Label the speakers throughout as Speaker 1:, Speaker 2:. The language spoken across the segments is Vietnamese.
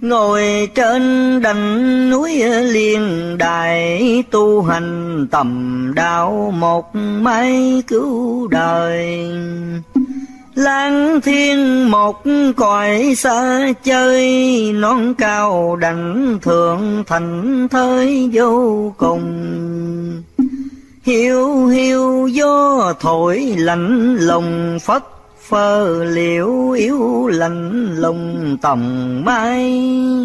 Speaker 1: Ngồi trên đỉnh núi Liên Đài, tu hành tầm đạo một mái cứu đời. Lang thiên một cõi xa chơi, non cao đảnh thượng thành thới vô cùng. Hiu hiu gió thổi lạnh lùng phất phơ, liễu yếu lạnh lùng tòng mai.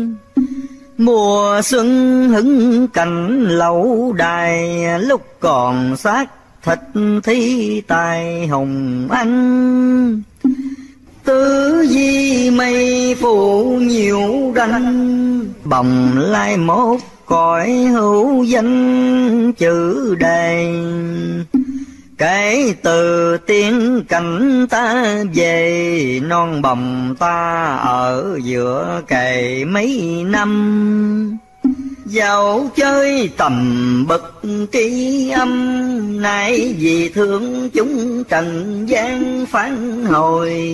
Speaker 1: Mùa xuân hứng cảnh lẩu đài, lúc còn xác thịt thi tài hồng anh. Tứ di mây phủ nhiều đanh, bồng lai mốt cõi hữu danh chữ đề. Kể từ tiếng cảnh ta về, non bồng ta ở giữa cày mấy năm. Dạo chơi tầm bậc tri âm, nay vì thương chúng trần gian phản hồi.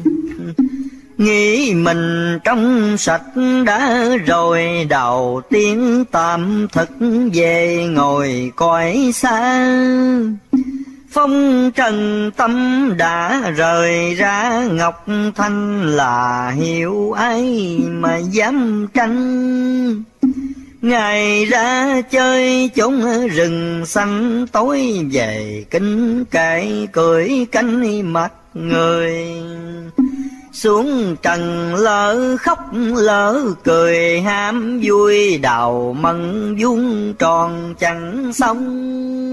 Speaker 1: Nghĩ mình trong sạch đã rồi, đầu tiên tạm thực về ngồi cõi xa. Phong trần tâm đã rời ra, ngọc thanh là hiểu ai mà dám tranh. Ngày ra chơi chốn rừng xanh, tối về kinh kệ cười cánh mặt người. Xuống trần lỡ khóc lỡ cười, ham vui đào mận vuông tròn chẳng xong.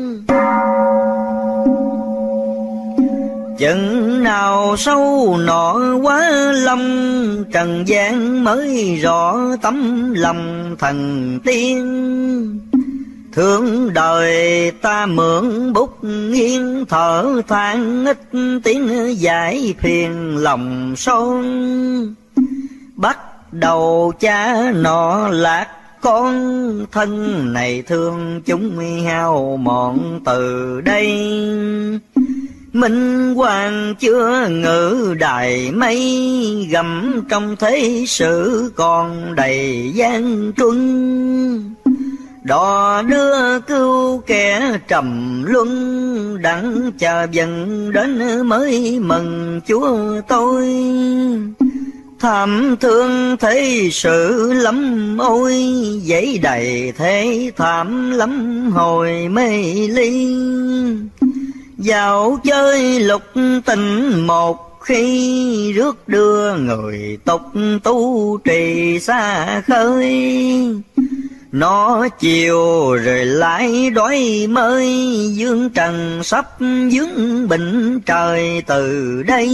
Speaker 1: Chừng nào sâu nọ quá lâm, trần gian mới rõ tấm lòng thần tiên. Thương đời ta mượn bút nghiêng, thở than ít tiếng giải phiền lòng son. Bắt đầu cha nọ lạc con, thân này thương chúng hao mòn từ đây. Minh hoàng chưa ngự đài mây, gầm trong thế sự còn đầy gian truân. Đò đưa cứu kẻ trầm luân, đặng chờ dần đến mới mừng Chúa tôi. Thảm thương thế sự lắm ôi, dãy đầy thế thảm lắm hồi mê ly. Dạo chơi lục tình một khi, rước đưa người tục tu trì xa khơi. Nó chiều rồi lại đói mới, dương trần sắp vướng bệnh trời từ đây.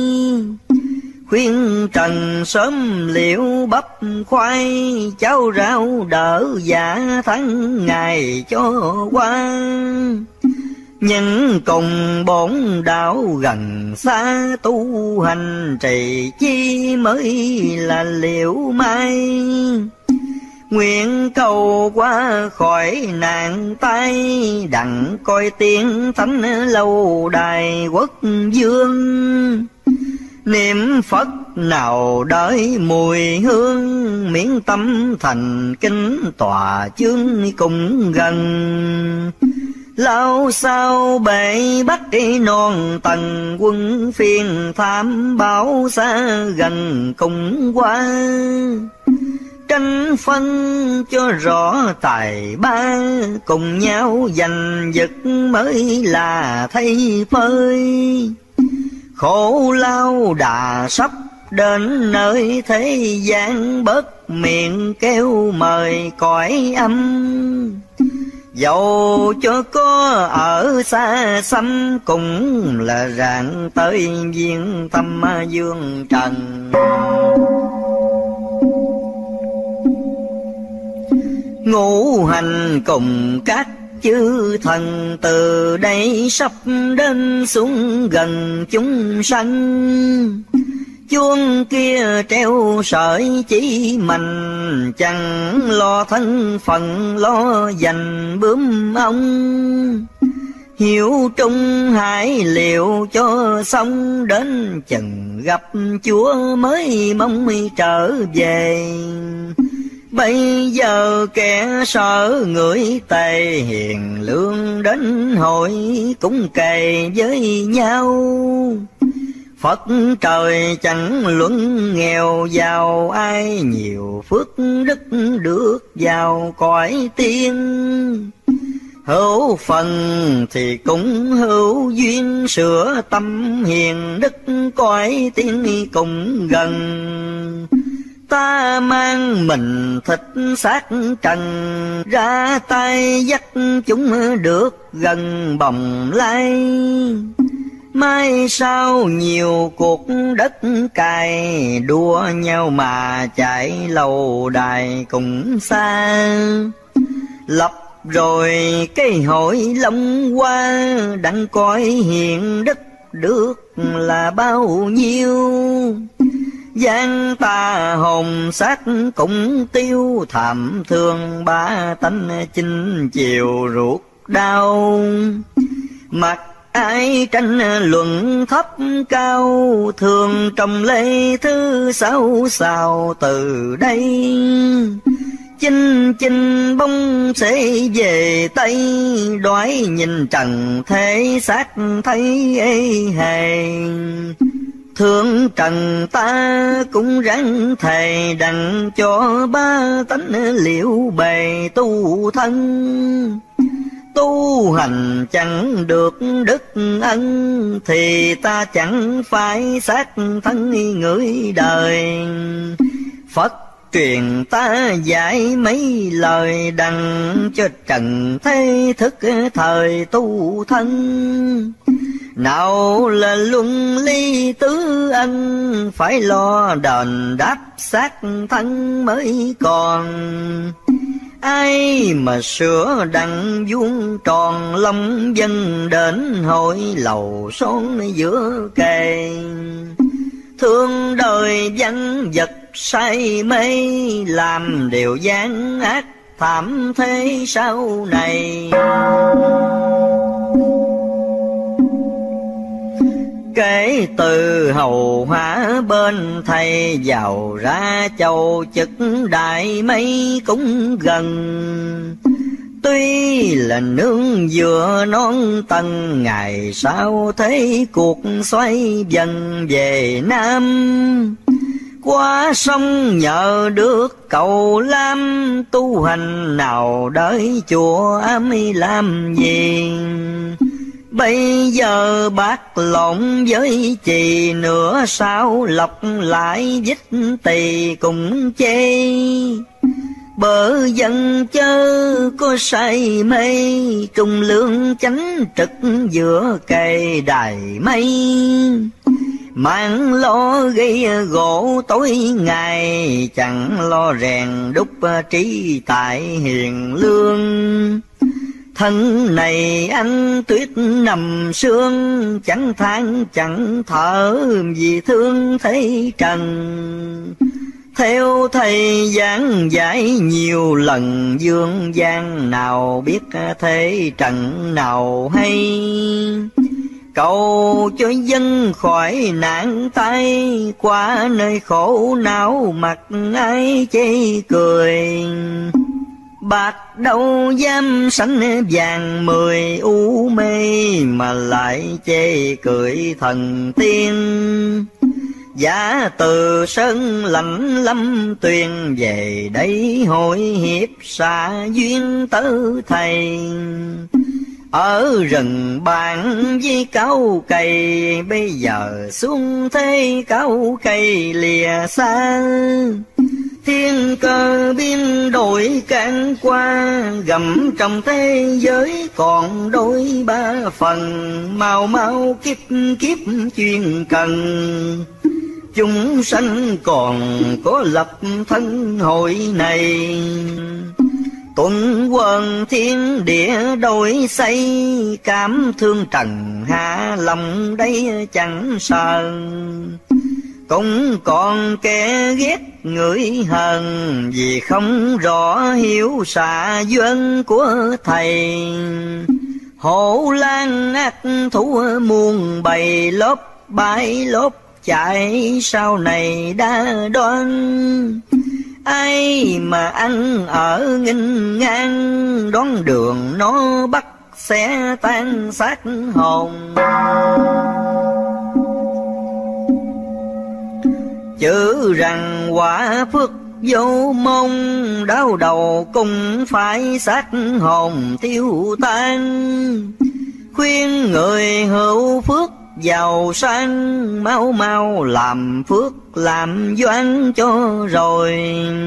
Speaker 1: Khuyên trần sớm liệu bắp khoai, cháo rau đỡ dạ tháng ngày cho qua. Nhưng cùng bổn đạo gần xa, tu hành trì chi mới là liệu mai. Nguyện cầu qua khỏi nạn tai, đặng coi tiếng thánh lâu đài quốc vương. Niệm Phật nào đợi mùi hương, miễn tâm thành kính tòa chương cùng gần. Lao sao bể bắt non tầng, quân phiên tham báo xa gần cùng qua. Tranh phân cho rõ tài ba, cùng nhau giành giật mới là thay phơi. Khổ lao đã sắp đến nơi thế gian, bớt miệng kêu mời cõi âm. Dẫu cho có ở xa xăm, cũng là rạng tới viên tâm dương trần. Ngũ hành cùng các chư thần, từ đây sắp đến xuống gần chúng sanh. Chuông kia treo sợi chỉ mình, chẳng lo thân phận lo dành bướm ong. Hiểu trung hải liệu cho xong, đến chừng gặp Chúa mới mong trở về. Bây giờ kẻ sợ người tề hiền lương đến hội cũng kề với nhau. Phật trời chẳng luận nghèo giàu, ai nhiều phước đức được vào cõi tiên. Hữu phần thì cũng hữu duyên, sửa tâm hiền đức cõi tiên cùng gần. Ta mang mình thịt xác trần, ra tay dắt chúng được gần bồng lai. Mai sau nhiều cuộc đất cày, đua nhau mà chạy lâu đài cùng xa. Lập rồi cái hội Long Hoa, đặng coi hiền đức được là bao nhiêu. Gian ta hồn xác cũng tiêu, thảm thương ba tánh chinh chiều ruột đau. Mặc ai tranh luận thấp cao, thường trong lễ thứ sáu sao từ đây. Chinh chinh bông sẽ về Tây, đoái nhìn trần thế xác thấy ê hề. Thương trần ta cũng ráng thề, đặng cho ba tánh liệu bề tu thân. Tu hành chẳng được đức ân, thì ta chẳng phải xác thân người đời. Phật truyền ta dạy mấy lời, đặng cho trần thế thức thời tu thân. Nào là luân ly tứ ân, phải lo đền đáp xác thân mới còn. Ai mà sửa đặng vuông tròn, long dân đến hội lầu son giữa kề. Thương đời văn vật say mê, làm điều gian ác thảm thế sau này. Kể từ hầu hóa bên thầy, giàu ra châu chức đại mấy cũng gần. Tuy là nương vừa non tầng, ngày sau thấy cuộc xoay dần về Nam. Qua sông nhờ được cầu lam, tu hành nào đợi chùa ám làm gì. Bây giờ bác lộn với chì, nửa sao lọc lại dích tỳ cùng chê. Bờ dân chớ có say mê, trung lương chánh trực giữa cây đài mây. Mang lo gây gỗ tối ngày, chẳng lo rèn đúc trí tại hiền lương. Thân này anh tuyết nằm sương, chẳng than chẳng thở vì thương thấy trần. Theo thầy giảng giải nhiều lần, dương gian nào biết thế trần nào hay. Cầu cho dân khỏi nạn tay, qua nơi khổ não mặt ai chê cười. Bạc đâu dám sánh vàng 10 u mê, mà lại chê cười thần tiên. Giả từ sơn lạnh lâm tuyền, về đây hội hiệp xa duyên tớ thầy. Ở rừng bạn với cao cây, bây giờ xuống thế cao cây lìa xa. Thiên cơ biến đổi can qua, gầm trong thế giới còn đôi ba phần. Mau mau kiếp kiếp chuyên cần, chúng sanh còn có lập thân hội này. Tuần quần thiên địa đổi xây, cảm thương trần hạ lòng đây chẳng sờn. Cũng còn kẻ ghét người hờn, vì không rõ hiểu xạ duyên của thầy. Hổ lang ác thú muôn bầy lốp bãi lốp, chạy sau này đã đoan. Ai mà ăn ở nghinh ngang, đón đường nó bắt sẽ tan xác hồn. Chữ rằng quả phước vô môn, đau đầu cũng phải xác hồn tiêu tan. Khuyên người hữu phước giàu sang, mau mau làm phước làm doan cho rồi.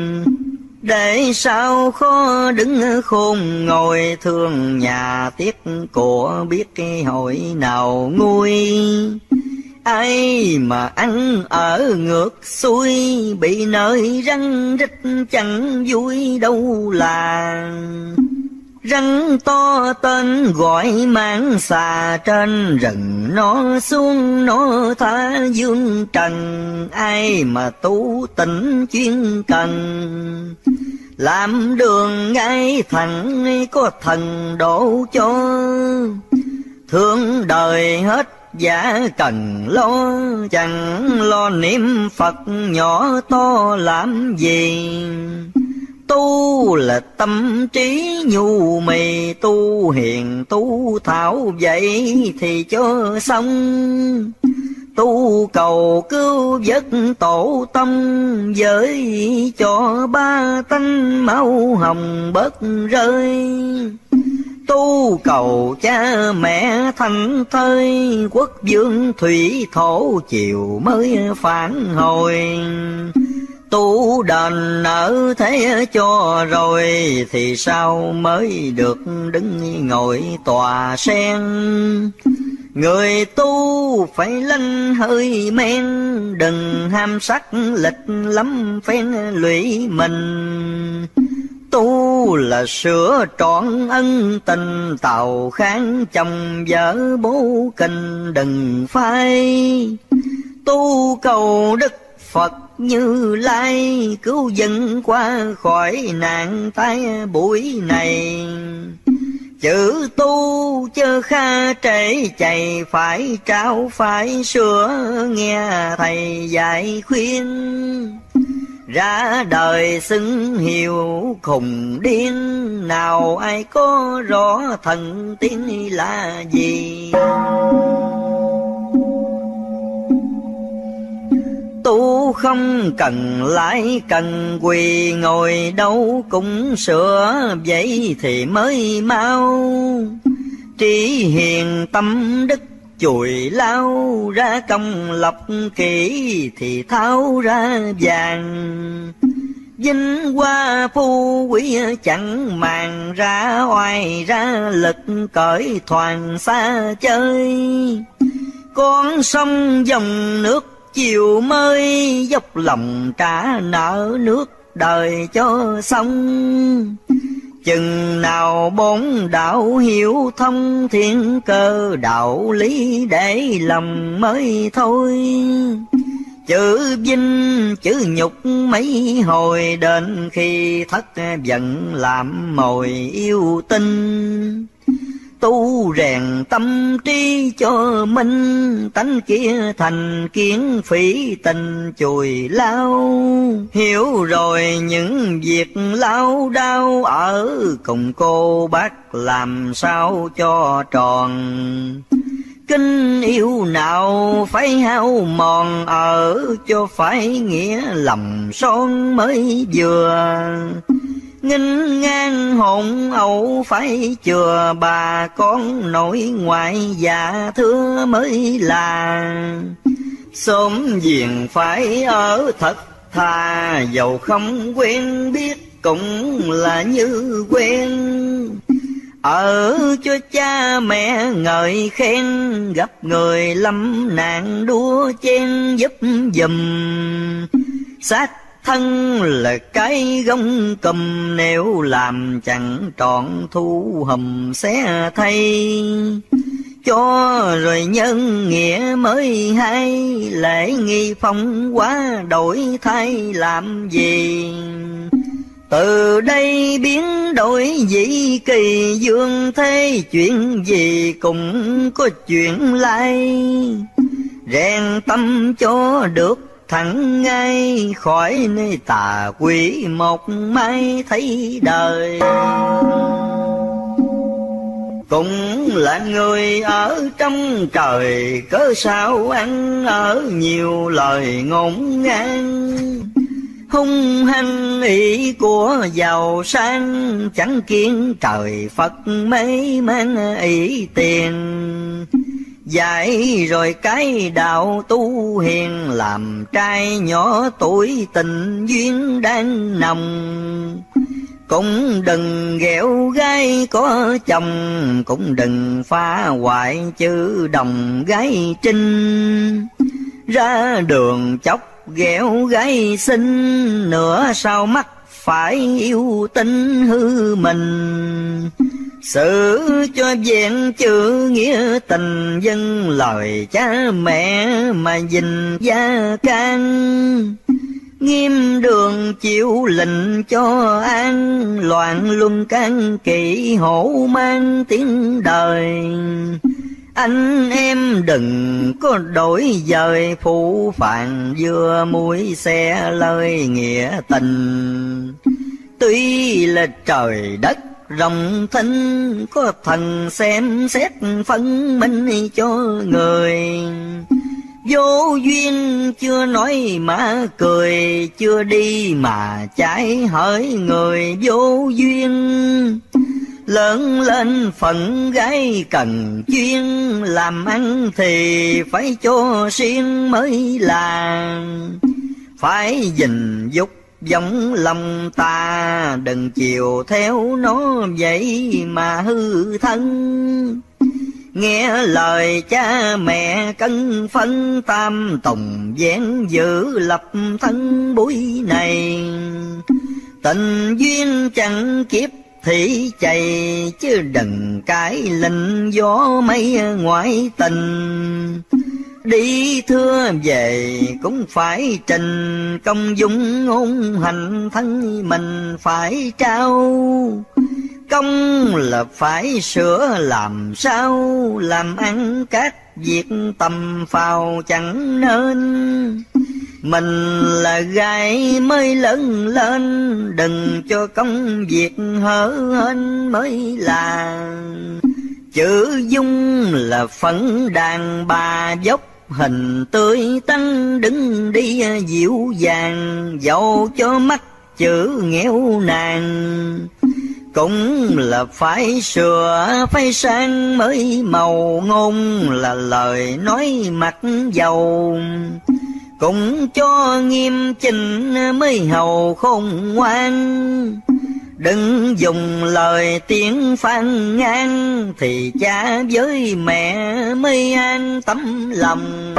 Speaker 1: Để sao khó đứng khôn ngồi, thương nhà tiếc của biết cái hội nào nguôi. Ai mà ăn ở ngược xuôi, bị nơi răng rít chẳng vui đâu là. Rắn to tên gọi mang xà, trên rừng nó xuống nó tha dương trần. Ai mà tu tỉnh chuyên cần, làm đường ngay thẳng có thần độ cho. Thương đời hết giả cần lo, chẳng lo niệm Phật nhỏ to làm gì. Tu là tâm trí nhu mì, tu hiền tu thảo vậy thì cho xong. Tu cầu cứu vớt tổ tông, với cho ba tánh máu hồng bớt rơi. Tu cầu cha mẹ thành thơi, quốc vương thủy thổ chiều mới phản hồi. Tu đền nợ thế cho rồi, thì sao mới được đứng ngồi tòa sen. Người tu phải lanh hơi men, đừng ham sắc lịch lắm phen lụy mình. Tu là sửa trọn ân tình, tàu kháng chồng vợ bố kinh đừng phai. Tu cầu Đức Phật Như Lai, cứu dân qua khỏi nạn tai bụi này. Chữ tu chớ kha trễ chạy, phải trao phải sửa nghe thầy dạy khuyên. Ra đời xưng hiệu khùng điên, nào ai có rõ thần tiên là gì. Tu không cần lãi cần quỳ, ngồi đâu cũng sửa vậy thì mới mau. Trí hiền tâm đức chùi lao, ra công lọc kỹ thì tháo ra vàng. Vinh hoa phú quý chẳng màng, ra oai ra lực cởi thoàn xa chơi. Con sông dòng nước chiều mới, dốc lòng trả nợ nước đời cho xong. Chừng nào bốn đạo hiểu thông, thiên cơ đạo lý để lòng mới thôi. Chữ vinh chữ nhục mấy hồi, đến khi thất giận làm mồi yêu tinh. Tu rèn tâm trí cho minh, tánh kia thành kiến phỉ tình chùi lao. Hiểu rồi những việc lao đao, ở cùng cô bác làm sao cho tròn. Kinh yêu nào phải hao mòn, ở cho phải nghĩa lòng son mới vừa. Nghinh ngang hồn ẩu phải chừa, bà con nội ngoại dạ thưa mới là. Xóm giềng phải ở thật thà, dầu không quen biết cũng là như quen. Ở cho cha mẹ ngợi khen, gặp người lâm nạn đua chen giúp giùm. Xác thân là cái gông cùm, nếu làm chẳng trọn thu hùm xé thay. Cho rồi nhân nghĩa mới hay, lễ nghi phong quá đổi thay làm gì. Từ đây biến đổi dĩ kỳ, dương thế chuyện gì cũng có chuyện lai. rèn tâm cho được thẳng ngay, khỏi nơi tà quỷ một mai thấy đời. Cũng là người ở trong trời, cớ sao ăn ở nhiều lời ngổn ngang. Hung hăng ý của giàu sang, chẳng kiêng trời Phật mấy mang ý tiền. Dạy rồi cái đạo tu hiền, làm trai nhỏ tuổi tình duyên đang nồng. Cũng đừng ghẹo gái có chồng, cũng đừng phá hoại chữ đồng gái trinh. Ra đường chốc ghẹo gái xinh, nửa sau mắt phải yêu tinh hư mình. Xử cho vẹn chữ nghĩa tình, dân lời cha mẹ mà gìn gia can. Nghiêm đường chịu lệnh cho an, loạn luân can kỵ hổ mang tiếng đời. Anh em đừng có đổi dời phụ phàng, vừa mũi xe lời nghĩa tình. Tuy là trời đất rộng thinh, có thần xem xét phân minh cho người. Vô duyên chưa nói mà cười, chưa đi mà trái hỡi người vô duyên. Lớn lên phận gái cần chuyên, làm ăn thì phải cho riêng mới là. Phải gìn dục giống lòng ta, đừng chiều theo nó vậy mà hư thân. Nghe lời cha mẹ cân phân, tam tùng vén giữ lập thân buổi này. Tình duyên chẳng kiếp thị chạy, chứ đừng cái lệnh gió mây ngoại tình. Đi thưa về cũng phải trình, công dung ngôn hành thân mình phải trao. Công là phải sửa làm sao, làm ăn các việc tầm phào chẳng nên. Mình là gái mới lớn lên, đừng cho công việc hở hên mới là. Chữ dung là phấn đàn bà dốc, hình tươi tắn đứng đi dịu dàng. Dẫu cho mắt chữ nghèo nàn, cũng là phải sửa phải sang mới màu. Ngôn là lời nói mặt dầu, cũng cho nghiêm chỉnh mới hầu khôn ngoan. Đừng dùng lời tiếng phàn nàn, thì cha với mẹ mới an tấm lòng.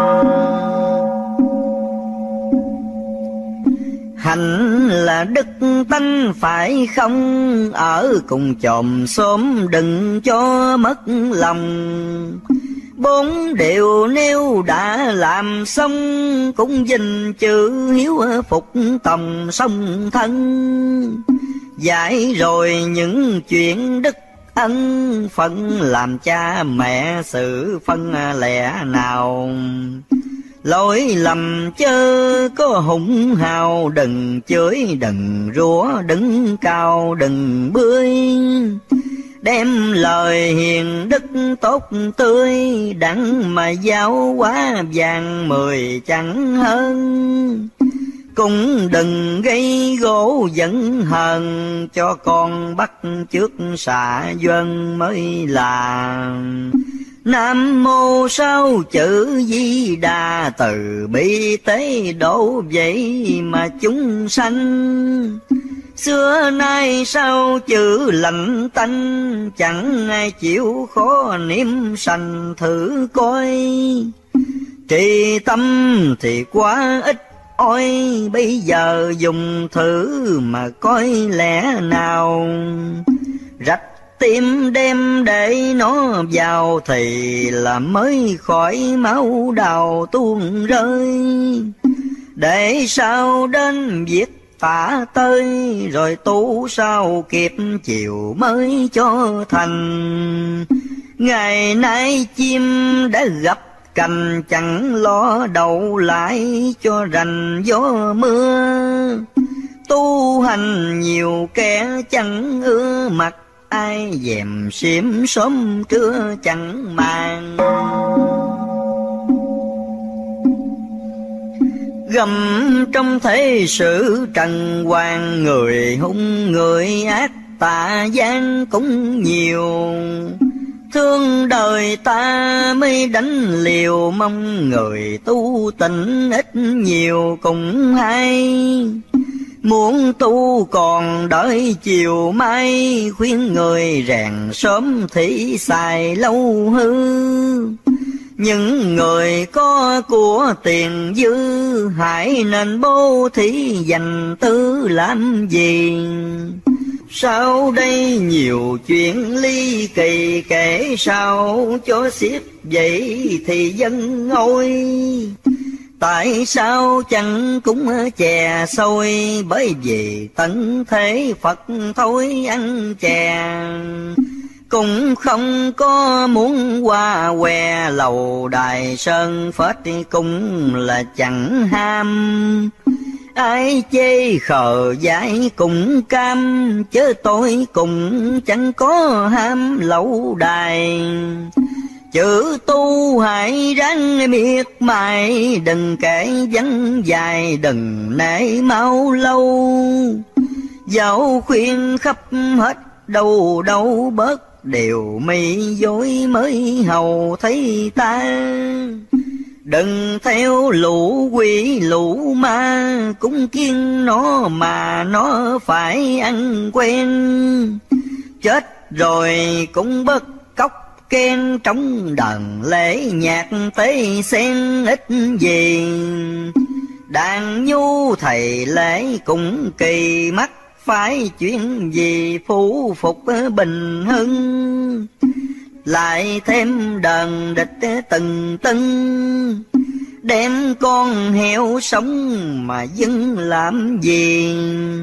Speaker 1: Hạnh là đức tánh phải không, ở cùng chòm xóm đừng cho mất lòng. Bốn điều nếu đã làm xong, cũng gìn chữ hiếu phục tòng song thân. Dạy rồi những chuyện đức ân, phận làm cha mẹ sự phân lẽ nào. Lỗi lầm chớ có hùng hào, đừng chửi đừng rủa, đừng cao đừng bươi. Đem lời hiền đức tốt tươi, đặng mà giáo hóa vàng 10 chẳng hơn. Cũng đừng gây gỗ giận hờn, cho con bắt trước xạ dân mới là. Nam mô sáu chữ Di Đà, từ bi tế độ vậy mà chúng sanh. Xưa nay sao chữ lạnh tanh, chẳng ai chịu khó niệm sanh thử coi. Trì tâm thì quá ít ôi, bây giờ dùng thử mà coi lẽ nào. Rạch tim đem để nó vào, thì là mới khỏi máu đào tuôn rơi. Để sao đến việc tả tới, rồi tu sao kịp chiều mới cho thành. Ngày nay chim đã gặp cành chẳng lo đậu lại cho rành gió mưa. Tu hành nhiều kẻ chẳng ưa mặt, ai dèm xiêm sớm trưa chẳng màng. Gầm trong thế sự trần hoàng, người hung người ác tà gian cũng nhiều. Thương đời ta mới đánh liều, mong người tu tịnh ít nhiều cũng hay. Muốn tu còn đợi chiều mai, khuyên người rèn sớm thì xài lâu hư. Những người có của tiền dư, hãy nên bố thí dành tư làm gì. Sau đây nhiều chuyện ly kỳ, kể sao cho xiết vậy thì dân ôi. Tại sao chẳng cũng chè xôi, bởi vì tận thế Phật thôi ăn chè. Cũng không có muốn qua què lầu đài sơn phết, cũng là chẳng ham. Ai chê khờ dại cũng cam, chứ tôi cũng chẳng có ham lẩu đài. Chữ tu hãy ráng miệt mài, đừng kể vắng dài, đừng nể mau lâu. Dẫu khuyên khắp hết đâu đâu bớt, đều mi dối mới hầu thấy ta. Đừng theo lũ quỷ lũ ma, cũng kiêng nó mà nó phải ăn quen. Chết rồi cũng bất cóc khen, trong đàn lễ nhạc tế sen ít gì. Đàn nhu thầy lễ cũng kỳ mắt, phải chuyện gì phủ phục bình hưng. Lại thêm đàn địch từng tưng, đem con heo sống mà dân làm gì.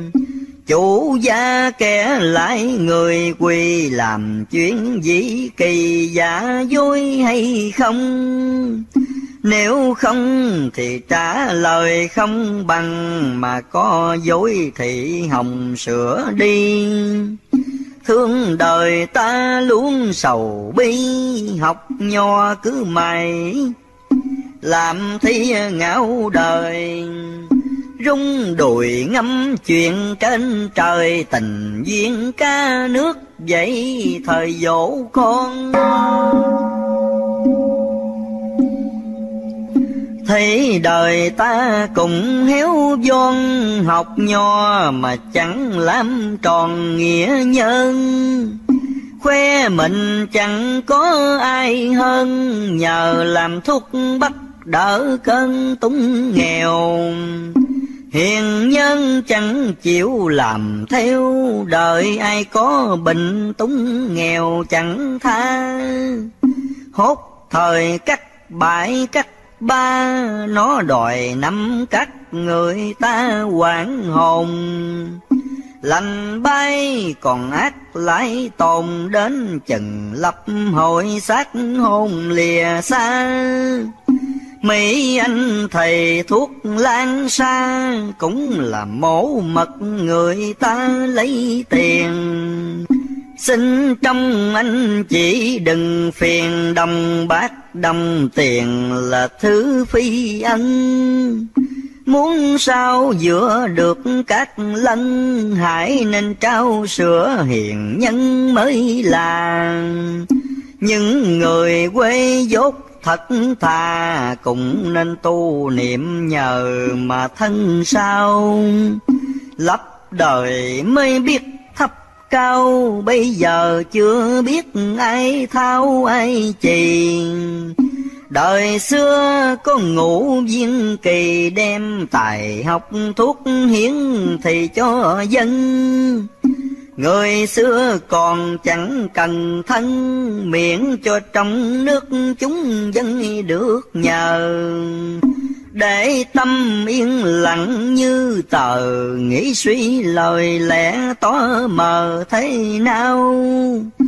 Speaker 1: Chủ gia kẻ lại người quỳ, làm chuyện gì kỳ giả dối hay không. Nếu không thì trả lời không bằng, mà có dối thì hồng sửa đi. Thương đời ta luôn sầu bi, học nho cứ mày làm thi ngạo đời. Rung đùi ngắm chuyện trên trời, tình duyên ca nước vậy thời dỗ con. Thấy đời ta cũng héo von, học nho mà chẳng làm tròn nghĩa nhân. Khoe mình chẳng có ai hơn, nhờ làm thuốc bắc đỡ cơn túng nghèo. Hiền nhân chẳng chịu làm theo, đời ai có bệnh túng nghèo chẳng tha. Hốt thời cắt bãi cắt ba, nó đòi nắm cắt người ta hoảng hồn. Lành bay còn ác lại tồn, đến chừng lập hội xác hồn lìa xa. Mấy anh thầy thuốc lan xa, cũng là mổ mật người ta lấy tiền. Xin trong anh chỉ đừng phiền, đồng bạc đồng tiền là thứ phi ân. Muốn sao giữa được các lân, hãy nên trao sữa hiền nhân mới là. Những người quê dốt thật thà, cũng nên tu niệm nhờ mà thân sao. Lấp đời mới biết thấp cao, bây giờ chưa biết ai thao ai chì. Đời xưa có ngũ viên kỳ, đem tài học thuốc hiến thì cho dân. Người xưa còn chẳng cần thân, miễn cho trong nước chúng dân được nhờ. Để tâm yên lặng như tờ, nghĩ suy lời lẽ tỏ mờ thế nào.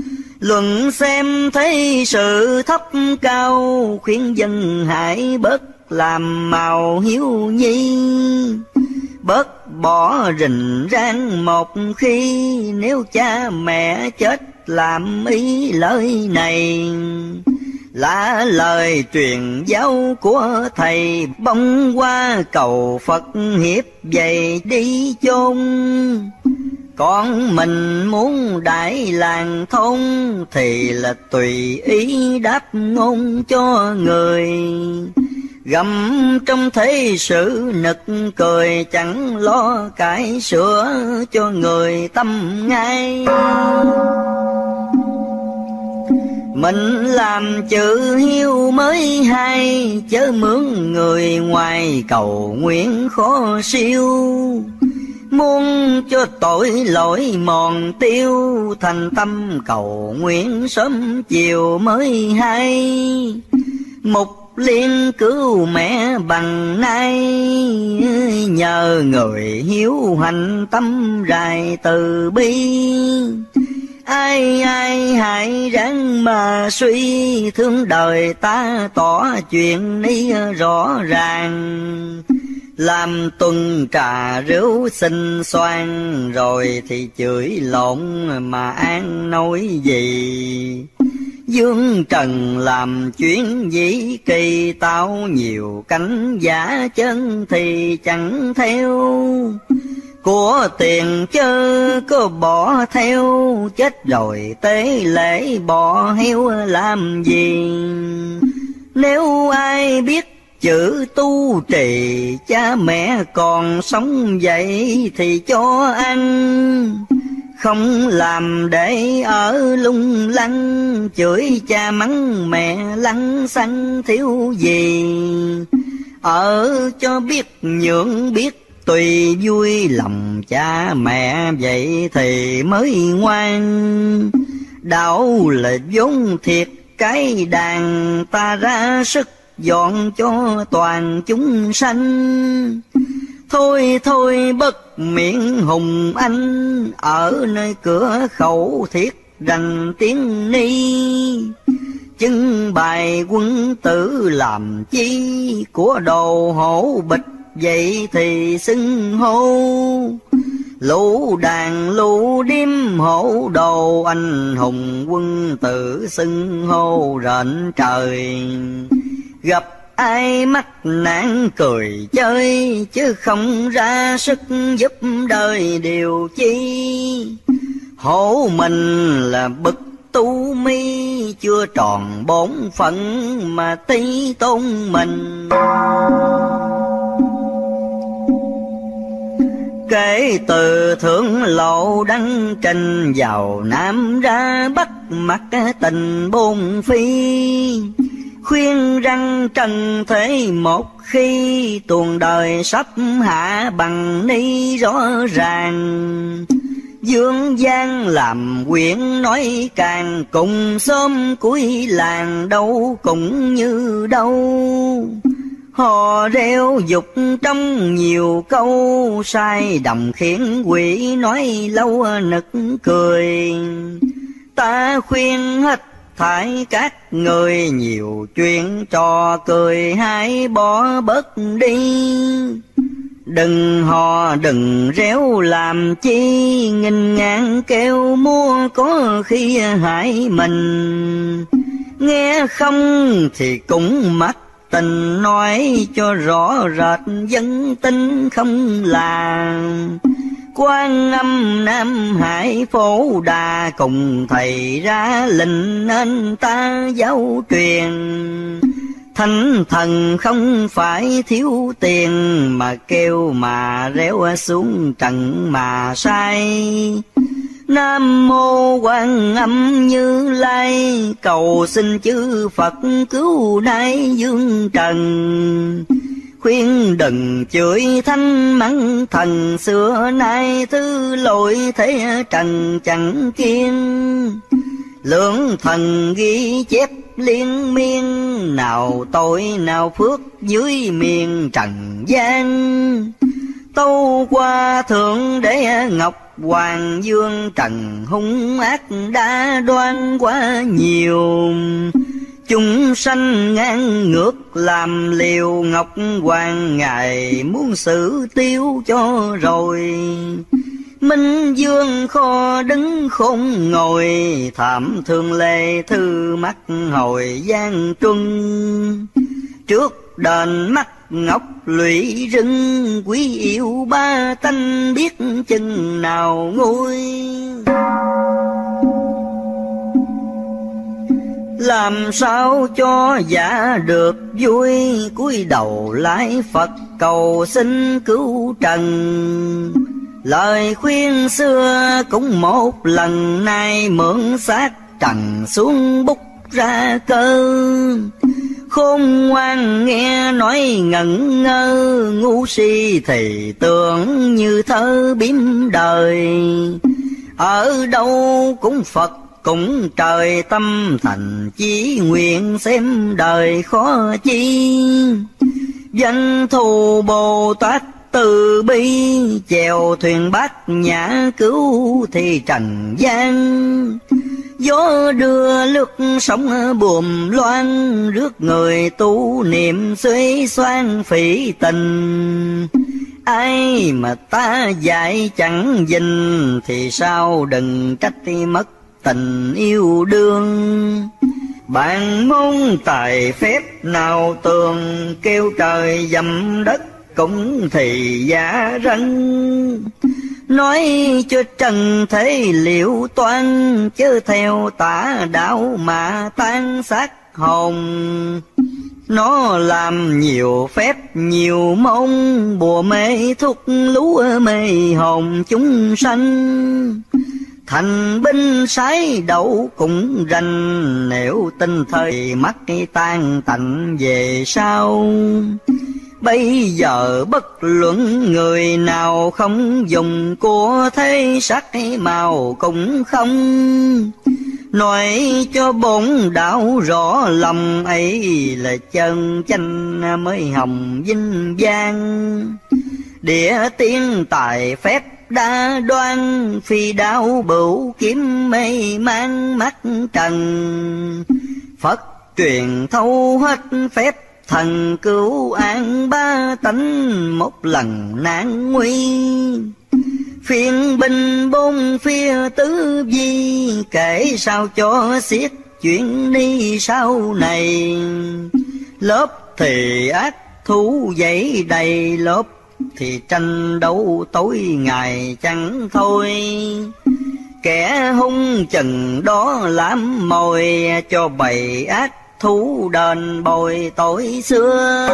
Speaker 1: Luận xem thấy sự thấp cao, khuyên dân hãy bớt làm màu hiếu nhi. Bớt bỏ rình rang một khi, nếu cha mẹ chết làm ý lời này. Là lời truyền giáo của thầy, bông qua cầu Phật hiệp vậy đi chôn. Con mình muốn đại làng thôn, thì là tùy ý đáp ngôn cho người. Gầm trong thế sự nực cười, chẳng lo cải sửa cho người tâm ngay. Mình làm chữ hiếu mới hay, chớ mướn người ngoài cầu nguyện khó siêu. Muốn cho tội lỗi mòn tiêu, thành tâm cầu nguyện sớm chiều mới hay. Mục liên cứu mẹ bằng nay, nhờ người hiếu hành tâm rài từ bi. Ai ai hãy ráng mà suy, thương đời ta tỏ chuyện ni rõ ràng. Làm tuần trà rượu xinh xoan, rồi thì chửi lộn mà an nói gì. Dương trần làm chuyến dĩ kỳ, tao nhiều cánh giả chân thì chẳng theo. Của tiền chớ có bỏ theo, chết rồi tế lễ bỏ heo làm gì. Nếu ai biết chữ tu trì, cha mẹ còn sống vậy thì cho ăn. Không làm để ở lung lăng, chửi cha mắng mẹ lăng xăng thiếu gì. Ở cho biết nhượng biết tùy vui lòng cha mẹ, vậy thì mới ngoan. Đạo là vốn thiệt cái đàn, ta ra sức dọn cho toàn chúng sanh. Thôi thôi bất miệng hùng anh, ở nơi cửa khẩu thiết rành tiếng ni. Chứng bài quân tử làm chi, của đồ hổ bịch vậy thì xưng hô. Lũ đàn lũ điếm hổ đồ, anh hùng quân tử xưng hô rện trời. Gặp ai mắc nạn cười chơi, chứ không ra sức giúp đời điều chi. Hổ mình là bậc tu mi, chưa tròn bổn phận mà tí tôn mình. Kể từ thượng lộ đăng trình, vào Nam ra Bắc mặc tình bôn phi. Khuyên răng trần thế một khi, tuồng đời sắp hạ bằng ni rõ ràng. Dương gian làm quyển nói càng, cùng xóm cuối làng đâu cũng như đâu. Hò reo dục trong nhiều câu, sai đồng khiến quỷ nói lâu nực cười. Ta khuyên hết thải các người, nhiều chuyện trò cười hãy bỏ bớt đi. Đừng hò đừng réo làm chi, nghìn ngàn kêu mua có khi hại mình. Nghe không thì cũng mắc tình, nói cho rõ rệt dân tin không làm. Quan Âm Nam Hải Phổ Đà, cùng thầy ra lệnh nên ta giáo truyền. Thánh thần không phải thiếu tiền, mà kêu mà réo xuống trần mà sai. Nam mô Quan Âm Như Lai, cầu xin chư Phật cứu nay dương trần. Khuyên đừng chửi thanh mắng thần, xưa nay thứ lỗi thế trần chẳng kiên. Lưỡng thần ghi chép liên miên, nào tội nào phước dưới miền trần gian. Tâu qua thượng đế ngọc Hoàng Dương trần hung ác đã đoan quá nhiều. Chúng sanh ngang ngược làm liều, Ngọc Hoàng ngài muốn xử tiêu cho rồi. Minh Dương kho đứng khôn ngồi, thảm thương lê thư mắt hồi Giang Truân. Trước đền mắt ngọc lụy rừng, quý yêu ba tánh biết chừng nào nguôi. Làm sao cho giả được vui, cúi đầu lạy Phật cầu xin cứu trần. Lời khuyên xưa cũng một lần, nay mượn xác trần xuống bút ra cơ. Khôn ngoan nghe nói ngẩn ngơ, ngu si thì tưởng như thơ biếm đời. Ở đâu cũng Phật cũng trời, tâm thành chí nguyện xem đời khó chi. Danh thù Bồ Tát từ bi, chèo thuyền bát nhã cứu thì trần gian. Gió đưa lướt sóng buồm loan, rước người tu niệm xuế xoan phỉ tình. Ai mà ta dạy chẳng dình, thì sao đừng trách mất tình yêu đương. Bạn môn tài phép nào tường, kêu trời dầm đất cũng thì giả răng. Nói cho trần thế liệu toan, chớ theo tà đạo mà tan xác hồn. Nó làm nhiều phép nhiều mong, bùa mê thuốc lú mê hồn chúng sanh. Thành binh sái đậu cũng rành, nếu tin thời mắt tan tạnh về sau. Bây giờ bất luận người nào không dùng của thế sắc màu cũng không. Nói cho bổn đạo rõ lòng ấy, là chân chánh mới hồng vinh vang. Địa tiên tài phép đa đoan, phi đao bửu kiếm mây mang mắt trần. Phật truyền thâu hết phép thần cứu an ba tánh, một lần nạn nguy. Phiên binh bốn phía tứ vi, kể sao cho xiết chuyện đi sau này. Lớp thì ác thú dậy đầy, lớp thì tranh đấu tối ngày chẳng thôi. Kẻ hung chừng đó làm mồi, cho bầy ác thú đền bồi tội xưa.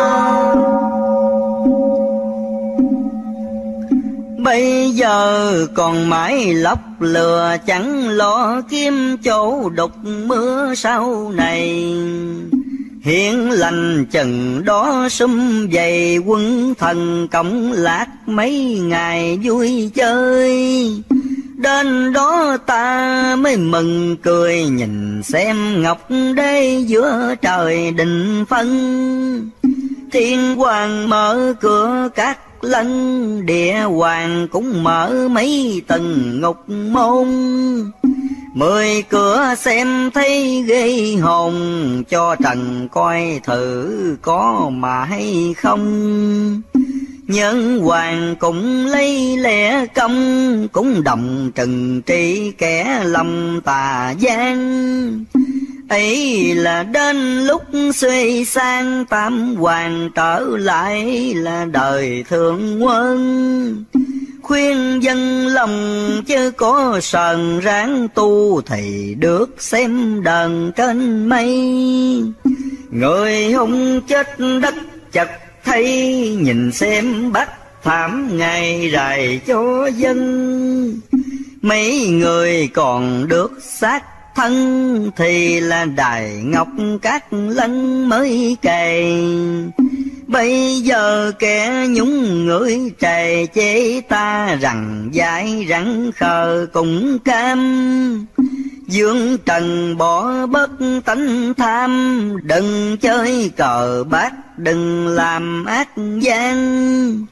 Speaker 1: Bây giờ còn mãi lóc lừa, chẳng lo kiếm chỗ đục mưa sau này. Hiện lành chừng đó sum vầy, quân thần cộng lạc mấy ngày vui chơi. Đến đó ta mới mừng cười, nhìn xem ngọc đế giữa trời định phân. Thiên hoàng mở cửa các lân, địa hoàng cũng mở mấy tầng ngục môn. 10 cửa xem thấy ghê hồn, cho trần coi thử có mà hay không. Nhân hoàng cũng lấy lẽ công, cũng đồng trừng trị kẻ lòng tà gian. Ấy là đến lúc xuôi sang, tam hoàng trở lại là đời thượng quân. Khuyên dân lòng chứ có sờn ráng tu, thì được xem đờn trên mây. Người hung chết đất chật thấy, nhìn xem bắt thảm ngày rày cho dân. Mấy người còn được xác thân, thì là đài ngọc các lân mới cày. Bây giờ kẻ nhúng người trề chế ta, rằng dại rắn khờ cũng cam. Dương trần bỏ bất tánh tham, đừng chơi cờ bạc đừng làm ác gian.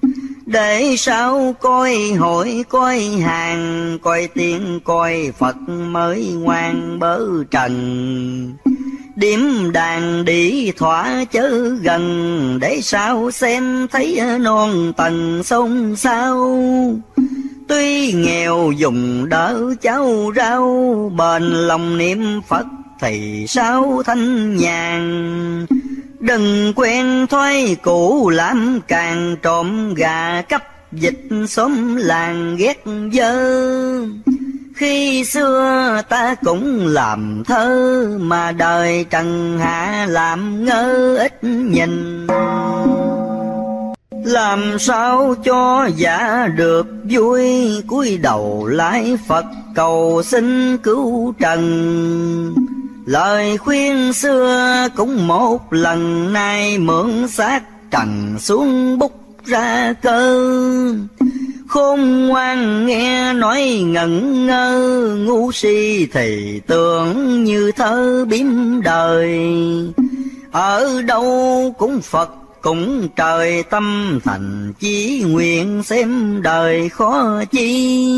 Speaker 1: Để sao coi hội coi hàng, coi tiên coi Phật mới ngoan bớ trần. Điểm đàn đi thỏa chớ gần, để sao xem thấy non tầng sông sao. Tuy nghèo dùng đỡ cháu rau, bền lòng niệm Phật thì sao thanh nhàn. Đừng quen thói cũ làm càng, trộm gà cắp dịch xóm làng ghét dơ. Khi xưa ta cũng làm thơ, mà đời trần hạ làm ngơ ít nhìn. Làm sao cho giả được vui, cúi đầu lại Phật cầu xin cứu trần. Lời khuyên xưa cũng một lần, nay mượn xác trần xuống bút ra cơ. Khôn ngoan nghe nói ngẩn ngơ, ngu si thì tưởng như thơ biếm đời. Ở đâu cũng Phật cũng trời, tâm thành chí nguyện xem đời khó chi.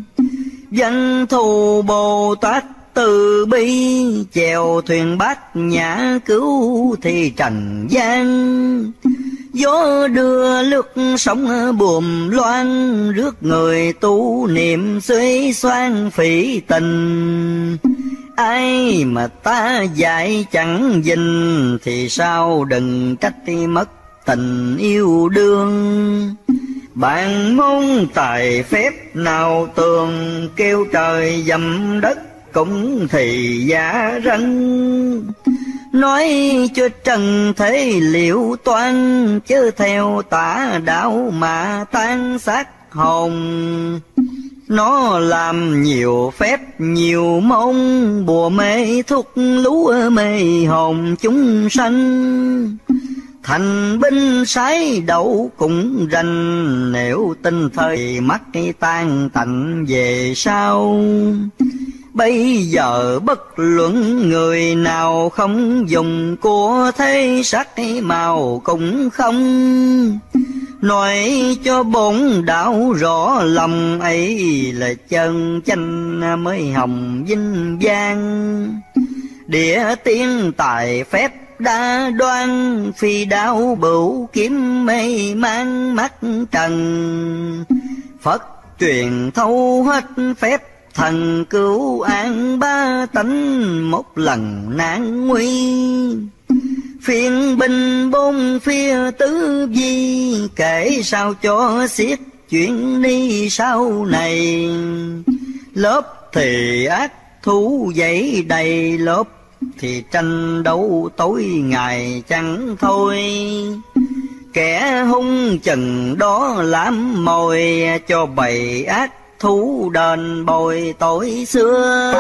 Speaker 1: Danh thù Bồ Tát từ bi, chèo thuyền bát nhã cứu thì trần gian. Gió đưa lướt sóng buồm loan, rước người tu niệm xuế xoan phỉ tình. Ai mà ta dạy chẳng dình, thì sao đừng trách mất tình yêu đương. Bạn môn tài phép nào tường, kêu trời dầm đất cũng thì giả ranh. Nói cho trần thế liệu toan, chớ theo tà đạo mà tan xác hồn. Nó làm nhiều phép nhiều mong, bùa mê thuốc lú mê hồn chúng sanh. Thành binh sái đậu cũng rành, nếu tin thời mắt tan tạnh về sau. Bây giờ bất luận người nào không dùng của thế sắc màu cũng không. Nói cho bổn đạo rõ lòng, ấy là chân chánh mới hồng vinh vang. Địa tiên tài phép đa đoan, phi đao bửu kiếm mê mang mắt trần. Phật truyền thâu hết phép thần, cứu an ba tánh một lần nan nguy. Phiên binh bốn phía tứ di, kể sao cho xiết chuyện ni sau này. Lớp thì ác thú dậy đầy, lớp thì tranh đấu tối ngày chẳng thôi. Kẻ hung chừng đó làm mồi, cho bầy ác thú đền bồi tội xưa.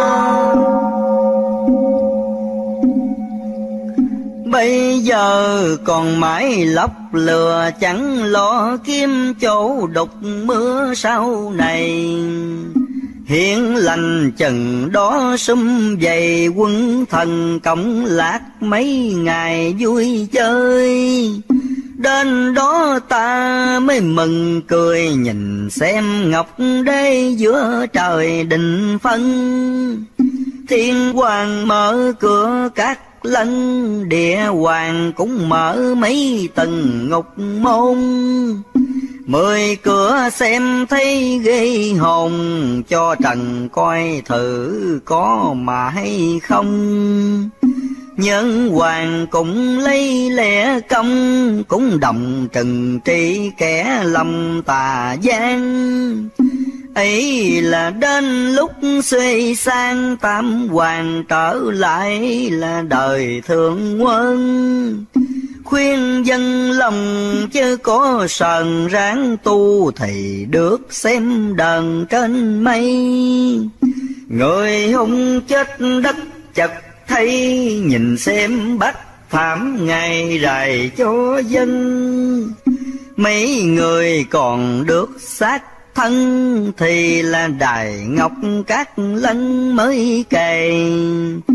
Speaker 1: Bây giờ còn mãi lóc lừa, chẳng lo kiếm chỗ đục mưa sau này. Hiện lành chừng đó sum vầy, quân thần cộng lạc mấy ngày vui chơi. Đến đó ta mới mừng cười, nhìn xem ngọc đế giữa trời định phân. Thiên hoàng mở cửa các lân, địa hoàng cũng mở mấy tầng ngục môn. 10 cửa xem thấy ghê hồn, cho trần coi thử có mà hay không. Nhân hoàng cũng lấy lẽ công, cũng đồng trừng trị kẻ lầm tà gian. Ấy là đến lúc xuôi sang, tam hoàng trở lại là đời thượng quân. Khuyên dân lòng chứ có sờn ráng tu, thì được xem đờn trên mây. Người hung chết đất chật thấy, nhìn xem bắt phạm ngày rày cho dân. Mấy người còn được xác thân, thì là đài ngọc các lân mới cày.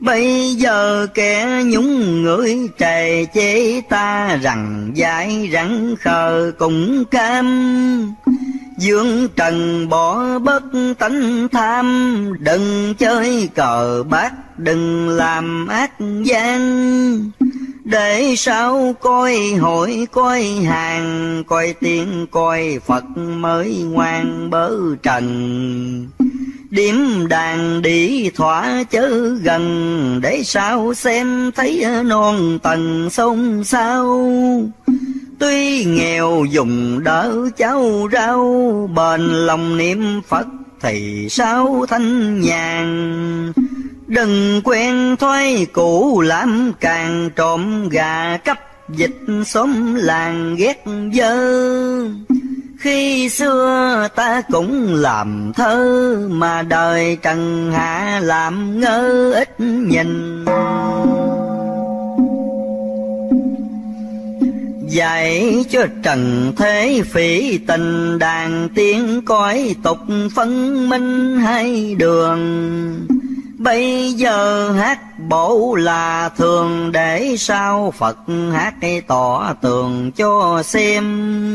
Speaker 1: Bây giờ kẻ nhúng người trề chế ta rằng dại rắn khờ cũng cam. Dương trần bỏ bất tánh tham, đừng chơi cờ bạc, đừng làm ác gian. Để sao coi hội coi hàng, coi tiên coi Phật mới ngoan bớ trần. Điếm đàn đi thỏa chớ gần, để sao xem thấy non tầng sông sao. Tuy nghèo dùng đỡ cháu rau, bền lòng niệm Phật thì sao thanh nhàn. Đừng quen thói cũ làm càng, trộm gà cắp dịch xóm làng ghét dơ. Khi xưa ta cũng làm thơ, mà đời trần hạ làm ngơ ít nhìn. Dạy cho trần thế phỉ tình, đàn tiếng cõi tục phân minh hai đường. Bây giờ hát bộ là thường, để sao Phật hát tỏ tường cho xem.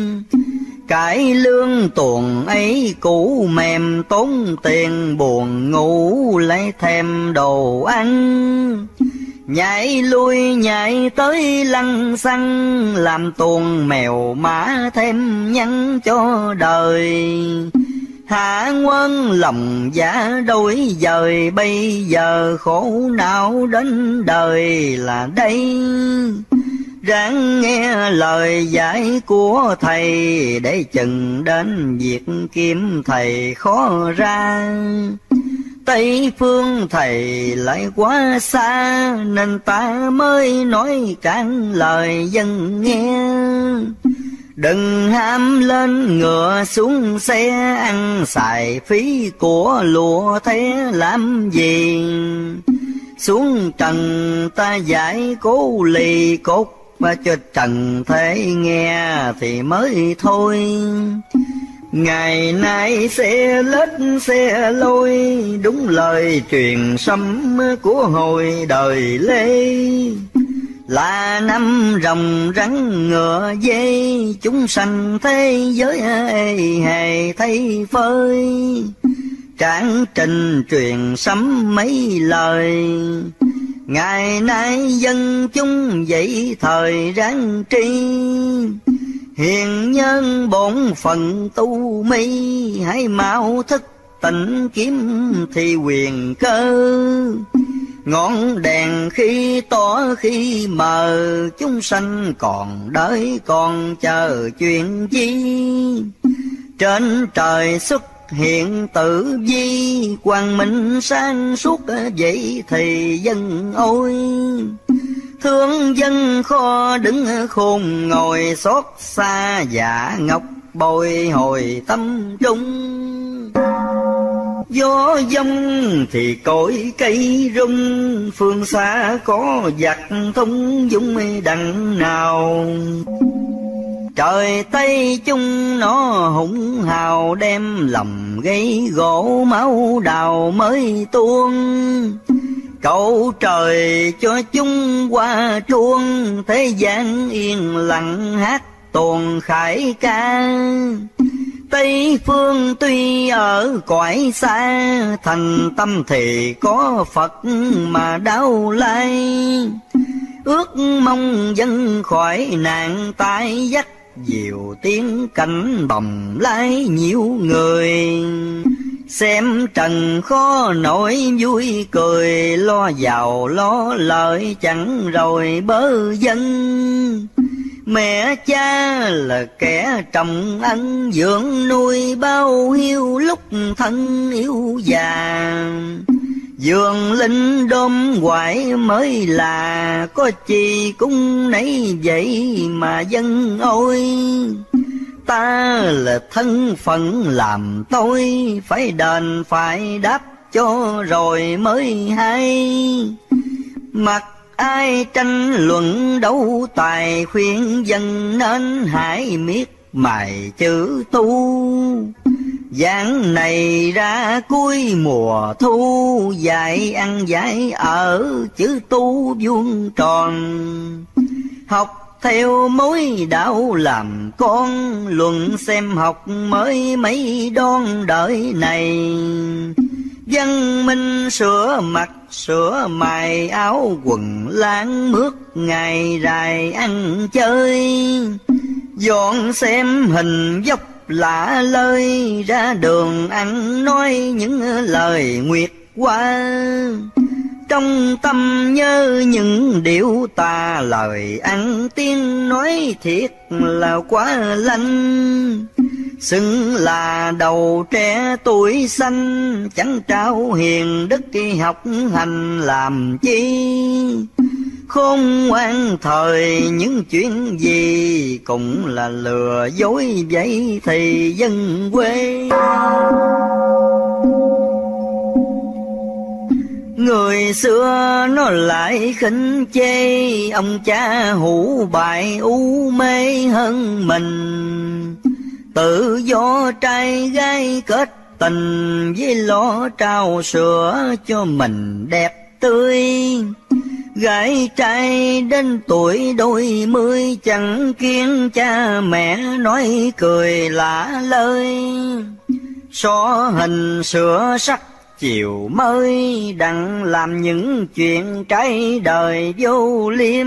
Speaker 1: Cải lương tuồng ấy cũ mềm, tốn tiền buồn ngủ lấy thêm đồ ăn. Nhảy lui nhảy tới lăng xăng, làm tuồng mèo mã thêm nhăn cho đời. Hạ quân lòng giả đôi dời, bây giờ khổ não đến đời là đây. Ráng nghe lời dạy của thầy, để chừng đến việc kiếm thầy khó ra. Tây phương thầy lại quá xa, nên ta mới nói cạn lời dân nghe. Đừng ham lên ngựa xuống xe, ăn xài phí của lụa thế làm gì. Xuống trần ta giải cố lì cốt, và cho trần thế nghe thì mới thôi. Ngày nay xe lết xe lôi, đúng lời truyền sấm của hồi đời Lê. Là năm rồng rắn ngựa dê, chúng sanh thế giới hề thấy phơi. Tráng trình truyền sấm mấy lời, ngày nay dân chúng dậy thời ráng tri. Hiền nhân bổn phận tu mi, hãy mau thức tỉnh kiếm thì quyền cơ. Ngọn đèn khi tỏ khi mờ, chúng sanh còn đợi còn chờ chuyện chi. Trên trời xuất hiện tử vi, quang minh sáng suốt vậy thì dân ôi. Thương dân kho đứng khôn ngồi, xót xa dạ ngọc bồi hồi tâm trung. Gió giông thì cội cây rung, phương xa có giặc thông dũng đằng nào. Trời Tây chung nó hùng hào, đem lòng gây gỗ máu đào mới tuôn. Cầu trời cho chúng qua chuông, thế gian yên lặng hát tuồng khải ca. Tây phương tuy ở cõi xa, thành tâm thì có Phật mà đau lai. Ước mong dân khỏi nạn tai dắt, diều tiếng cảnh bồng lái nhiều người. Xem trần khó nổi vui cười, lo giàu lo lợi chẳng rồi bớ dân. Mẹ cha là kẻ trồng ân, dưỡng nuôi bao hiu lúc thân yếu già. Dường linh đom hoài mới là, có chi cũng nấy vậy mà dân ôi. Ta là thân phận làm tôi, phải đền phải đáp cho rồi mới hay. Mặc ai tranh luận đấu tài, khuyên dân nên hãy miết mài chữ tu. Giảng này ra cuối mùa thu, dạy ăn dạy ở chữ tu vuông tròn. Học theo mối đạo làm con, luận xem học mới mấy đón đời này. Văn minh sửa mặt sửa mày, áo quần láng mướt ngày dài ăn chơi. Dọn xem hình dốc lạ lơi, ra đường ăn nói những lời nguyệt qua. Trong tâm nhớ những điệu tà, lời ăn tiếng nói thiệt là quá lanh. Xưng là đầu trẻ tuổi xanh, chẳng trao hiền đức học hành làm chi. Khôn ngoan thời những chuyện gì, cũng là lừa dối vậy thì dân quê. Người xưa nó lại khinh chê, ông cha hủ bại u mê hơn mình. Tự do trai gái kết tình, với lo trao sữa cho mình đẹp tươi. Gái trai đến tuổi đôi mươi, chẳng kiến cha mẹ nói cười lạ lời. So hình sửa sắc chiều mới, đặng làm những chuyện trái đời vô liêm.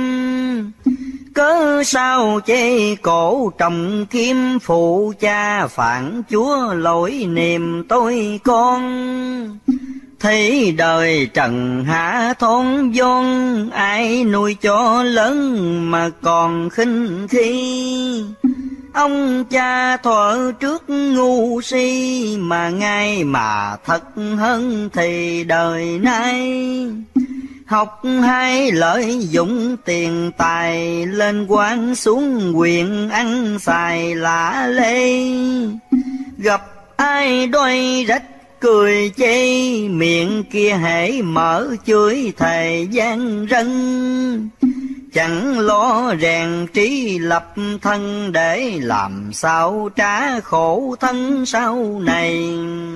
Speaker 1: Cớ sao chê cổ trọng kiếm, phụ cha phản chúa lỗi niềm tôi con. Thấy đời trần hạ thôn vốn, ai nuôi cho lớn mà còn khinh khi. Ông cha thuở trước ngu si, mà ngay mà thật hơn thì đời nay. Học hay lợi dụng tiền tài, lên quan xuống quyền ăn xài lạ lê. Gặp ai đôi rách cười chê, miệng kia hễ mở chửi thầy gian rân. Chẳng lo rèn trí lập thân, để làm sao trả khổ thân sau này.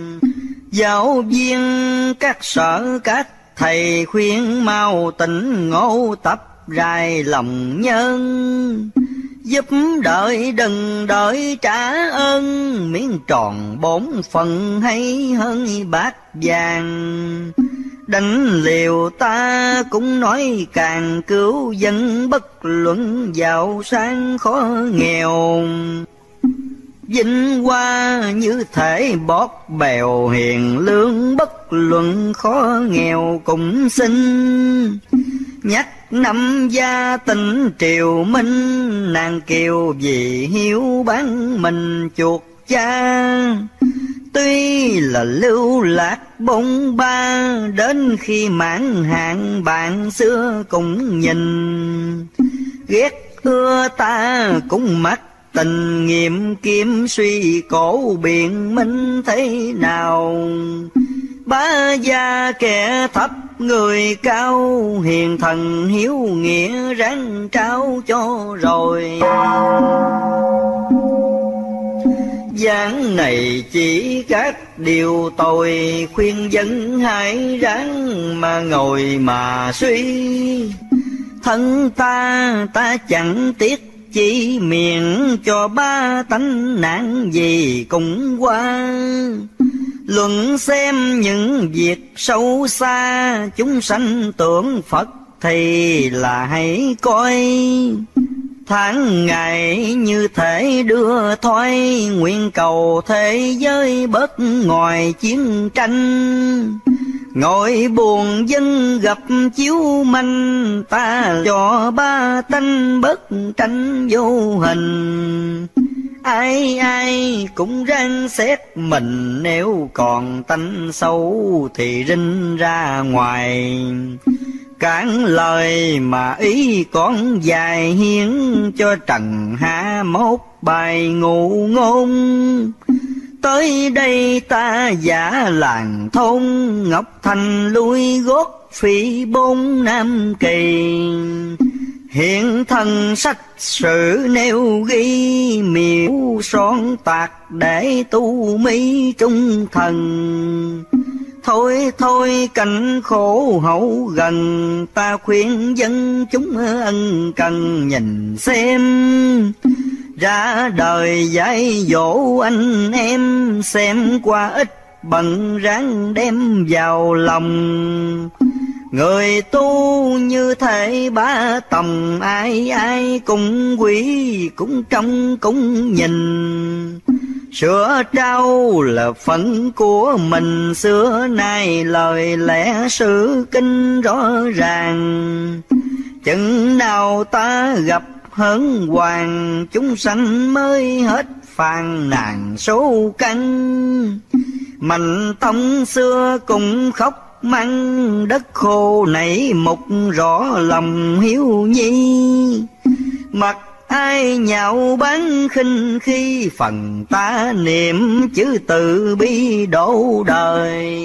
Speaker 1: Giáo viên các sở các thầy khuyên mau tỉnh ngộ tập rài lòng nhân. Giúp đợi đừng đợi trả ơn, miếng tròn bổn phần hay hơn bát vàng. Đánh liều ta cũng nói càng cứu dân, bất luận giàu sang khó nghèo. Vinh hoa như thể bót bèo, hiền lương bất luận khó nghèo cũng xin. Nhắc năm gia tỉnh triều minh, nàng kiều vì hiếu bán mình chuột cha. Tuy là lưu lạc bông ba, đến khi mãn hạn bạn xưa cũng nhìn. Ghét ưa ta cũng mặc tình nghiệm, kiếm suy cổ biện minh thế nào. Bá gia kẻ thấp người cao, hiền thần hiếu nghĩa ráng trao cho rồi. Giảng này chỉ các điều tội, khuyên dân hãy ráng mà ngồi mà suy. Thân ta chẳng tiếc chỉ miệng, cho ba tánh nạn gì cũng qua. Luận xem những việc sâu xa, chúng sanh tưởng Phật thì là hãy coi. Tháng ngày như thể đưa thoái, nguyện cầu thế giới bớt ngoài chiến tranh. Ngồi buồn dân gặp chiếu manh, ta cho ba tánh bất tranh vô hình. Ai ai cũng ráng xét mình, nếu còn tánh xấu thì rinh ra ngoài. Cản lời mà ý con dài hiến, cho trần hạ mốt bài ngụ ngôn. Tới đây ta giả làng thôn, Ngọc Thành lui gót Phi Bốn Nam Kỳ. hiện thân sách sử nêu ghi, miêu son tạc để tu mi trung thần. Thôi thôi cảnh khổ hậu gần, ta khuyên dân chúng ân cần nhìn xem. Ra đời dạy dỗ anh em, xem qua ít bận ráng đem vào lòng. Người tu như thể ba tòng, ai ai cũng quý cũng trông cũng nhìn. Sửa trao là phận của mình, xưa nay lời lẽ sự kinh rõ ràng. Chừng nào ta gặp hớn hoàng, chúng sanh mới hết phàn nàn số căn. Mạnh tông xưa cũng khóc mắng, đất khô nảy mục rõ lòng hiếu nhi. Mặc ai nhạo báng khinh khi, phần ta niệm chữ từ bi độ đời.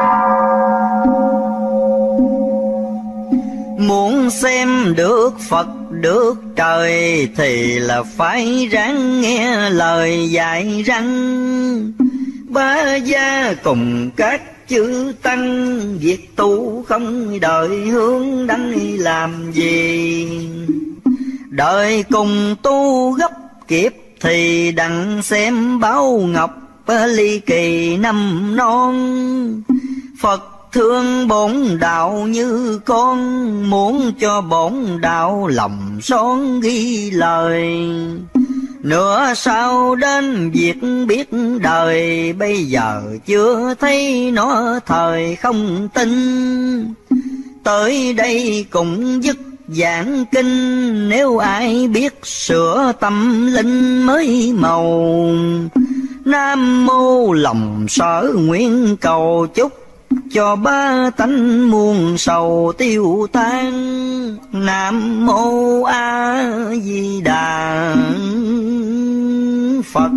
Speaker 1: Muốn xem được Phật được trời, thì là phải ráng nghe lời dạy răng. Ba gia cùng các chữ tăng, việc tu không đợi hướng đăng làm gì. Đợi cùng tu gấp kịp, thì đặng xem báo ngọc ly kỳ năm non. Phật thương bổn đạo như con, muốn cho bổn đạo lòng son ghi lời. Nữa sau đến việc biết đời, bây giờ chưa thấy nó thời không tin. Tới đây cũng dứt giảng kinh, nếu ai biết sửa tâm linh mới màu. Nam mô lòng sở nguyện cầu chúc, cho ba tánh muôn sầu tiêu tan. Nam mô A Di Đà Phật.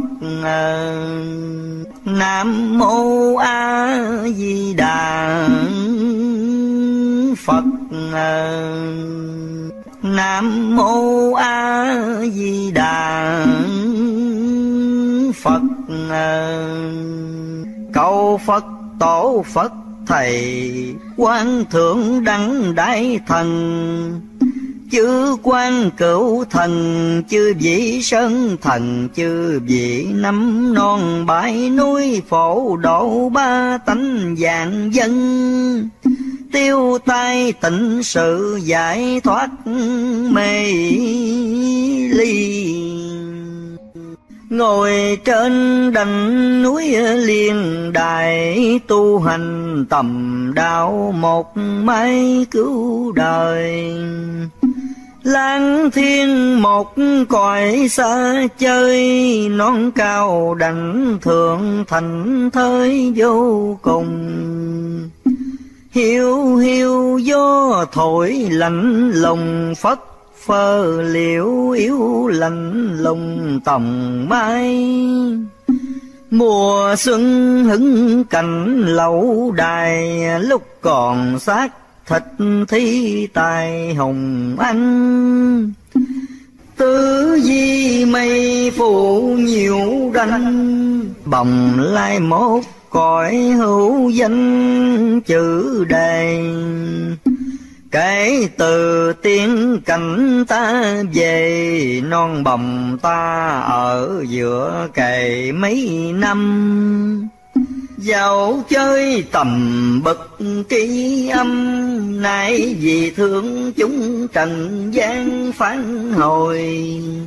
Speaker 1: Nam mô A Di Đà Phật. Nam mô A Di Đà Phật. Cầu Phật tổ Phật thầy, quan thượng đẳng đại thần. Chư quan cửu thần, chư vị sơn thần, chư vị năm non bãi núi, phổ độ ba tánh vạn dân. Tiêu tai tịnh sự, giải thoát mê ly. Ngồi trên đỉnh núi Liên Đài, tu hành tầm đạo một mái cứu đời. Lang thiên một cõi xa chơi, non cao đảnh thượng thành thới vô cùng. Hiu hiu gió thổi lạnh lùng, phất phơ liễu yếu lạnh lùng tòng mai. Mùa xuân hứng cảnh lẩu đài, lúc còn xác thịt thi tài hồng anh. Tứ di mây phủ nhiều đanh, bồng lai mốt cõi hữu danh chữ đề. Kể từ tiên cảnh ta về, non bồng ta ở giữa cày mấy năm. Dạo chơi tầm bậc ký âm, nay vì thương chúng trần gian phán hồi.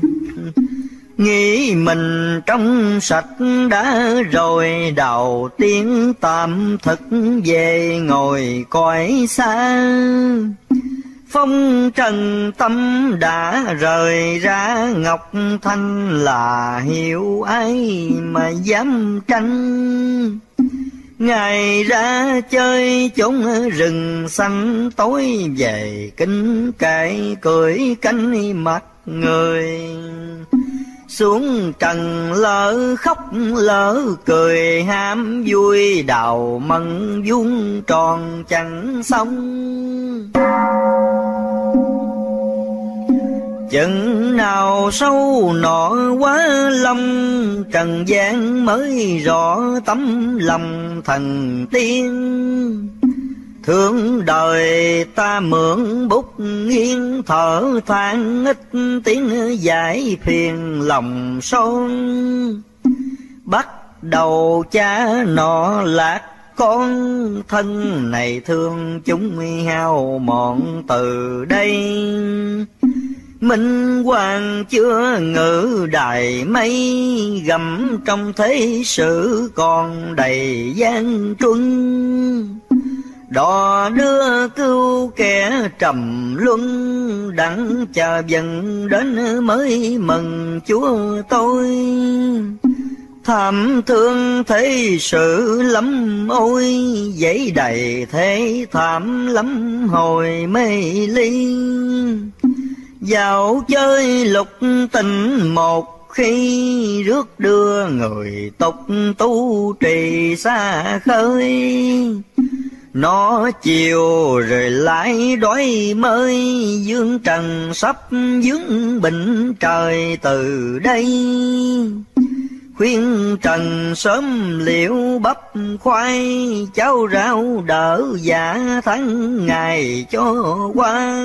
Speaker 1: Nghĩ mình trong sạch đã rồi, đầu tiên tạm thực về ngồi cõi xa. Phong trần tâm đã rời ra, ngọc thanh là hiểu ai mà dám tranh. Ngày ra chơi chốn rừng xanh, tối về kinh cãi cười cánh mặt người. Xuống trần lỡ khóc lỡ cười, ham vui đào mận vuông tròn chẳng xong. chừng nào sâu nọ quá long, trần gian mới rõ tấm lòng thần tiên. Thương đời ta mượn bút nghiêng, thở than ít tiếng giải phiền lòng son. Bắt đầu cha nọ lạc con, thân này thương chúng hao mòn từ đây. Minh hoàng chưa ngự đài mây, gầm trong thế sự còn đầy gian truân. Đò đưa cứu kẻ trầm luân, đặng chờ dần đến mới mừng Chúa tôi. Thảm thương thế sự lắm ôi, dãy đầy thế thảm lắm hồi mê ly. Dạo chơi lục tình một khi, rước đưa người tục tu trì xa khơi. Nó chiều rồi lại đói mới, dương trần sắp dướng bệnh trời từ đây. Khuyên trần sớm liệu bắp khoai, cháo rau đỡ dạ tháng ngày cho qua.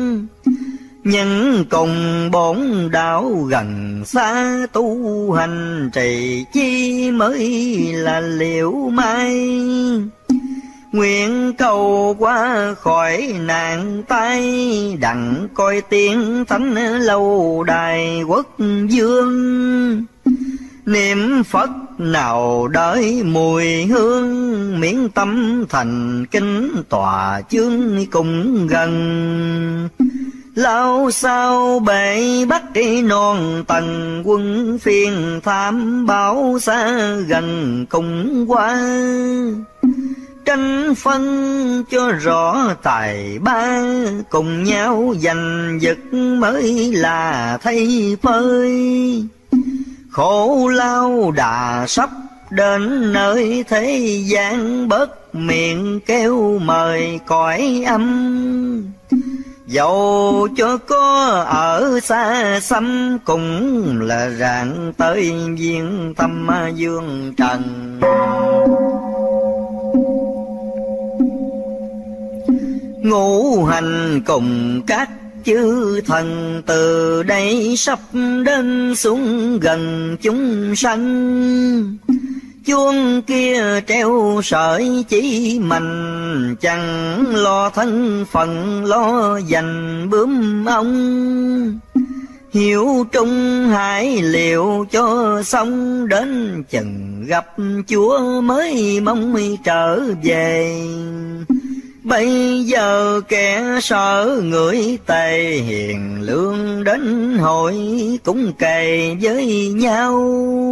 Speaker 1: Nhân cùng bổn đạo gần xa, tu hành trì chi mới là liệu mai. Nguyện cầu qua khỏi nạn tai, đặng coi tiếng thánh lâu đài quốc dương. Niệm Phật nào đợi mùi hương, miễn tâm thành kính tòa chương cùng gần. Lao sao bể bắt non tầng, quân phiên tham báo xa gần cùng qua. Tranh phân cho rõ tài ba, cùng nhau giành giật mới là thay phơi. Khổ lao đà sắp đến nơi thế gian, bớt miệng kêu mời cõi âm. Dẫu cho có ở xa xăm, cũng là rạng tới viên tâm dương trần. Ngũ hành cùng các chư thần, từ đây sắp đến xuống gần chúng sanh. Chuông kia treo sợi chỉ mình, chẳng lo thân phận lo dành bướm ong. Hiểu trung hải liệu cho xong, đến chừng gặp Chúa mới mong trở về. Bây giờ kẻ sợ người tề, hiền lương đến hội cũng kề với nhau.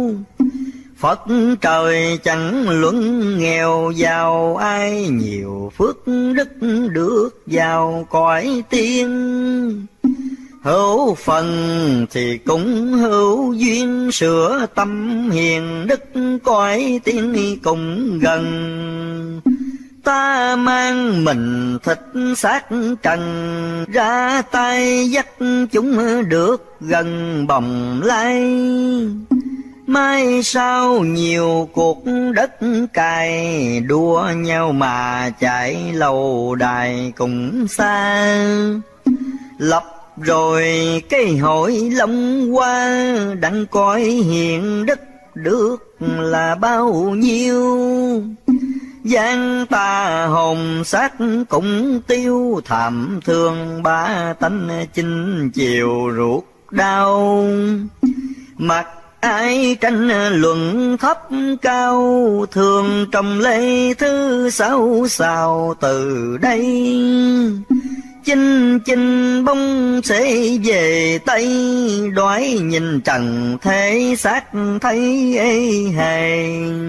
Speaker 1: Phật trời chẳng luận nghèo giàu, ai nhiều phước đức được vào cõi tiên. Hữu phần thì cũng hữu duyên, sửa tâm hiền đức cõi tiên cùng gần. Ta mang mình thịt xác trần, ra tay dắt chúng được gần bồng lai. Mai sau nhiều cuộc đất cày, đua nhau mà chạy lâu đài cùng xa. Lập rồi cái hội long hoa, đặng coi hiện đức được là bao nhiêu. Gian ta hồn xác cũng tiêu, thảm thương ba tánh chinh chiều ruột đau. Mặc ai tranh luận thấp cao, thường trong lễ thứ sáu sao từ đây. Chinh chinh bông sẽ về Tây, đoái nhìn trần thế xác thấy ê hề.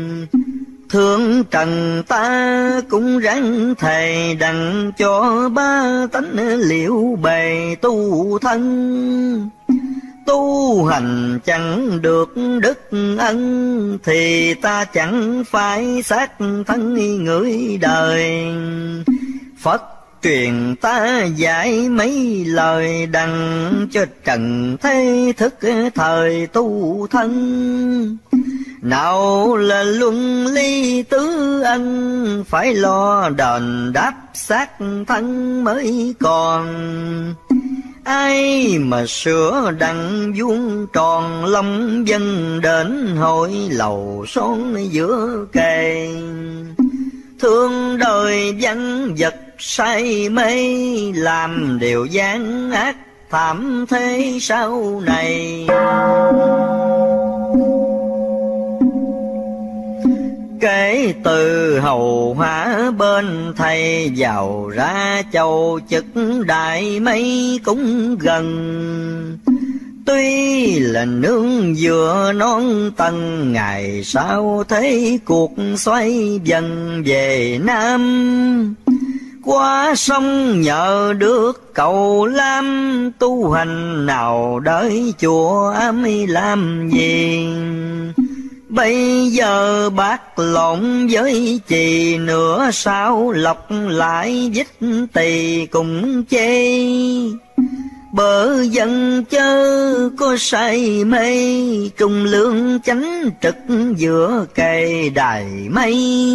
Speaker 1: Thương trần ta cũng ráng thề, đặng cho ba tánh liệu bề tu thân. Tu hành chẳng được đức ân, thì ta chẳng phải xác thân người đời. Phật truyền ta dạy mấy lời đặng cho trần thế thức thời tu thân. Nào là luân ly tứ ân, phải lo đền đáp xác thân mới còn. Ai mà sửa đặng vuông tròn long dân, đến hội lầu son giữa kề. Thương đời văn vật say mê, làm điều gian ác thảm thế sau này. Kể từ hầu hóa bên thầy, vào ra châu chức đại mấy cũng gần. Tuy là nương vừa non tầng, ngày sau thấy cuộc xoay dần về Nam. Qua sông nhờ được cầu lam, tu hành nào đợi chùa ám làm gì. Bây giờ bác lộn với chì, nửa sao lọc lại dích tỳ cùng chê. Bờ dân chớ có say mê, trung lương chánh trực giữa cây đài mây.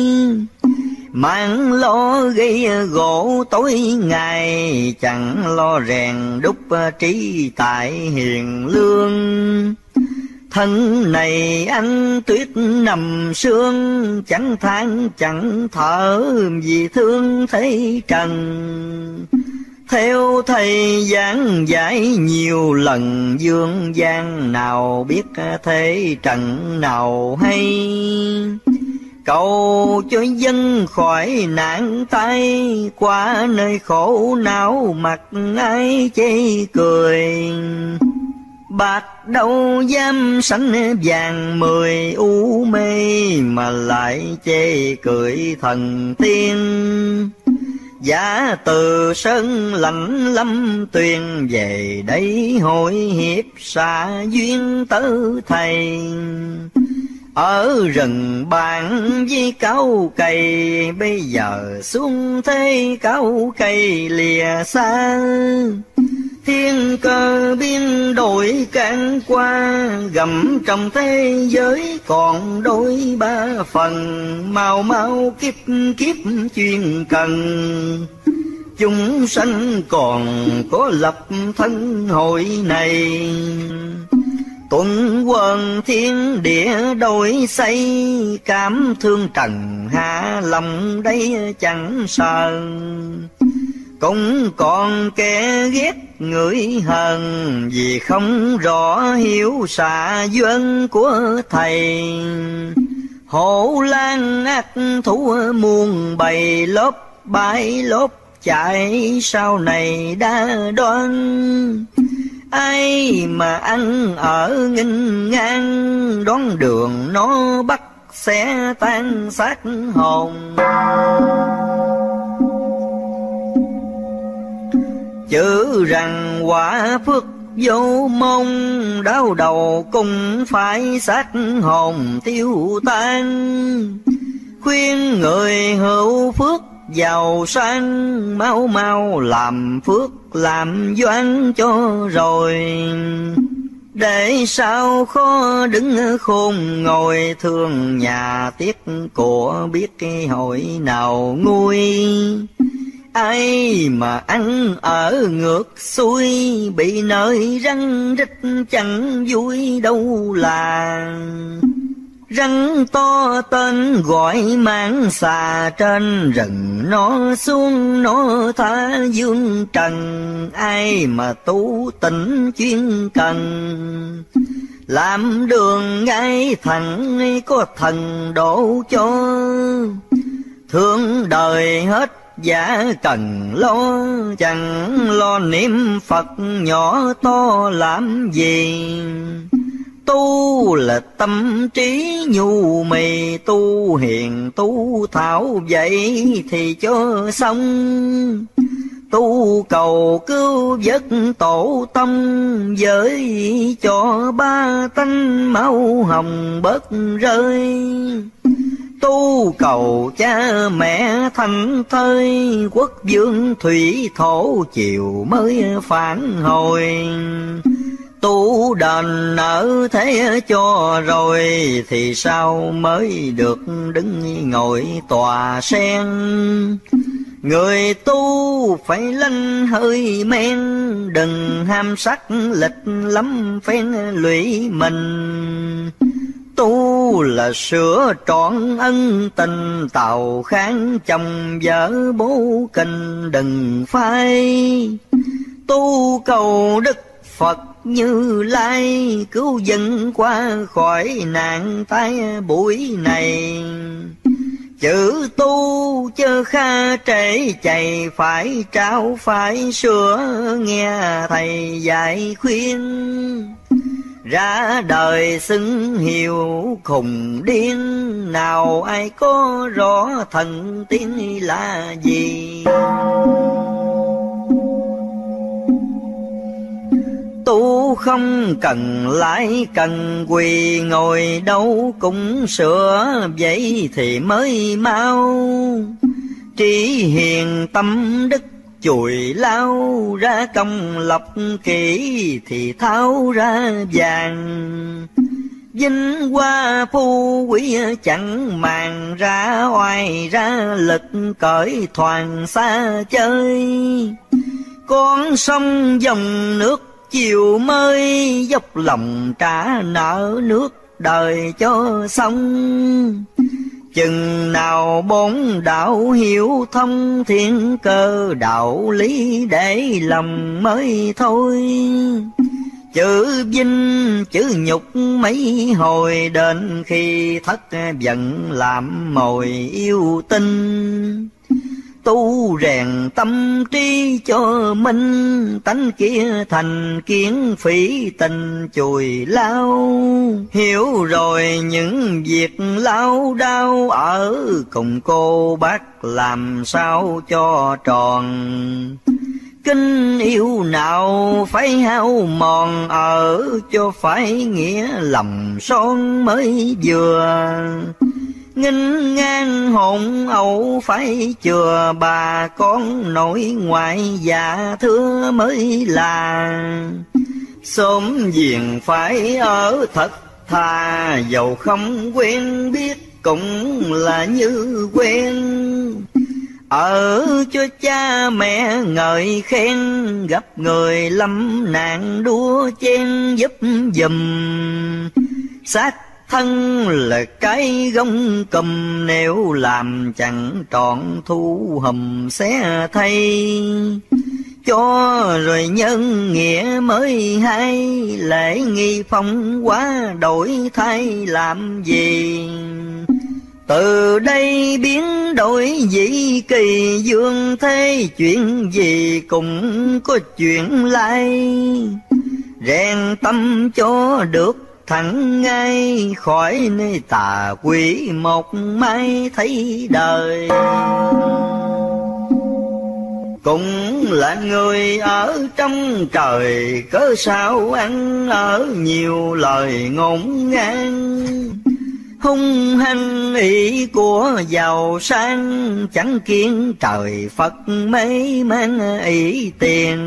Speaker 1: Mang lo gây gỗ tối ngày, chẳng lo rèn đúc trí tại hiền lương. Thân này ăn tuyết nằm sương, chẳng than chẳng thở vì thương thấy trần. Theo thầy giảng giải nhiều lần, dương gian nào biết thế trần nào hay. Cầu cho dân khỏi nạn tai, qua nơi khổ não mặt ai chê cười. Bạc đâu dám sánh vàng 10 u mê, mà lại chê cười thần tiên. Giả từ sơn lạnh lâm tuyền, về đây hội hiệp xa duyên tớ thầy. Ở rừng bạn với cao cây, bây giờ xuống thế cao cây lìa xa. Thiên cơ biến đổi cạn qua, gầm trong thế giới còn đôi ba phần. Mau mau kiếp kiếp chuyên cần, chúng sanh còn có lập thân hội này. Tuần quần thiên địa đổi xây, cảm thương trần hạ lòng đây chẳng sợ. Cũng còn kẻ ghét người hờn, vì không rõ hiểu xạ duyên của thầy. Hổ lang ác thú muôn bầy, lốp bãi lốp chạy sau này đã đoan. Ai mà ăn ở nghinh ngang, đón đường nó bắt sẽ tan xác hồn. Chữ rằng quả phước vô mong, đau đầu cũng phải xác hồn tiêu tan. Khuyên người hữu phước giàu sang, mau mau làm phước làm doan cho rồi. Để sao khó đứng khôn ngồi, thương nhà tiếc của biết cái hội nào nguôi. Ai mà ăn ở ngược xuôi, bị nơi răng rít chẳng vui đâu là. Rắn to tên gọi mang xà, trên rừng nó xuống nó tha dương trần. Ai mà tu tịnh chuyên cần, làm đường ngay thẳng có thần độ cho. Thương đời hết giả cần lo, chẳng lo niệm Phật nhỏ to làm gì. Tu là tâm trí nhu mì, tu hiền tu thảo vậy thì cho xong. Tu cầu cứu vớt tổ tâm, với cho ba tánh máu hồng bớt rơi. Tu cầu cha mẹ thành thơi, quốc vương thủy thổ chiều mới phản hồi. Tu đền nợ thế cho rồi, thì sao mới được đứng ngồi tòa sen. Người tu phải lanh hơi men, đừng ham sắc lịch lắm phen lụy mình. Tu là sửa trọn ân tình, tàu kháng chồng vợ bố kinh đừng phai. Tu cầu Đức Phật Như Lai, cứu dân qua khỏi nạn tai buổi này. Chữ tu chớ kha trễ chạy, phải trao phải sửa, nghe thầy dạy khuyên. Ra đời xưng hiệu khùng điên, nào ai có rõ thần tiên là gì. Tu không cần lãi cần quỳ, ngồi đâu cũng sửa, vậy thì mới mau. Trí hiền tâm đức chùi lao, ra công lập kỹ thì tháo ra vàng. Vinh hoa phú quý chẳng màng, ra oai ra lực cởi thoảng xa chơi. Con sông dòng nước chiều mới, dốc lòng trả nợ nước đời cho xong. Chừng nào bốn đạo hiểu thông, thiên cơ đạo lý để lòng mới thôi. Chữ vinh chữ nhục mấy hồi, đến khi thất vọng làm mồi yêu tinh. Tu rèn tâm trí cho minh, tánh kia thành kiến phỉ tình chùi lao. Hiểu rồi những việc lao đao, ở cùng cô bác làm sao cho tròn. Kinh yêu nào phải hao mòn, ở cho phải nghĩa lòng son mới vừa. Nghinh ngang hồn ẩu phải chừa, bà con nội ngoại dạ thưa mới là. Sớm giềng phải ở thật thà, dầu không quen biết cũng là như quen. Ở cho cha mẹ ngợi khen, gặp người lâm nạn đua chen giúp giùm. Xác thân là cái gông cùm, nếu làm chẳng trọn thu hùm xé thay. Cho rồi nhân nghĩa mới hay, lễ nghi phong quá đổi thay làm gì. Từ đây biến đổi dĩ kỳ, dương thế chuyện gì cũng có chuyện lai. Rèn tâm cho được thẳng ngay, khỏi nơi tà quỷ một mai thấy đời. Cũng là người ở trong trời, cớ sao ăn ở nhiều lời ngôn ngang. Hung hăng ý của giàu sang, chẳng kiến trời Phật mấy mang ý tiền.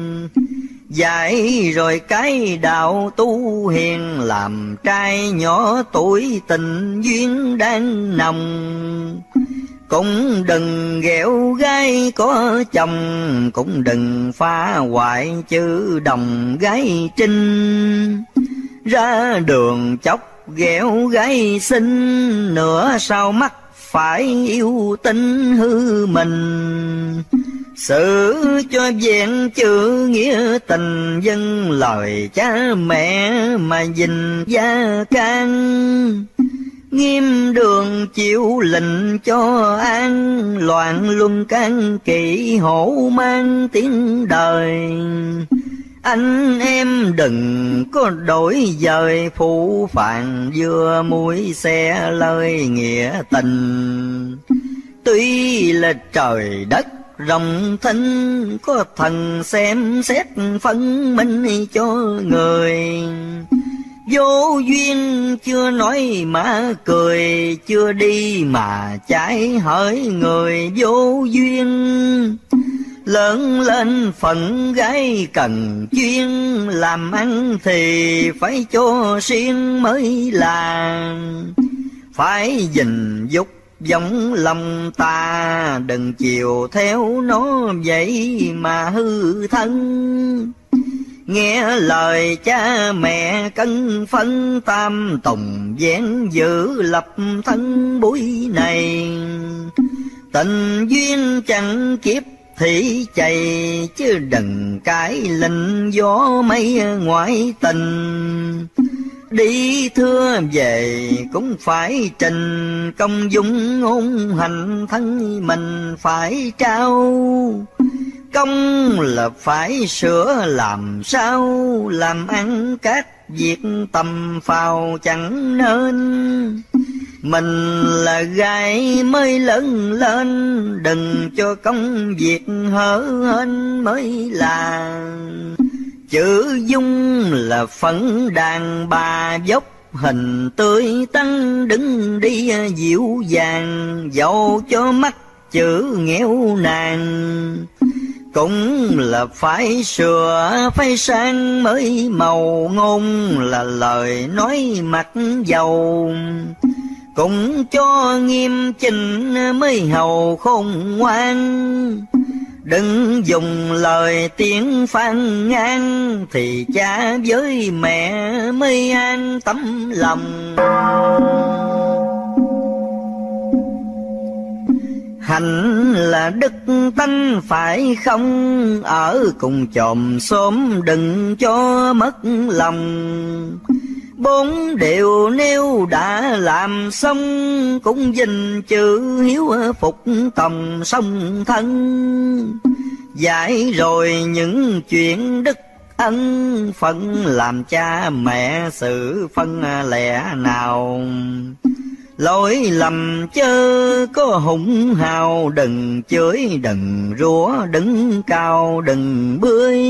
Speaker 1: Dạy rồi cái đạo tu hiền, làm trai nhỏ tuổi tình duyên đang nồng. Cũng đừng ghẹo gái có chồng, cũng đừng phá hoại chữ đồng gái trinh. Ra đường chốc ghẹo gái xinh, nửa sau mắt phải yêu tinh hư mình. Xử cho vẹn chữ nghĩa tình, dân lời cha mẹ mà gìn gia can. Nghiêm đường chịu lệnh cho an, loạn luân can kỵ hổ mang tiếng đời. Anh em đừng có đổi dời phụ phàng, vừa mũi xe lời nghĩa tình. Tuy là trời đất rộng thinh, có thần xem xét phân minh cho người. Vô duyên chưa nói mà cười, chưa đi mà trái hỡi người vô duyên. Lớn lên phận gái cần chuyên, làm ăn thì phải cho riêng mới là. Phải gìn dục giống lòng ta, đừng chiều theo nó vậy mà hư thân. Nghe lời cha mẹ cân phân, tam tùng vén giữ lập thân buổi này. Tình duyên chẳng kiếp thị chạy, chứ đừng cãi lệnh gió mây ngoại tình. Đi thưa về cũng phải trình, công dung ngôn hành thân mình phải trao. Công là phải sửa làm sao, làm ăn các việc tầm phào chẳng nên. Mình là gái mới lớn lên, đừng cho công việc hở hên mới là. Chữ dung là phấn đàn bà dốc, hình tươi tắn đứng đi dịu dàng. Dẫu cho mắt chữ nghèo nàn, cũng là phải sửa phải sang mới màu. Ngôn là lời nói mặt dầu, cũng cho nghiêm chỉnh mới hầu khôn ngoan. Đừng dùng lời tiếng phàn nàn, thì cha với mẹ mới an tấm lòng. Hạnh là đức tánh phải không, ở cùng chòm xóm đừng cho mất lòng. Bốn điều nếu đã làm xong, cũng gìn chữ hiếu phục tòng song thân. Dạy rồi những chuyện đức ân, phận làm cha mẹ sự phân lẽ nào. Lỗi lầm chớ có hùng hào, đừng chửi đừng rủa, đứng cao đừng bươi.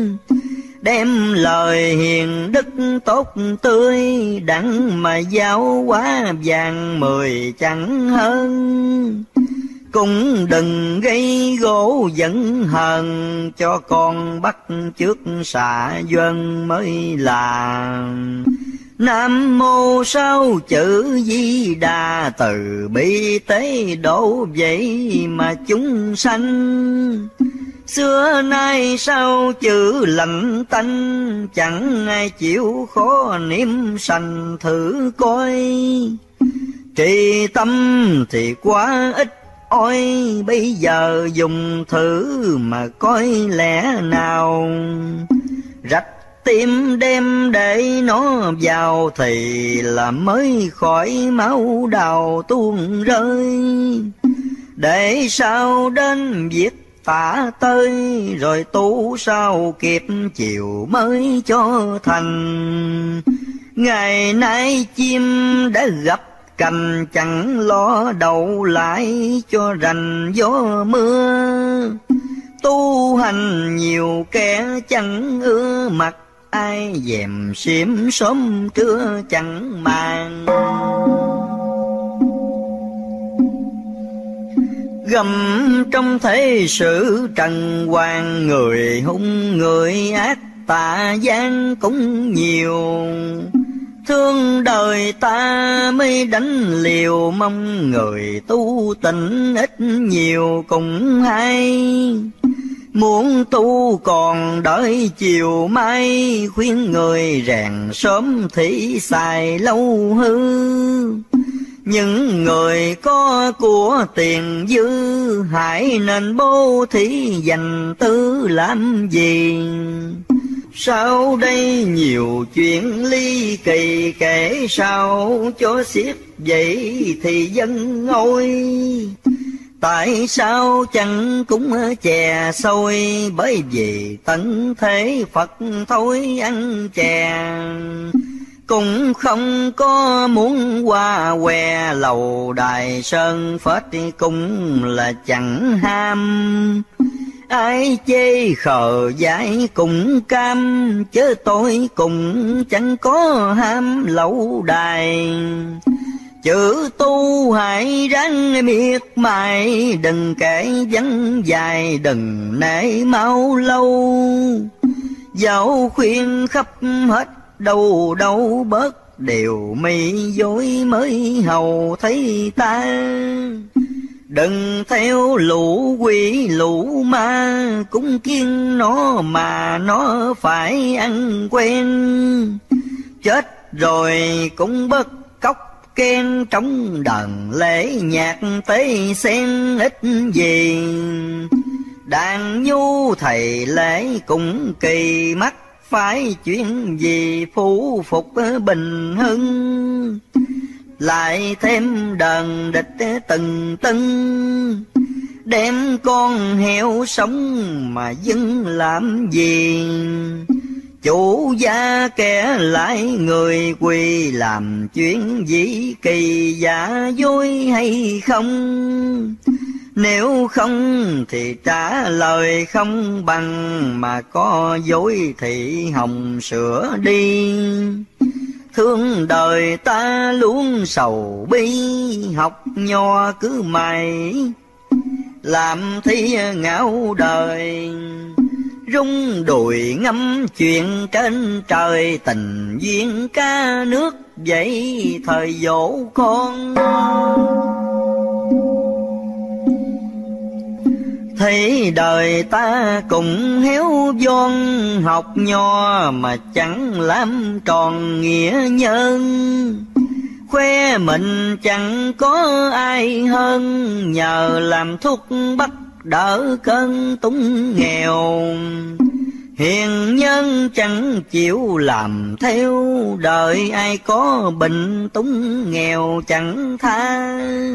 Speaker 1: Đem lời hiền đức tốt tươi, đặng mà giáo hóa vàng 10 chẳng hơn. Cũng đừng gây gỗ giận hờn, cho con bắt trước xạ dân mới là. Nam mô sáu chữ Di Đà, từ bi tế độ vậy mà chúng sanh. Xưa nay sao chữ lạnh tanh, chẳng ai chịu khó niệm sanh thử coi. Trì tâm thì quá ít ôi, bây giờ dùng thử mà coi lẽ nào. Rạch tim đem để nó vào, thì là mới khỏi máu đào tuôn rơi. Để sao đến việc tả tới, rồi tu sao kịp chiều mới cho thành. Ngày nay chim đã gặp cành, chẳng lo đậu lại cho rành gió mưa. Tu hành nhiều kẻ chẳng ưa mặt, ai dèm xiêm sớm trưa chẳng màng. Gầm trong thế sự trần hoàng, người hung người ác tà gian cũng nhiều. Thương đời ta mới đánh liều, mong người tu tịnh ít nhiều cũng hay. Muốn tu còn đợi chiều mai, khuyên người rèn sớm thì xài lâu hư. Những người có của tiền dư, hãy nên bố thí dành tư làm gì. Sau đây nhiều chuyện ly kỳ, kể sao cho xiết vậy thì dân ngôi. Tại sao chẳng cũng chè xôi, bởi vì tận thế Phật thôi ăn chè. Cũng không có muốn qua què, lầu đài sơn phết cũng là chẳng ham. Ai chê khờ dại cũng cam, chớ tôi cũng chẳng có ham lậu đài. Chữ tu hãy ráng miệt mài, đừng kể vắng dài, đừng nể mau lâu. Dẫu khuyên khắp hết đâu đâu bớt, điều mi dối mới hầu thấy ta. Đừng theo lũ quỷ lũ ma, cúng kiêng nó mà nó phải ăn quen. Chết rồi cũng bất cóc khen, trong đàn lễ nhạc tế sen ít gì. Đàn nhu thầy lễ cũng kỳ mắt, phải chuyện gì phủ phục bình hưng. Lại thêm đàn địch từng tưng, đem con heo sống mà dưng làm gì. Chủ gia kẻ lại người quỳ, làm chuyện gì kỳ giả dối hay không? Nếu không thì trả lời không bằng, mà có dối thì hồng sửa đi. Thương đời ta luôn sầu bi, học nho cứ mày làm thi ngạo đời. Rung đùi ngắm chuyện trên trời, tình duyên ca nước vậy thời dỗ con. Thấy đời ta cũng héo von, học nho mà chẳng làm tròn nghĩa nhân. Khoe mình chẳng có ai hơn, nhờ làm thuốc bắc đỡ cơn túng nghèo. Hiền nhân chẳng chịu làm theo, đời ai có bệnh túng nghèo chẳng tha.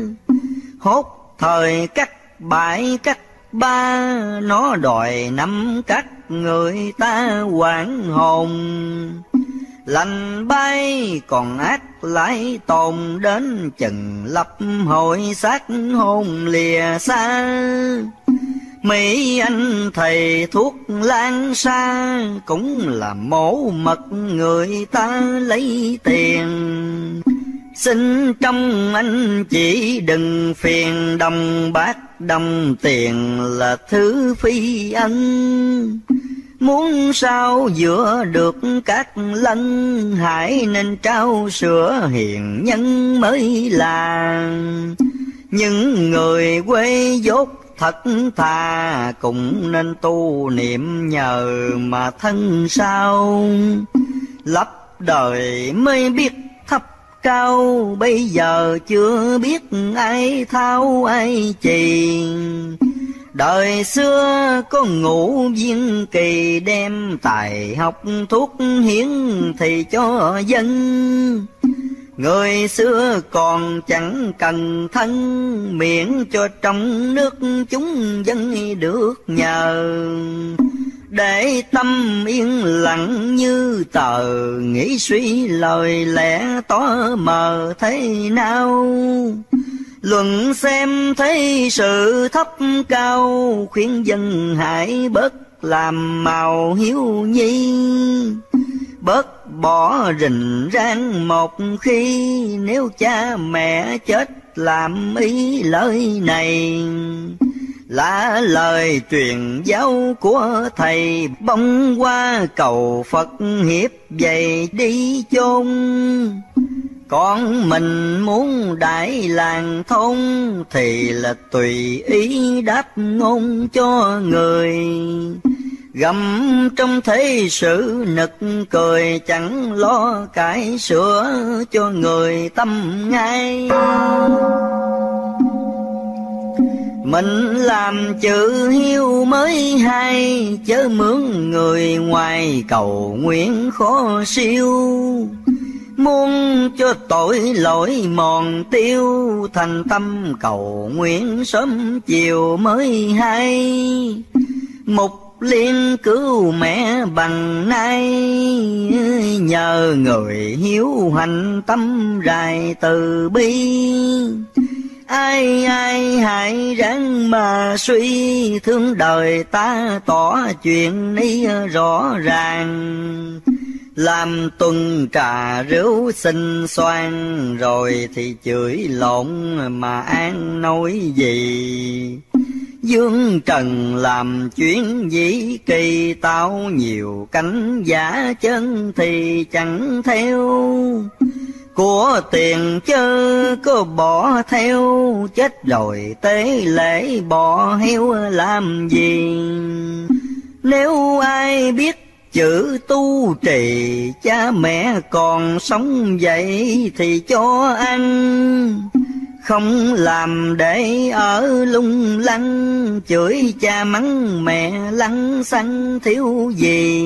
Speaker 1: Hốt thời cắt bãi cắt ba, nó đòi nắm cắt người ta hoảng hồn. Lành bay còn ác lại tồn, đến chừng lập hội xác hôn lìa xa. Mấy anh thầy thuốc lan xa, cũng là mổ mật người ta lấy tiền. Xin trong anh chỉ đừng phiền, đồng bạc đồng tiền là thứ phi anh. Muốn sao giữa được các lân, hãy nên trao sữa hiền nhân mới là. Những người quê dốt thật thà, cũng nên tu niệm nhờ mà thân sao. Lấp đời mới biết thấp cao, bây giờ chưa biết ai thao ai chì. Đời xưa có ngũ viên kỳ, đem tài học thuốc hiến thì cho dân. Người xưa còn chẳng cần thân, miễn cho trong nước chúng dân được nhờ. Để tâm yên lặng như tờ, nghĩ suy lời lẽ tỏ mờ thế nào. Luận xem thấy sự thấp cao, khuyên dân hãy bớt làm màu hiếu nhi. Bớt bỏ rình rang một khi, nếu cha mẹ chết làm ý lời này. Là lời truyền giáo của thầy, bông qua cầu Phật hiếp vậy đi chôn. Con mình muốn đại làng thôn, thì là tùy ý đáp ngôn cho người. Gầm trong thế sự nực cười, chẳng lo cải sửa cho người tâm ngay. Mình làm chữ hiếu mới hay, chớ mướn người ngoài cầu nguyện khó siêu. Muốn cho tội lỗi mòn tiêu, thành tâm cầu nguyện sớm chiều mới hay. Mục liên cứu mẹ bằng nay, nhờ người hiếu hành tâm rài từ bi. Ai ai hãy ráng mà suy, thương đời ta tỏ chuyện ní rõ ràng. Làm tuần trà rượu xinh xoan, rồi thì chửi lộn mà an nói gì. Dương trần làm chuyến dĩ kỳ, tao nhiều cánh giả chân thì chẳng theo. Của tiền chớ có bỏ theo, chết rồi tế lễ bỏ heo làm gì. Nếu ai biết chữ tu trì, cha mẹ còn sống vậy thì cho ăn. Không làm để ở lung lăng, chửi cha mắng mẹ lăng xăng thiếu gì.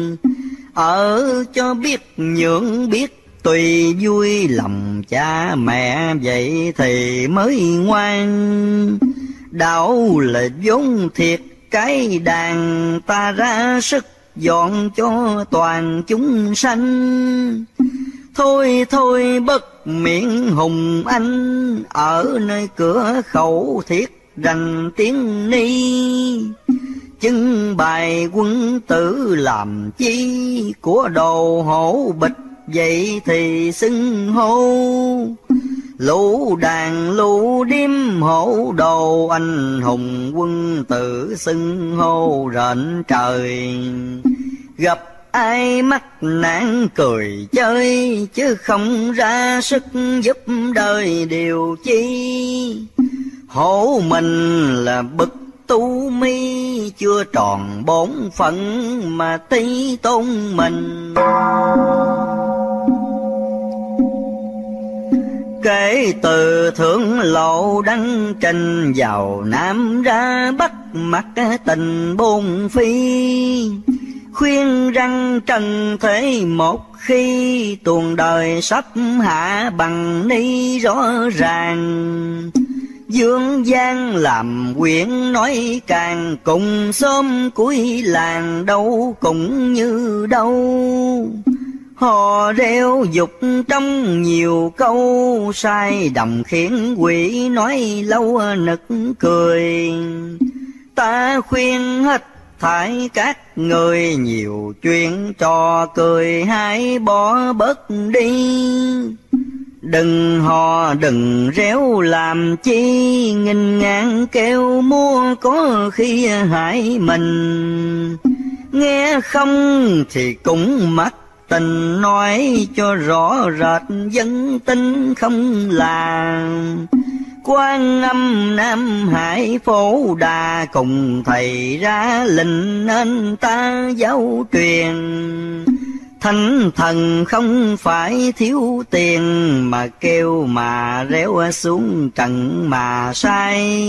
Speaker 1: Ở cho biết nhượng biết tùy vui, lòng cha mẹ vậy thì mới ngoan. Đạo là vốn thiệt cái đàn, ta ra sức dọn cho toàn chúng sanh. Thôi thôi bất miệng hùng anh, ở nơi cửa khẩu thiết rành tiếng ni. Chứng bài quân tử làm chi, của đồ hổ bịch vậy thì xưng hô. Lũ đàn lũ điếm hổ đồ, anh hùng quân tử xưng hô rợn trời. Gặp ai mắc nạn cười chơi, chứ không ra sức giúp đời điều chi. Hổ mình là bậc tu mi, chưa tròn bổn phận mà tí tôn mình. Kể từ thượng lộ đăng trình, vào Nam ra Bắc mặc tình bôn phi. Khuyên răng trần thế một khi, tuồng đời sắp hạ bằng ni rõ ràng. Dương gian làm quyển nói càng, cùng xóm cuối làng đâu cũng như đâu. Hò reo dục trong nhiều câu, sai đồng khiến quỷ nói lâu nực cười. Ta khuyên hết thải các người, nhiều chuyện trò cười hãy bỏ bớt đi. Đừng hò đừng réo làm chi, nghìn ngàn kêu mua có khi hại mình. Nghe không thì cũng mắc tình, nói cho rõ rệt dân tin không làm. Quan Âm Nam Hải Phổ Đà, cùng thầy ra lệnh nên ta giáo truyền. Thánh thần không phải thiếu tiền, mà kêu mà réo xuống trần mà sai.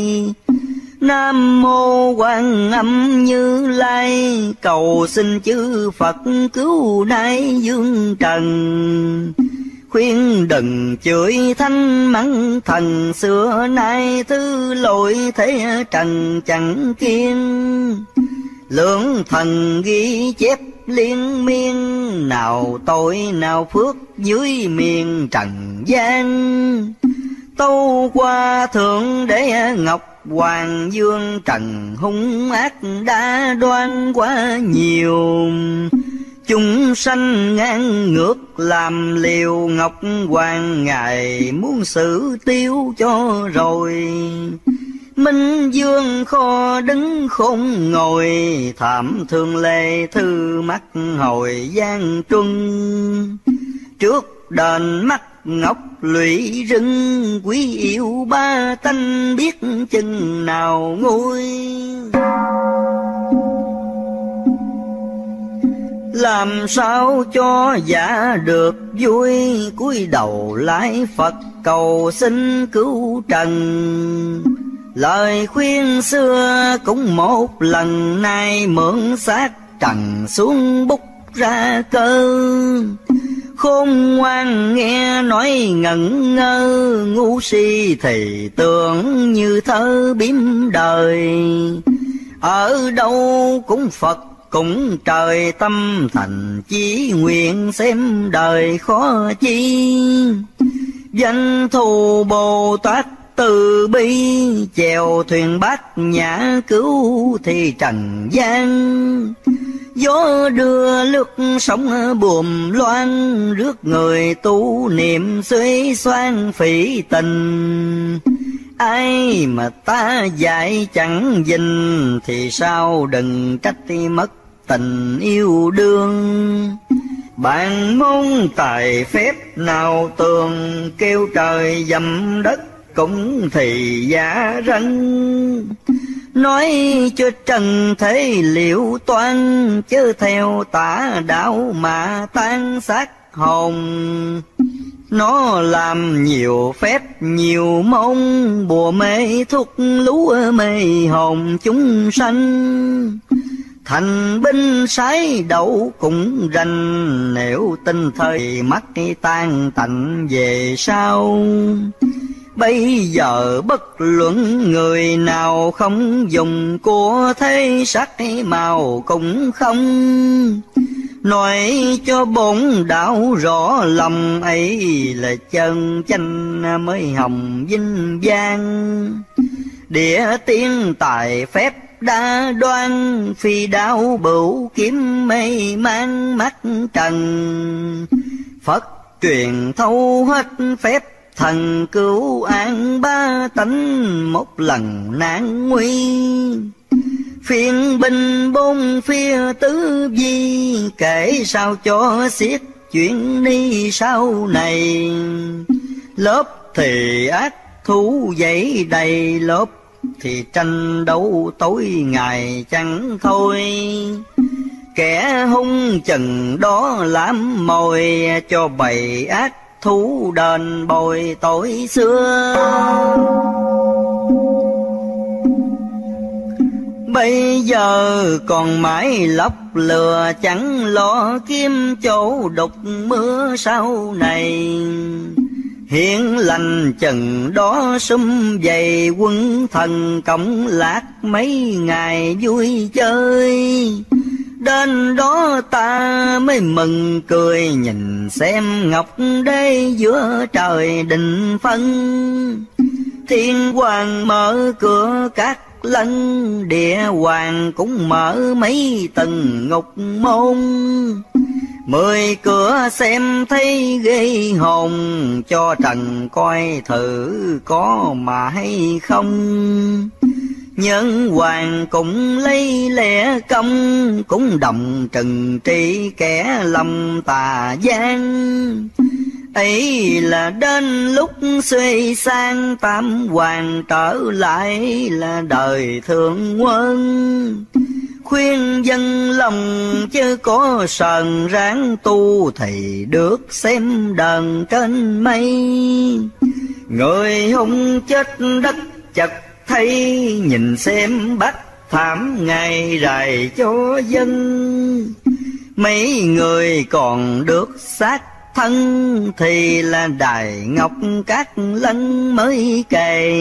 Speaker 1: Nam mô Quan Âm Như Lai, cầu xin chư Phật cứu nay dương trần. Khuyên đừng chửi thanh mắng thần, xưa nay thứ lỗi thế trần chẳng kiên. Lưỡng thần ghi chép liên miên, nào tội nào phước dưới miền trần gian. Tâu qua thượng đế ngọc hoàng dương, trần hung ác đã đoan quá nhiều. Chúng sanh ngang ngược làm liều, ngọc hoàng ngài muốn xử tiêu cho rồi. Minh dương kho đứng khôn ngồi, thảm thương lê thư mắt hồi gian truân. Trước đền mắt ngọc lụy rừng, quý yêu ba tanh biết chừng nào nguôi. Làm sao cho giả được vui, cúi đầu lạy Phật cầu xin cứu trần. Lời khuyên xưa cũng một lần, nay mượn xác trần xuống bút ra cơ. Khôn ngoan nghe nói ngẩn ngơ, ngu si thì tưởng như thơ biếm đời. Ở đâu cũng Phật cũng trời, tâm thành chí nguyện xem đời khó chi. Danh thù Bồ Tát từ bi, chèo thuyền bát nhã cứu thì trần gian. Gió đưa lướt sóng buồm loan, rước người tu niệm xuế xoan phỉ tình. Ai mà ta dạy chẳng dình, thì sao đừng trách mất tình yêu đương. Bạn môn tài phép nào tường, kêu trời dầm đất cũng thì giả rân. Nói cho trần thế liệu toan, chứ theo tà đạo mà tan xác hồn. Nó làm nhiều phép nhiều mong, bùa mê thuốc lú mê hồn chúng sanh. Thành binh sái đậu cũng rành, nếu tin thời mắt tan tạnh về sau. Bây giờ bất luận người nào không dùng của thế sắc màu cũng không. Nói cho bổn đạo rõ lòng ấy, là chân chánh mới hồng vinh vang. Địa tiên tài phép đa đoan, phi đao bửu kiếm mây mang mắt trần. Phật truyền thâu hết phép thần cứu an ba tánh, một lần nạn nguy. Phiên binh bốn phía tứ di, kể sao cho xiết chuyện đi sau này. Lớp thì ác thú dậy đầy, lớp thì tranh đấu tối ngày chẳng thôi. Kẻ hung chừng đó làm mồi, cho bầy ác thú đền bồi tội xưa. Bây giờ còn mãi lóc lừa, chẳng lo kiếm chỗ đục mưa sau này. Hiện lành chừng đó sum vầy, quân thần cộng lạc mấy ngày vui chơi. Đến đó ta mới mừng cười, nhìn xem ngọc đế giữa trời định phân. Thiên hoàng mở cửa các lân, địa hoàng cũng mở mấy tầng ngục môn. 10 cửa xem thấy ghê hồn, cho trần coi thử có mà hay không. Nhân hoàng cũng lấy lẽ công, cũng đồng trừng trị kẻ lòng tà gian. Ấy là đến lúc xuôi sang, tam hoàng trở lại là đời thượng quân. Khuyên dân lòng chứ có sờn ráng tu, thì được xem đờn trên mây. Người hung chết đất chật thấy, nhìn xem bắt thảm ngày rày cho dân. Mấy người còn được xác thân, thì là đài ngọc các lân mới kề.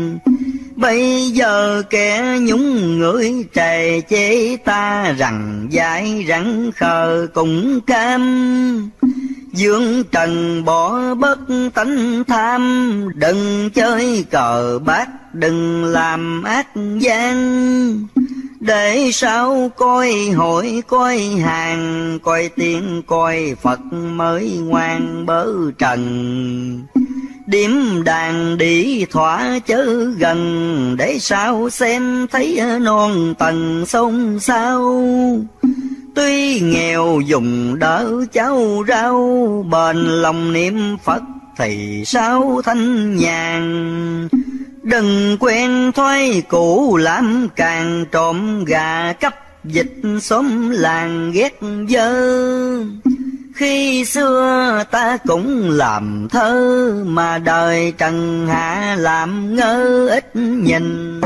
Speaker 1: Bây giờ kẻ nhúng người trề chế ta, rằng dại rắn khờ cũng cam. Dương trần bỏ bớt tánh tham, đừng chơi cờ bạc đừng làm ác gian. Để sao coi hội coi hàng, coi tiên coi Phật mới ngoan bớ trần. Điểm đàn đi thỏa chớ gần, để sao xem thấy non tầng sông sao. Tuy nghèo dùng đỡ cháu rau, bền lòng niệm Phật thì sao thanh nhàn. Đừng quen thói cũ làm càng, trộm gà cắp dịch xóm làng ghét dơ. Khi xưa ta cũng làm thơ, mà đời trần hạ làm ngơ ít nhìn.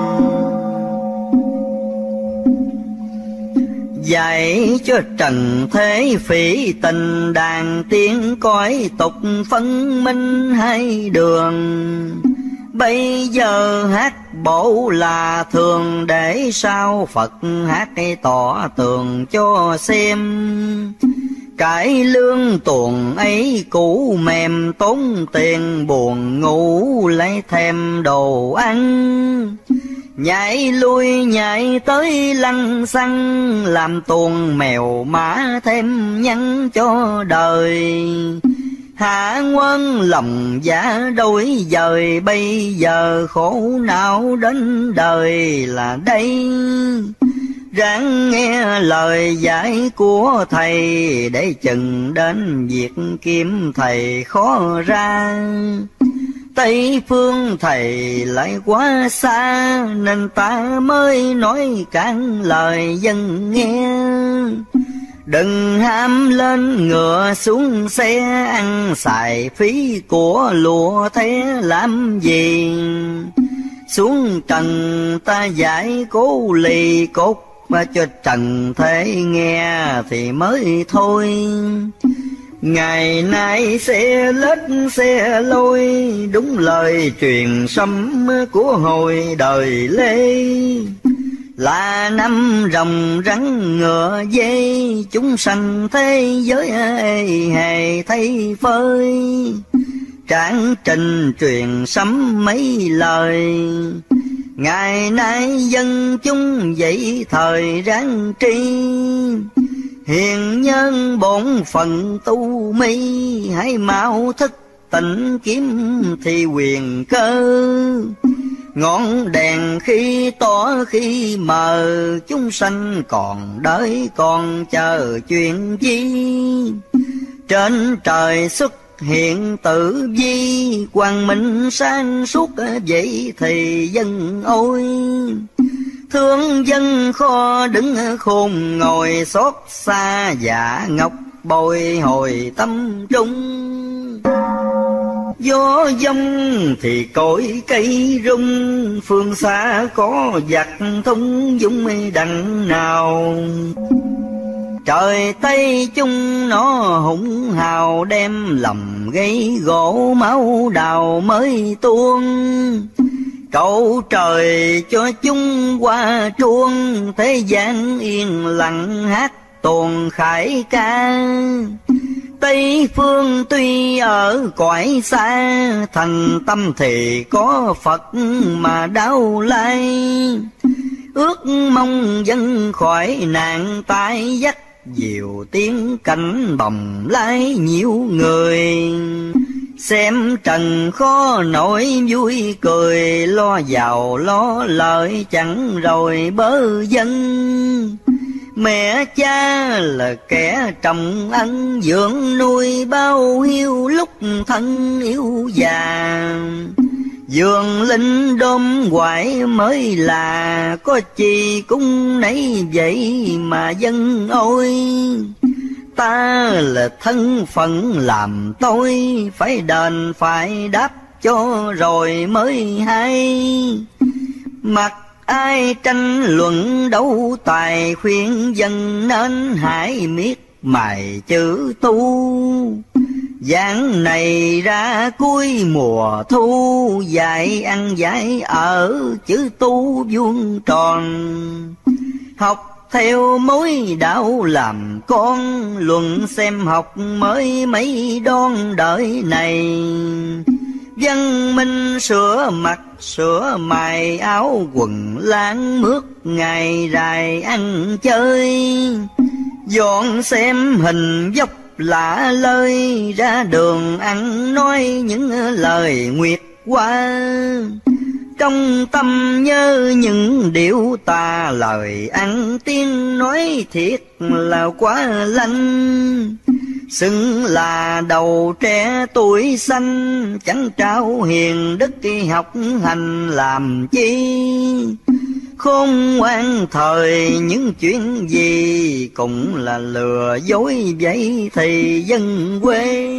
Speaker 1: Dạy cho trần thế phỉ tình, đàn tiếng cõi tục phân minh hai đường. Bây giờ hát bộ là thường, để sao Phật hát tỏ tường cho xem. Cải lương tuồng ấy cũ mềm, tốn tiền buồn ngủ lấy thêm đồ ăn. Nhảy lui nhảy tới lăng xăng, làm tuồng mèo mã thêm nhăn cho đời. Hạ quân lòng giả đôi dời, bây giờ khổ não đến đời là đây. Ráng nghe lời dạy của thầy, để chừng đến việc kiếm thầy khó ra. Tây phương thầy lại quá xa, nên ta mới nói cạn lời dân nghe. Đừng ham lên ngựa xuống xe, ăn xài phí của lụa thế làm gì. Xuống trần ta giải cố lì cốt, mà cho trần thế nghe thì mới thôi. Ngày nay xe lết xe lôi, đúng lời truyền sấm của hồi đời Lê. Là năm rồng rắn ngựa dây, chúng sanh thế giới hề thay phơi. Tráng trình truyền sấm mấy lời, ngày nay dân chúng dậy thời ráng tri. Hiền nhân bổn phận tu mi, hãy mau thức tỉnh kiếm thì quyền cơ. Ngọn đèn khi tỏ khi mờ, chúng sanh còn đợi còn chờ chuyện chi. Trên trời xuất hiện tử vi, quang minh sáng suốt vậy thì dân ôi. Thương dân kho đứng khôn ngồi, xót xa dạ ngọc bồi hồi tâm trung. Gió dông thì cội cây rung, phương xa có giặc thông dũng đằng nào. Trời Tây chung nó hùng hào, đem lầm gây gỗ máu đào mới tuôn. Cầu trời cho chúng qua chuông, thế gian yên lặng hát tuồng khải ca. Tây phương tuy ở cõi xa, thành tâm thì có Phật mà đau lai. Ước mong dân khỏi nạn tai dắt, diều tiếng cảnh bồng lái nhiều người. Xem trần khó nổi vui cười, lo giàu lo lợi chẳng rồi bớ dân. Mẹ cha là kẻ trọng ân, dưỡng nuôi bao hiu lúc thân yếu già. Dường linh đôm hoài mới là, có chi cũng nấy vậy mà dân ôi. Ta là thân phận làm tôi, phải đền phải đáp cho rồi mới hay. Mặc ai tranh luận đấu tài, khuyên dân nên hãy miết mài chữ tu. Giảng này ra cuối mùa thu, dạy ăn dạy ở chữ tu vuông tròn. Học theo mối đạo làm con, luận xem học mới mấy đón đời này. Văn minh sửa mặt sửa mài, áo quần láng mướt ngày dài ăn chơi. Dọn xem hình dốc lạ lơi, ra đường ăn nói những lời nguyệt qua. Trong tâm nhớ những điệu tà, lời ăn tiếng nói thiệt là quá lanh. Xưng là đầu trẻ tuổi xanh, chẳng trao hiền đức học hành làm chi. Khôn ngoan thời những chuyện gì, cũng là lừa dối vậy thì dân quê.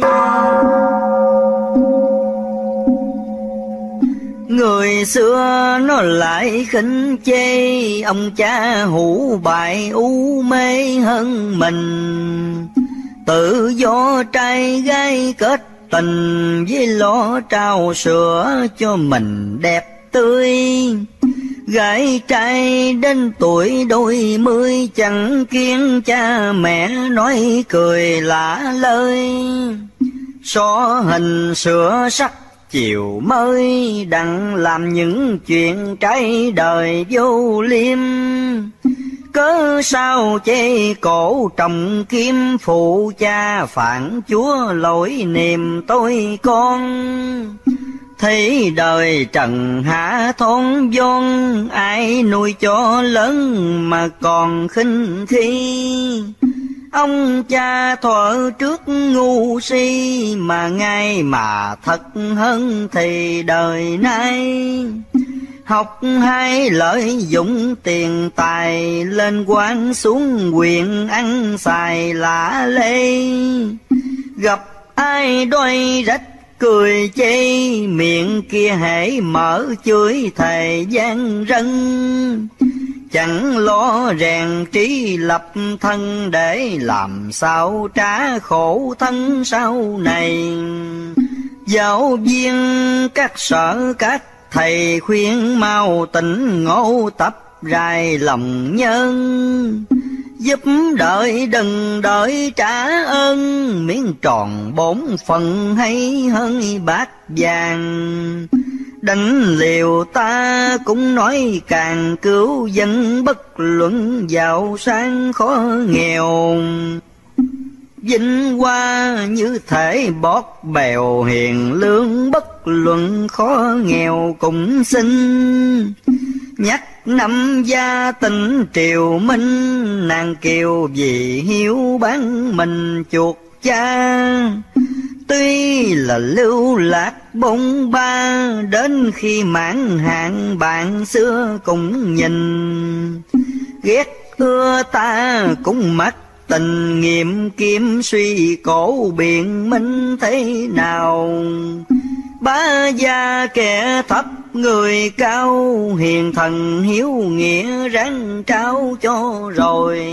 Speaker 1: Người xưa nó lại khinh chê, ông cha hủ bại u mê hơn mình. Tự do trai gái kết tình, với lo trao sữa cho mình đẹp tươi. Gái trai đến tuổi đôi mươi, chẳng kiêng cha mẹ nói cười lạ lời. So hình sửa sắc chiều mới, đặng làm những chuyện trái đời vô liêm. Cớ sao chê cổ trọng kiếm, phụ cha phản chúa lỗi niềm tôi con. Thấy đời trần hạ thôn vốn, ai nuôi cho lớn mà còn khinh khi. Ông cha thuở trước ngu si, mà ngay mà thật hơn thì đời nay. Học hay lợi dụng tiền tài, lên quan xuống quyền ăn xài lả lê. Gặp ai đôi rách cười chê, miệng kia hễ mở chửi thề gian rân. Chẳng lo rèn trí lập thân, để làm sao trả khổ thân sau này. Giáo viên các sở các thầy khuyên mau tỉnh ngộ, tập rài lòng nhân. Giúp đợi đừng đợi trả ơn, miếng tròn bổn phần hay hơn bát vàng. Đánh liều ta cũng nói càng cứu dân, bất luận giàu sang khó nghèo. Vinh hoa như thể bót bèo, hiền lương bất luận khó nghèo cũng xin. Nhắc năm gia tình triều minh, nàng kiều vì hiếu bán mình chuột cha. Tuy là lưu lạc bôn ba, đến khi mãn hạn bạn xưa cũng nhìn. Ghét ưa ta cũng mắc tình nghiệm, kiếm suy cổ biện minh thế nào. Bá gia kẻ thấp người cao, hiền thần hiếu nghĩa ráng trao cho rồi.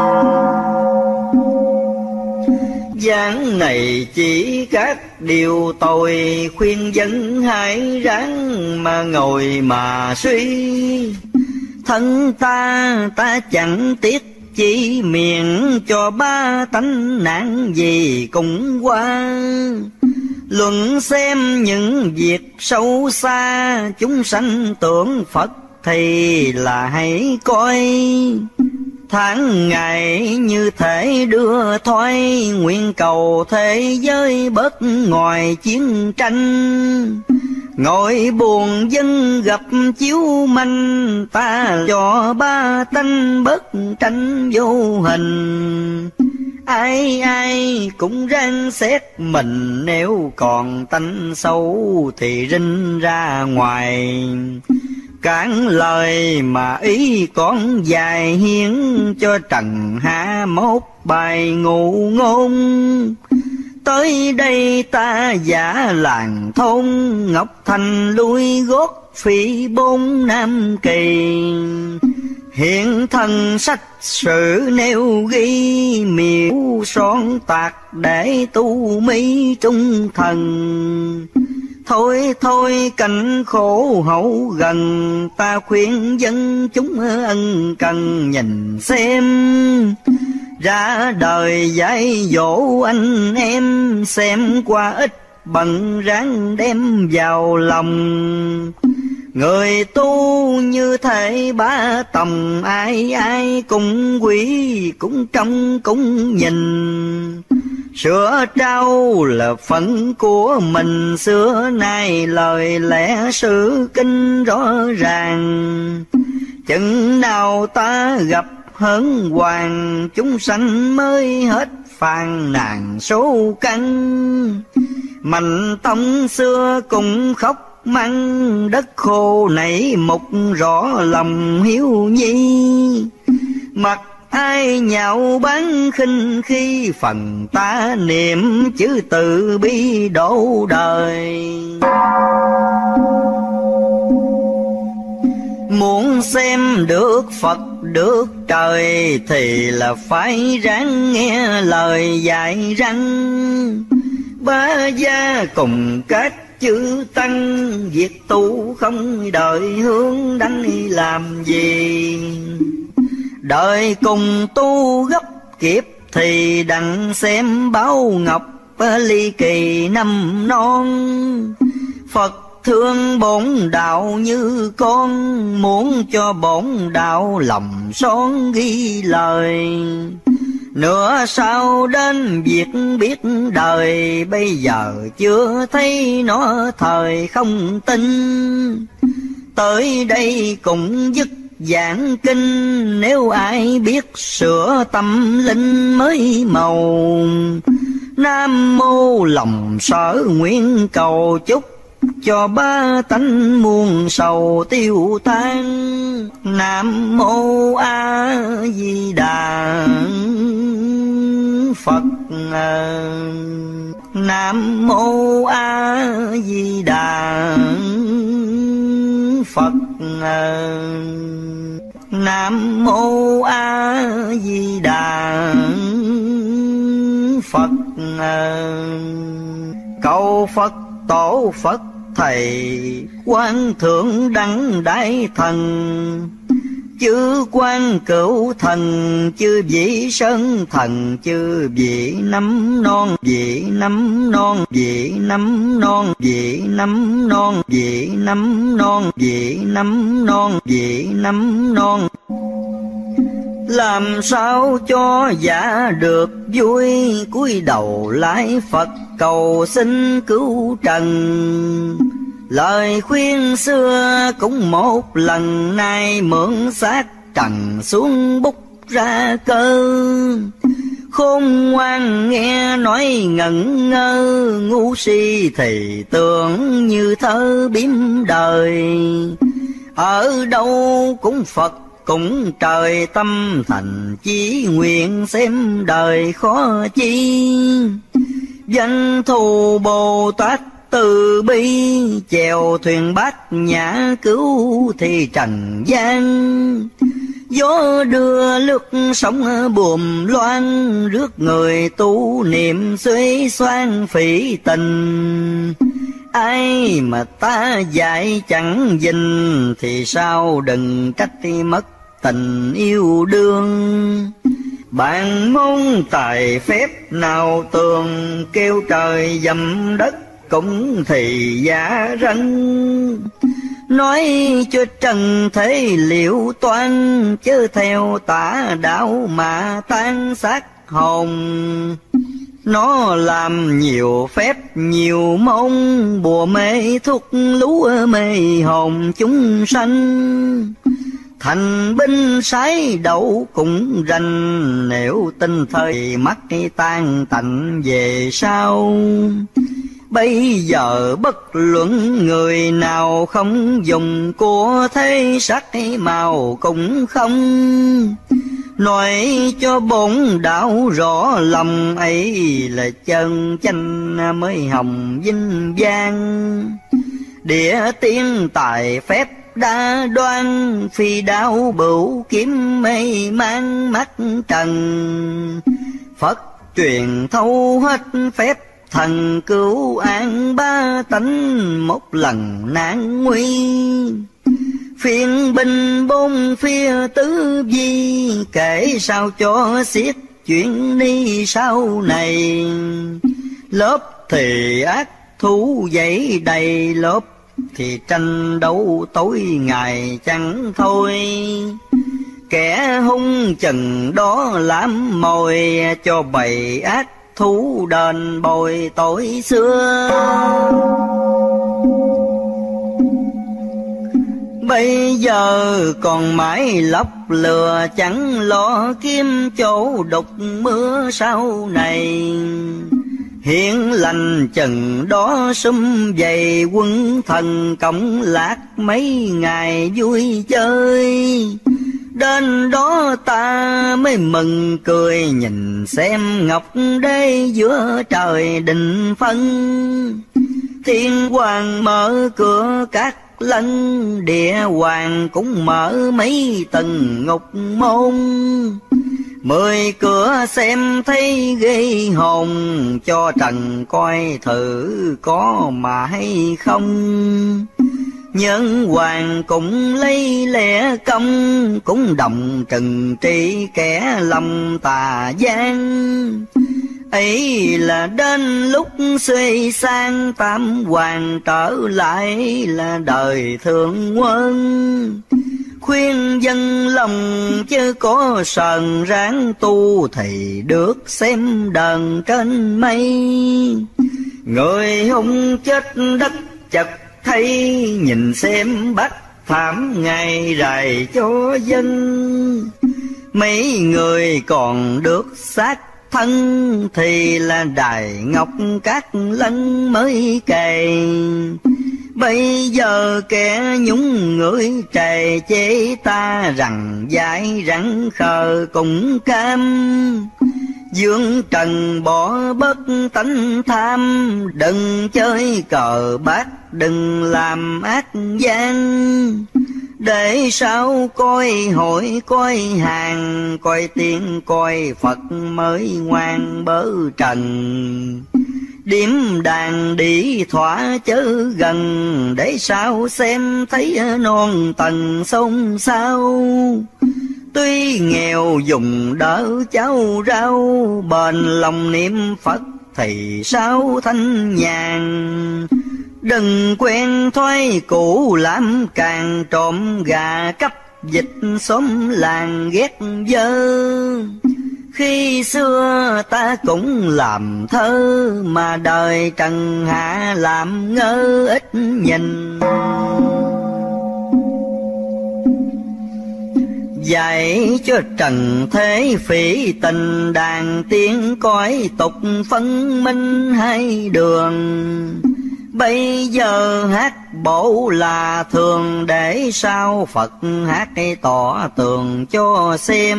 Speaker 1: Giảng này chỉ các điều tội, khuyên dân hãy ráng mà ngồi mà suy. Thân ta chẳng tiếc chỉ miệng, cho ba tánh nạn gì cũng qua. Luận xem những việc sâu xa, chúng sanh tưởng Phật thì là hãy coi. Tháng ngày như thể đưa thoái, nguyện cầu thế giới bớt ngoài chiến tranh. Ngồi buồn dân gặp chiếu manh, ta cho ba tánh bớt tranh vô hình. Ai ai cũng ráng xét mình, nếu còn tánh xấu thì rinh ra ngoài. Cản lời mà ý con dài hiến, cho trần hạ mốt bài ngụ ngôn. Tới đây ta giả làng thôn, Ngọc Thành lui gót phi bốn Nam Kỳ. Hiện thân sách sử nêu ghi, miêu son tạc để tu mỹ trung thần. Thôi cảnh khổ hậu gần, ta khuyên dân chúng ân cần nhìn xem. Ra đời dạy dỗ anh em, xem qua ít bận ráng đem vào lòng. Người tu như thể ba tòng, ai ai cũng quý cũng trông cũng nhìn. Sửa trao là phận của mình, xưa nay lời lẽ sự kinh rõ ràng. Chừng nào ta gặp hớn hoàng, chúng sanh mới hết phàn nàn số căn. Mạnh tông xưa cũng khóc măng, đất khô nảy mục rõ lòng hiếu nhi. Mặt ai nhạo báng khinh khi, phần ta niệm chữ từ bi độ đời. Muốn xem được Phật được trời, thì là phải ráng nghe lời dạy răng. Ba gia cùng các chư tăng việc tu không đợi hướng đăng làm gì. Đợi cùng tu gấp kiếp thì đặng xem báo ngọc ly kỳ năm non. Phật thương bổn đạo như con, muốn cho bổn đạo lòng son ghi lời. Nữa sau đến việc biết đời, bây giờ chưa thấy nó thời không tin. Tới đây cũng dứt giảng kinh, nếu ai biết sửa tâm linh mới màu. Nam mô lòng sở nguyện cầu chúc, cho ba tánh muôn sầu tiêu tan. Nam mô A Di Đà Phật. Nam mô A Di Đà Phật. Nam mô A Di Đà Phật. Cầu Phật tổ Phật thầy, Quan Thượng Đẳng Đại Thần, chư Quan Cửu Thần, chư vị Sơn Thần, chư vị nắm non, vị nắm non, vị nắm non, vị nắm non, vị nắm non, vị nắm non, vị nắm non. Làm sao cho giả được vui, cúi đầu lạy Phật cầu xin cứu trần. Lời khuyên xưa cũng một lần, nay mượn xác trần xuống bút ra cơ. Khôn ngoan nghe nói ngẩn ngơ, ngu si thì tưởng như thơ biếm đời. Ở đâu cũng Phật cũng trời, tâm thành chí nguyện xem đời khó chi. Danh thù Bồ Tát từ bi, chèo thuyền bát nhã cứu thì trần gian. Gió đưa lướt sóng buồm loan, rước người tu niệm xuế xoan phỉ tình. Ai mà ta dạy chẳng dình, thì sao đừng trách mất tình yêu đương. Bạn môn tài phép nào tường, kêu trời dầm đất cũng thì giả ranh. Nói cho trần thế liệu toan, chớ theo tà đạo mà tan xác hồn. Nó làm nhiều phép nhiều môn, bùa mê thuốc lú mê hồn chúng sanh. Thành binh sái đậu cũng rành, nếu tin thời mắt tan tạnh về sau. Bây giờ bất luận người nào không dùng của thế sắc màu cũng không. Nói cho bổn đạo rõ lòng ấy, là chân chánh mới hồng vinh vang. Địa tiên tài phép đa đoan, phi đao bửu kiếm mây mang mắt trần. Phật truyền thâu hết phép thần, cứu an ba tánh một lần nan nguy. Phiên binh bốn phía tứ vi, kể sao cho xiết chuyện ni sau này. Lớp thì ác thú dậy đầy, lớp thì tranh đấu tối ngày chẳng thôi. Kẻ hung chừng đó làm mồi, cho bầy ác thú đền bồi tội xưa. Bây giờ còn mãi lóc lừa, chẳng lo kiếm chỗ đục mưa sau này. Hiện lành chừng đó sum vầy, quân thần cộng lạc mấy ngày vui chơi. Đến đó ta mới mừng cười, nhìn xem ngọc đế giữa trời định phân. Thiên hoàng mở cửa các lân, địa hoàng cũng mở mấy tầng ngục môn. 10 cửa xem thấy ghê hồn, cho trần coi thử có mà hay không. Nhân hoàng cũng lấy lẽ công, cũng đồng trừng trị kẻ lòng tà gian. Ấy là đến lúc xuôi sang, tam hoàng trở lại là đời thượng quân. Khuyên dân lòng chứ có sờn ráng tu, thì được xem đờn trên mây. Người hung chết đất chật thấy, nhìn xem bắt thảm ngày rày cho dân. Mấy người còn được xác thân, thì là đài ngọc các lân mới cày. Bây giờ kẻ nhúng người trề chế ta, rằng dại rắn khờ cũng cam. Dương trần bỏ bớt tánh tham, đừng chơi cờ bạc, đừng làm ác gian. Để sao coi hội coi hàng, coi tiên coi Phật mới ngoan bớ trần. Điểm đàn đi thỏa chớ gần, để sao xem thấy non tầng sông sao. Tuy nghèo dùng đỡ cháu rau, bền lòng niệm Phật thì sao thanh nhàn. Đừng quen thói cũ làm càng, trộm gà cắp dịch xóm làng ghét dơ. Khi xưa ta cũng làm thơ, mà đời trần hạ làm ngơ ít nhìn. Dạy cho trần thế phỉ tình, đàn tiếng cõi tục phân minh hai đường. Bây giờ hát bộ là thường, để sao Phật hát tỏ tường cho xem.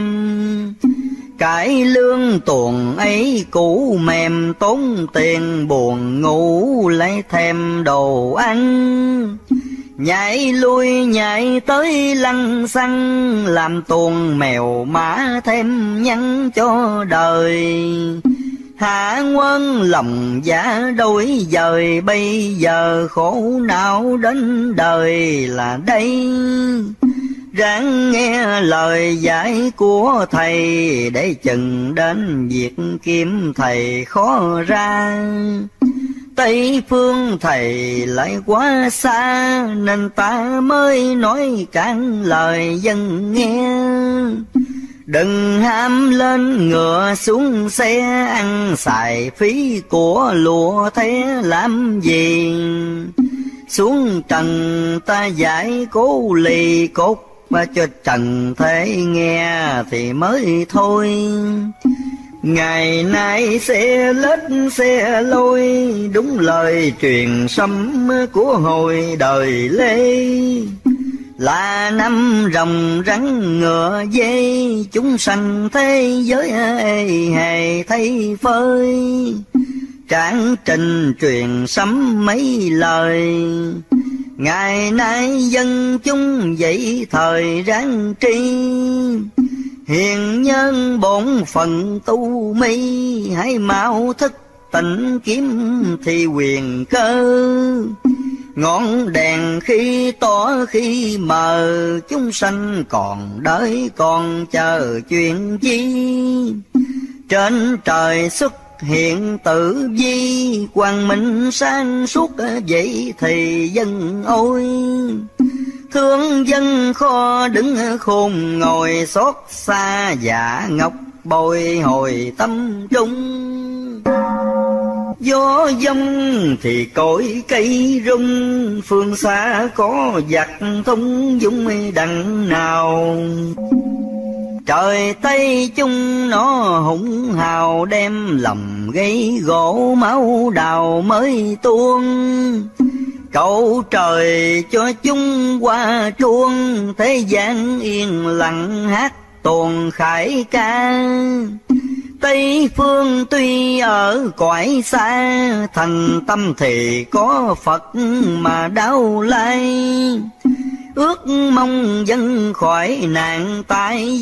Speaker 1: Cải lương tuồng ấy cũ mềm, tốn tiền buồn ngủ lấy thêm đồ ăn. Nhảy lui nhảy tới lăng xăng, làm tuồng mèo mã thêm nhăn cho đời. Hạ quân lòng giả đôi dời, bây giờ khổ não đến đời là đây. Ráng nghe lời dạy của thầy, để chừng đến việc kiếm thầy khó ra. Tây phương thầy lại quá xa, nên ta mới nói cạn lời dân nghe. Đừng ham lên ngựa xuống xe, ăn xài phí của lụa thế làm gì. Xuống trần ta giải cố lì cốt, mà cho trần thế nghe thì mới thôi. Ngày nay xe lết xe lôi, đúng lời truyền sấm của hồi đời Lê. Là năm rồng rắn ngựa dây, chúng sanh thế giới hề thay phơi. Tráng trình truyền sấm mấy lời, ngày nay dân chúng dậy thời ráng tri. Hiền nhân bổn phận tu mi, hãy mau thức tỉnh kiếm thì quyền cơ. Ngọn đèn khi tỏ khi mờ, chúng sanh còn đợi còn chờ chuyện chi. Trên trời xuất hiện tử vi, quang minh sáng suốt vậy thì dân ôi. Thương dân kho đứng khôn ngồi, xót xa dạ ngọc bồi hồi tâm trung. Gió dông thì cội cây rung, phương xa có giặc thông dũng đằng nào. Trời Tây chung nó hùng hào, đem lòng gây gỗ máu đào mới tuôn. Cầu trời cho chúng qua chuông, thế gian yên lặng hát tuồng khải ca. Tây phương tuy ở cõi xa, thành tâm thì có Phật mà đau lai. Ước mong dân khỏi nạn tai vách,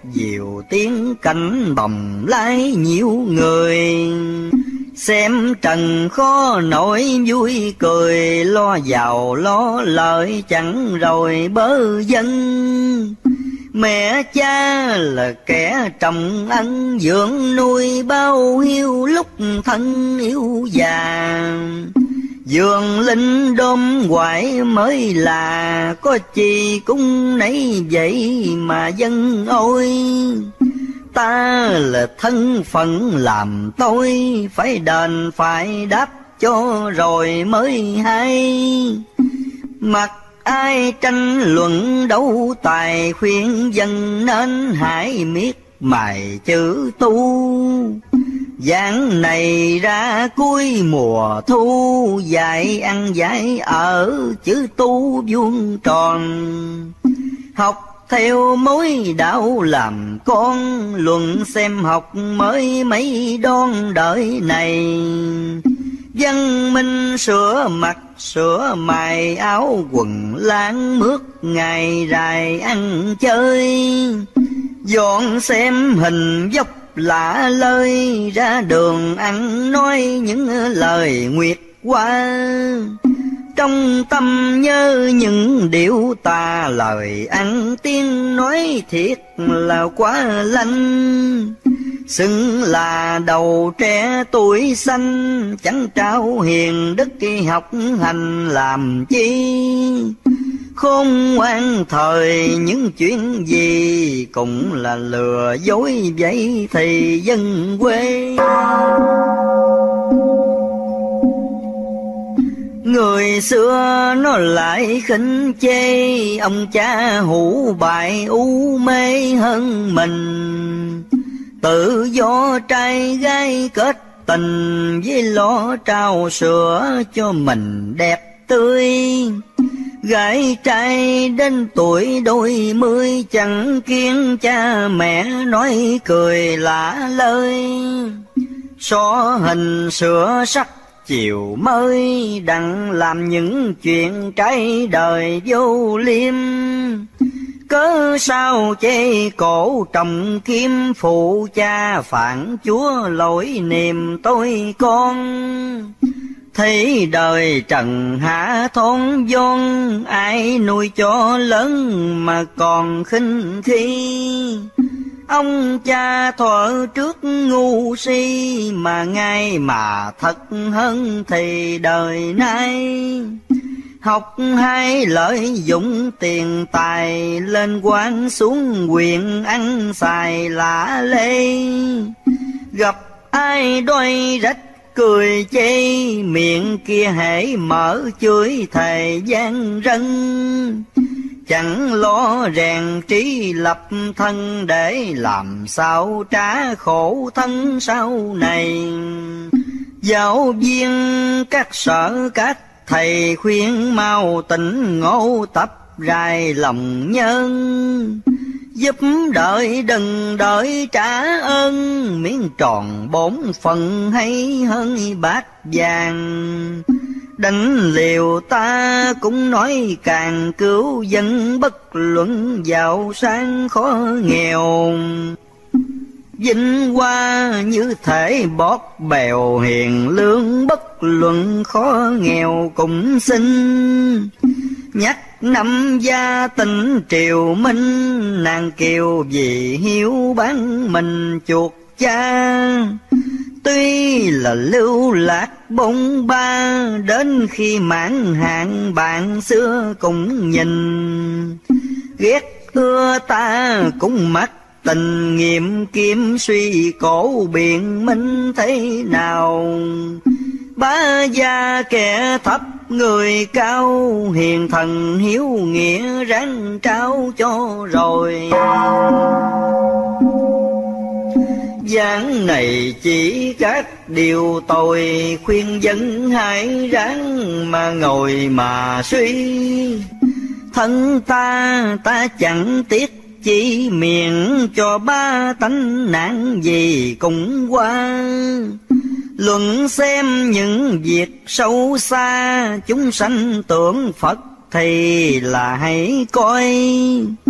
Speaker 1: diệu tiếng cảnh bồng lái nhiều người. Xem trần khó nổi vui cười, lo giàu lo lợi chẳng rồi bớ dân. Mẹ cha là kẻ trọng ân, dưỡng nuôi bao hiu lúc thân yếu già. Dường linh đom hoài mới là, có chi cũng nấy vậy mà dân ôi. Ta là thân phận làm tôi, phải đền phải đáp cho rồi mới hay. Mặc ai tranh luận đấu tài, khuyên dân nên hãy miết mài chữ tu. Giảng này ra cuối mùa thu, dạy ăn dạy ở chữ tu vuông tròn. Học theo mối đạo làm con, luận xem học mới mấy đón đời này. Văn minh sửa mặt sửa mài, áo quần láng mướt ngày dài ăn chơi. Dọn xem hình dốc lạ lơi, ra đường ăn nói những lời nguyệt qua. Trong tâm nhớ những điệu tà, lời ăn tiếng nói thiệt là quá lanh. Xưng là đầu trẻ tuổi xanh, chẳng trao hiền đức học hành làm chi. Khôn ngoan thời những chuyện gì, cũng là lừa dối vậy thì dân quê. Người xưa nó lại khinh chê, ông cha hủ bại u mê hơn mình. Tự do trai gái kết tình, với lo trao sữa cho mình đẹp tươi. Gái trai đến tuổi đôi mươi, chẳng kiêng cha mẹ nói cười lạ lời. So hình sửa sắc chiều mới, đặng làm những chuyện trái đời vô liêm. Cớ sao chê cổ trọng kiếm, phụ cha phản chúa lỗi niềm tôi con. Thấy đời trần hạ thôn vong, ai nuôi cho lớn mà còn khinh khi. Ông cha thuở trước ngu si, mà ngay mà thật hơn thì đời nay. Học hay lợi dụng tiền tài, lên quan xuống quyền ăn xài lạ lê. Gặp ai đôi rách cười chê, miệng kia hễ mở chửi thề gian rân. Chẳng lo rèn trí lập thân, để làm sao trả khổ thân sau này. Giáo viên các sở các thầy khuyên mau tỉnh ngộ, tập rài lòng nhân. Giúp đợi đừng đợi trả ơn, miếng tròn bổn phận hay hơn bát vàng. Đánh liều ta cũng nói càng cứu dân, bất luận giàu sang khó nghèo. Vinh hoa như thể bót bèo, hiền lương bất luận khó nghèo cũng xin. Nhắc năm gia tình triều minh, nàng kiều vì hiếu bán mình chuột cha. Tuy là lưu lạc bông ba, đến khi mãn hạn bạn xưa cũng nhìn. Ghét ưa ta cũng mắc tình nghiệm, kiếm suy cổ biện minh thế nào. Bá gia kẻ thấp người cao, hiền thần hiếu nghĩa ráng trao cho rồi. Giảng này chỉ các điều tội, khuyên dân hãy ráng mà ngồi mà suy. Thân ta chẳng tiếc chỉ miệng, cho ba tánh nạn gì cũng qua. Luận xem những việc sâu xa, chúng sanh tưởng Phật thì là hãy coi.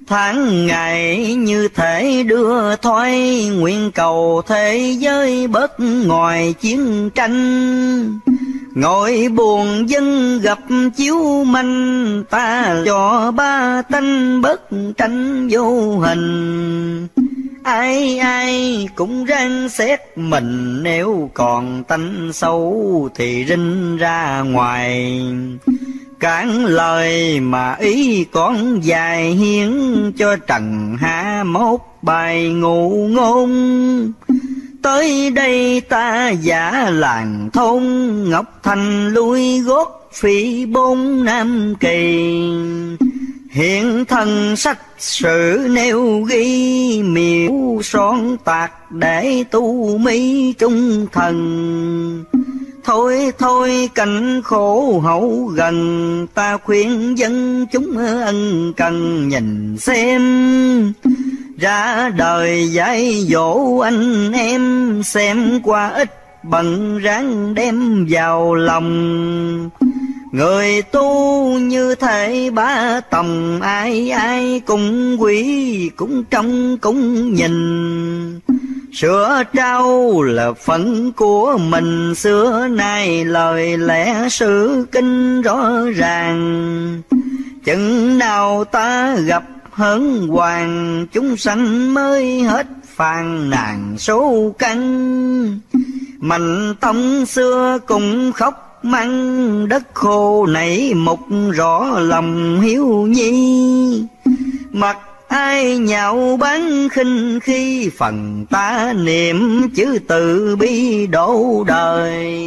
Speaker 1: Tháng ngày như thể đưa thoái, nguyện cầu thế giới bớt ngoài chiến tranh. Ngồi buồn dân gặp chiếu manh, ta cho ba tánh bớt tranh vô hình. Ai ai cũng ráng xét mình, nếu còn tánh xấu thì rinh ra ngoài. Cản lời mà ý còn dài, hiến cho Trần Hạ một bài ngụ ngôn. Tới đây ta giả làng thôn, Ngọc Thành lui gót phi bốn Nam Kỳ. Hiện thân sách sử nêu ghi, miêu son tạc để tu mỹ trung thần. Thôi thôi cảnh khổ hậu gần, ta khuyên dân chúng ân cần nhìn xem. Ra đời dạy dỗ anh em, xem qua ít bận ráng đem vào lòng. Người tu như thể ba tòng, ai ai cũng quý cũng trông cũng nhìn. Sửa trao là phận của mình, xưa nay lời lẽ sự kinh rõ ràng. Chừng nào ta gặp hớn hoàng, chúng sanh mới hết phàn nàn số căn. Mạnh tông xưa cũng khóc mắng, đất khô nảy mục rõ lòng hiếu nhi. Mặc ai nhạo báng khinh khi, phần ta niệm chữ từ bi độ đời.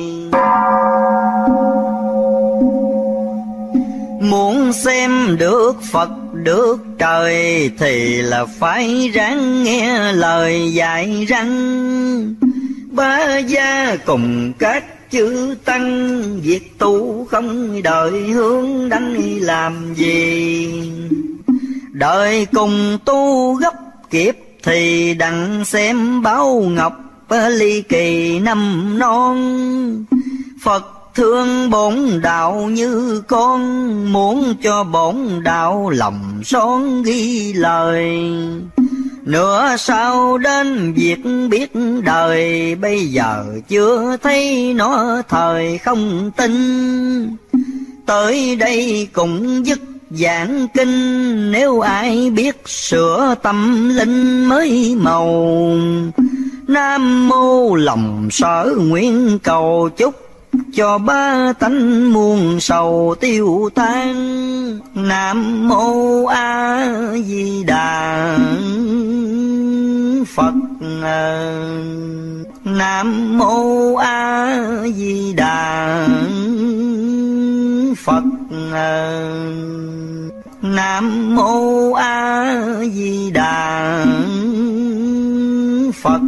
Speaker 1: Muốn xem được Phật được trời, thì là phải ráng nghe lời dạy răng. Ba gia cùng các chữ tăng, việc tu không đợi hướng đánh làm gì. Đợi cùng tu gấp kịp, thì đặng xem báo ngọc ly kỳ năm non. Phật thương bổn đạo như con, muốn cho bổn đạo lòng son ghi lời. Nữa sau đến việc biết đời, bây giờ chưa thấy nó thời không tin. Tới đây cũng dứt giảng kinh, nếu ai biết sửa tâm linh mới màu. Nam mô lòng sở nguyện cầu chúc, cho ba tánh muôn sầu tiêu tan. Nam mô A Di Đà Phật. Nam mô A Di Đà Phật. Nam mô A Di Đà Phật.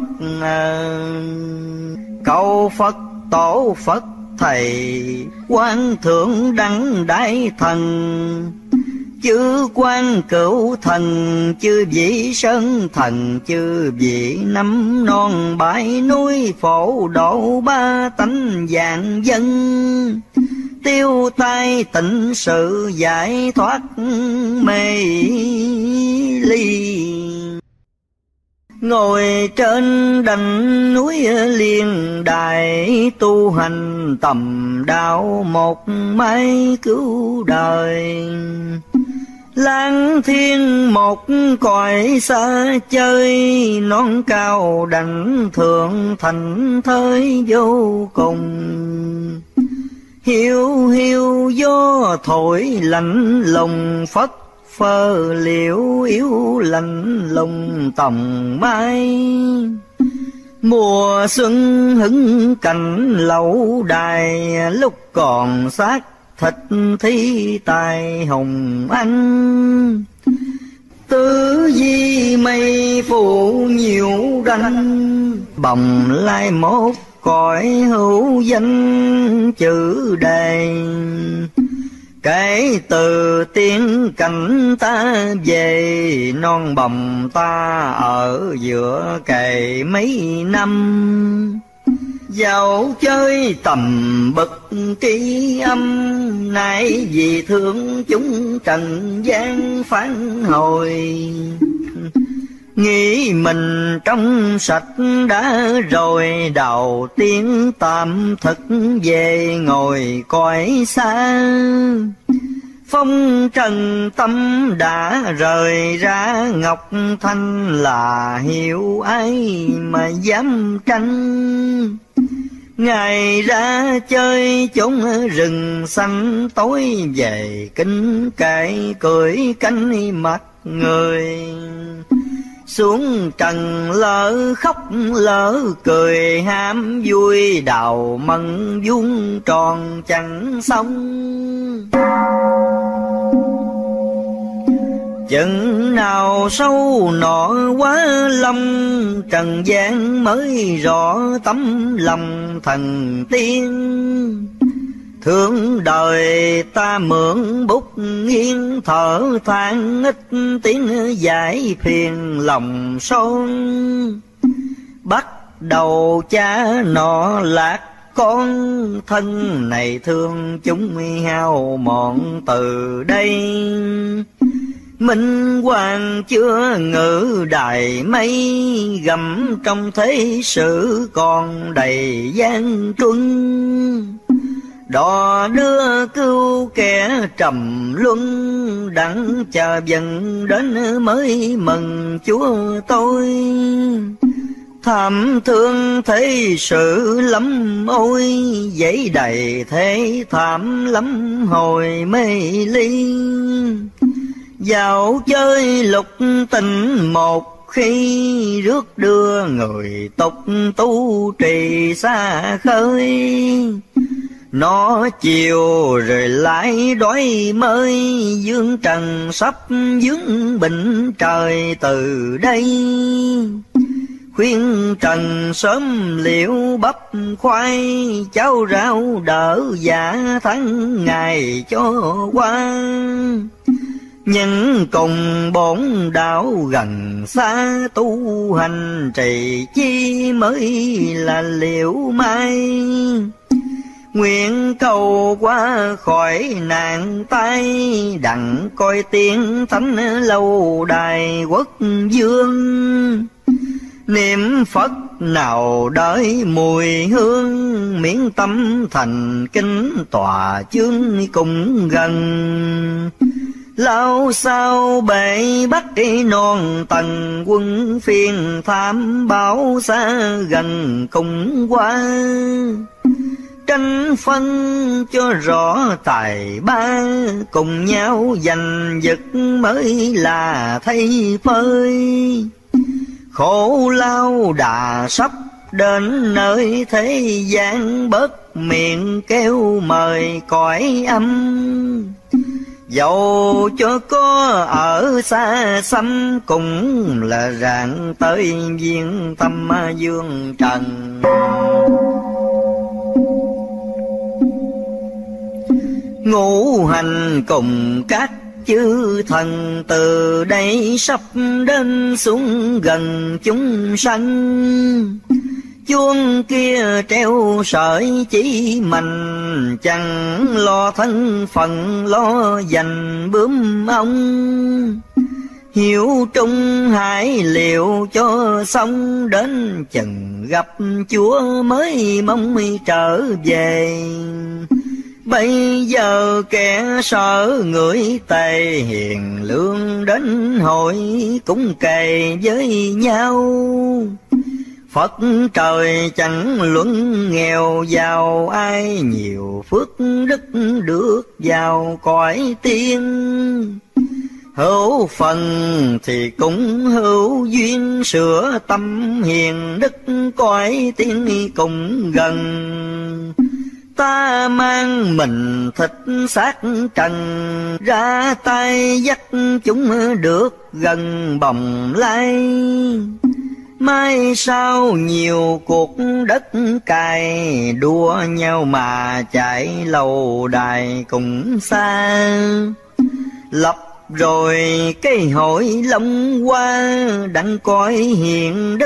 Speaker 1: Cầu Phật tổ Phật thầy, Quan thượng đẳng đại thần. Chư quan cửu thần, chư vị sơn thần, chư vị năm non bãi núi, phổ độ ba tánh vạn dân. Tiêu tai tịnh sự, giải thoát mê ly. Ngồi trên đỉnh núi Liên Đài, tu hành tầm đạo một mái cứu đời. Lang thiên một cõi xa chơi, non cao đảnh thượng thành thới vô cùng. Hiu hiu gió thổi lạnh lùng, phất phơ liễu yếu lạnh lùng tòng mai. Mùa xuân hứng cảnh lẩu đài, lúc còn xác thịt thi tài hồng anh. Tứ di mây phủ nhiều đanh, bồng lai mốt cõi hữu danh chữ đề. Kể từ tiên cảnh ta về, non bồng ta ở giữa cày mấy năm. Dạo chơi tầm bậc tri âm, nay vì thương chúng trần gian phản hồi. Nghĩ mình trong sạch đã rồi, đầu tiên tạm thực về ngồi cõi xa. Phong trần tâm đã rời ra, ngọc thanh là hiểu ai mà dám tranh. Ngày ra chơi chốn rừng xanh, tối về kính cải cười cánh mặt người. Xuống trần lỡ khóc lỡ cười, ham vui đào mận vuông tròn chẳng xong. Chừng nào sâu nọ quá lâm, trần gian mới rõ tấm lòng thần tiên. Thương đời ta mượn bút nghiêng, thở than ít tiếng giải phiền lòng son. Bắt đầu cha nọ lạc con, thân này thương chúng hao mòn từ đây. Minh hoàng chưa ngự đài mây, gầm trong thế sự còn đầy gian truân. Đò đưa cứu kẻ trầm luân, đặng chờ dần đến mới mừng Chúa tôi. Thảm thương thế sự lắm ôi, dãy đầy thế thảm lắm hồi mê ly. Dạo chơi lục tình một khi, rước đưa người tục tu trì xa khơi. Nó chiều rồi lại đói mới, dương trần sắp dướng bệnh trời từ đây. Khuyên trần sớm liệu bắp khoai, cháo rau đỡ dạ tháng ngày cho qua. Nhưng cùng bổn đạo gần xa, tu hành trì chi mới là liệu mai. Nguyện cầu qua khỏi nạn tai, đặng coi tiếng thánh lâu đài quốc dương. Niệm Phật nào đợi mùi hương, miễn tâm thành kính tòa chương cùng gần. Lao sao bể bắt non tầng, quân phiên tham báo xa gần cùng qua. Tranh phân cho rõ tài ba, cùng nhau giành giật mới là thay phơi. Khổ lao đà sắp đến nơi thế gian, bớt miệng kêu mời cõi âm. Dẫu cho có ở xa xăm, cũng là rạng tới viên tâm dương trần. Ngũ hành cùng các chư thần, từ đây sắp đến xuống gần chúng sanh. Chuông kia treo sợi chỉ mình, chẳng lo thân phận lo dành bướm ong. Hiểu trung hải liệu cho xong, đến chừng gặp Chúa mới mong trở về. Bây giờ kẻ sợ người tề, hiền lương đến hội cũng kề với nhau. Phật trời chẳng luận nghèo giàu, ai nhiều phước đức được vào cõi tiên. Hữu phần thì cũng hữu duyên, sửa tâm hiền đức cõi tiên cùng gần. Ta mang mình thịt xác trần, ra tay dắt chúng được gần bồng lai. Mai sau nhiều cuộc đất cày, đua nhau mà chạy lâu đài cùng xa. Lập rồi cái hội long hoa, đặng coi hiện đức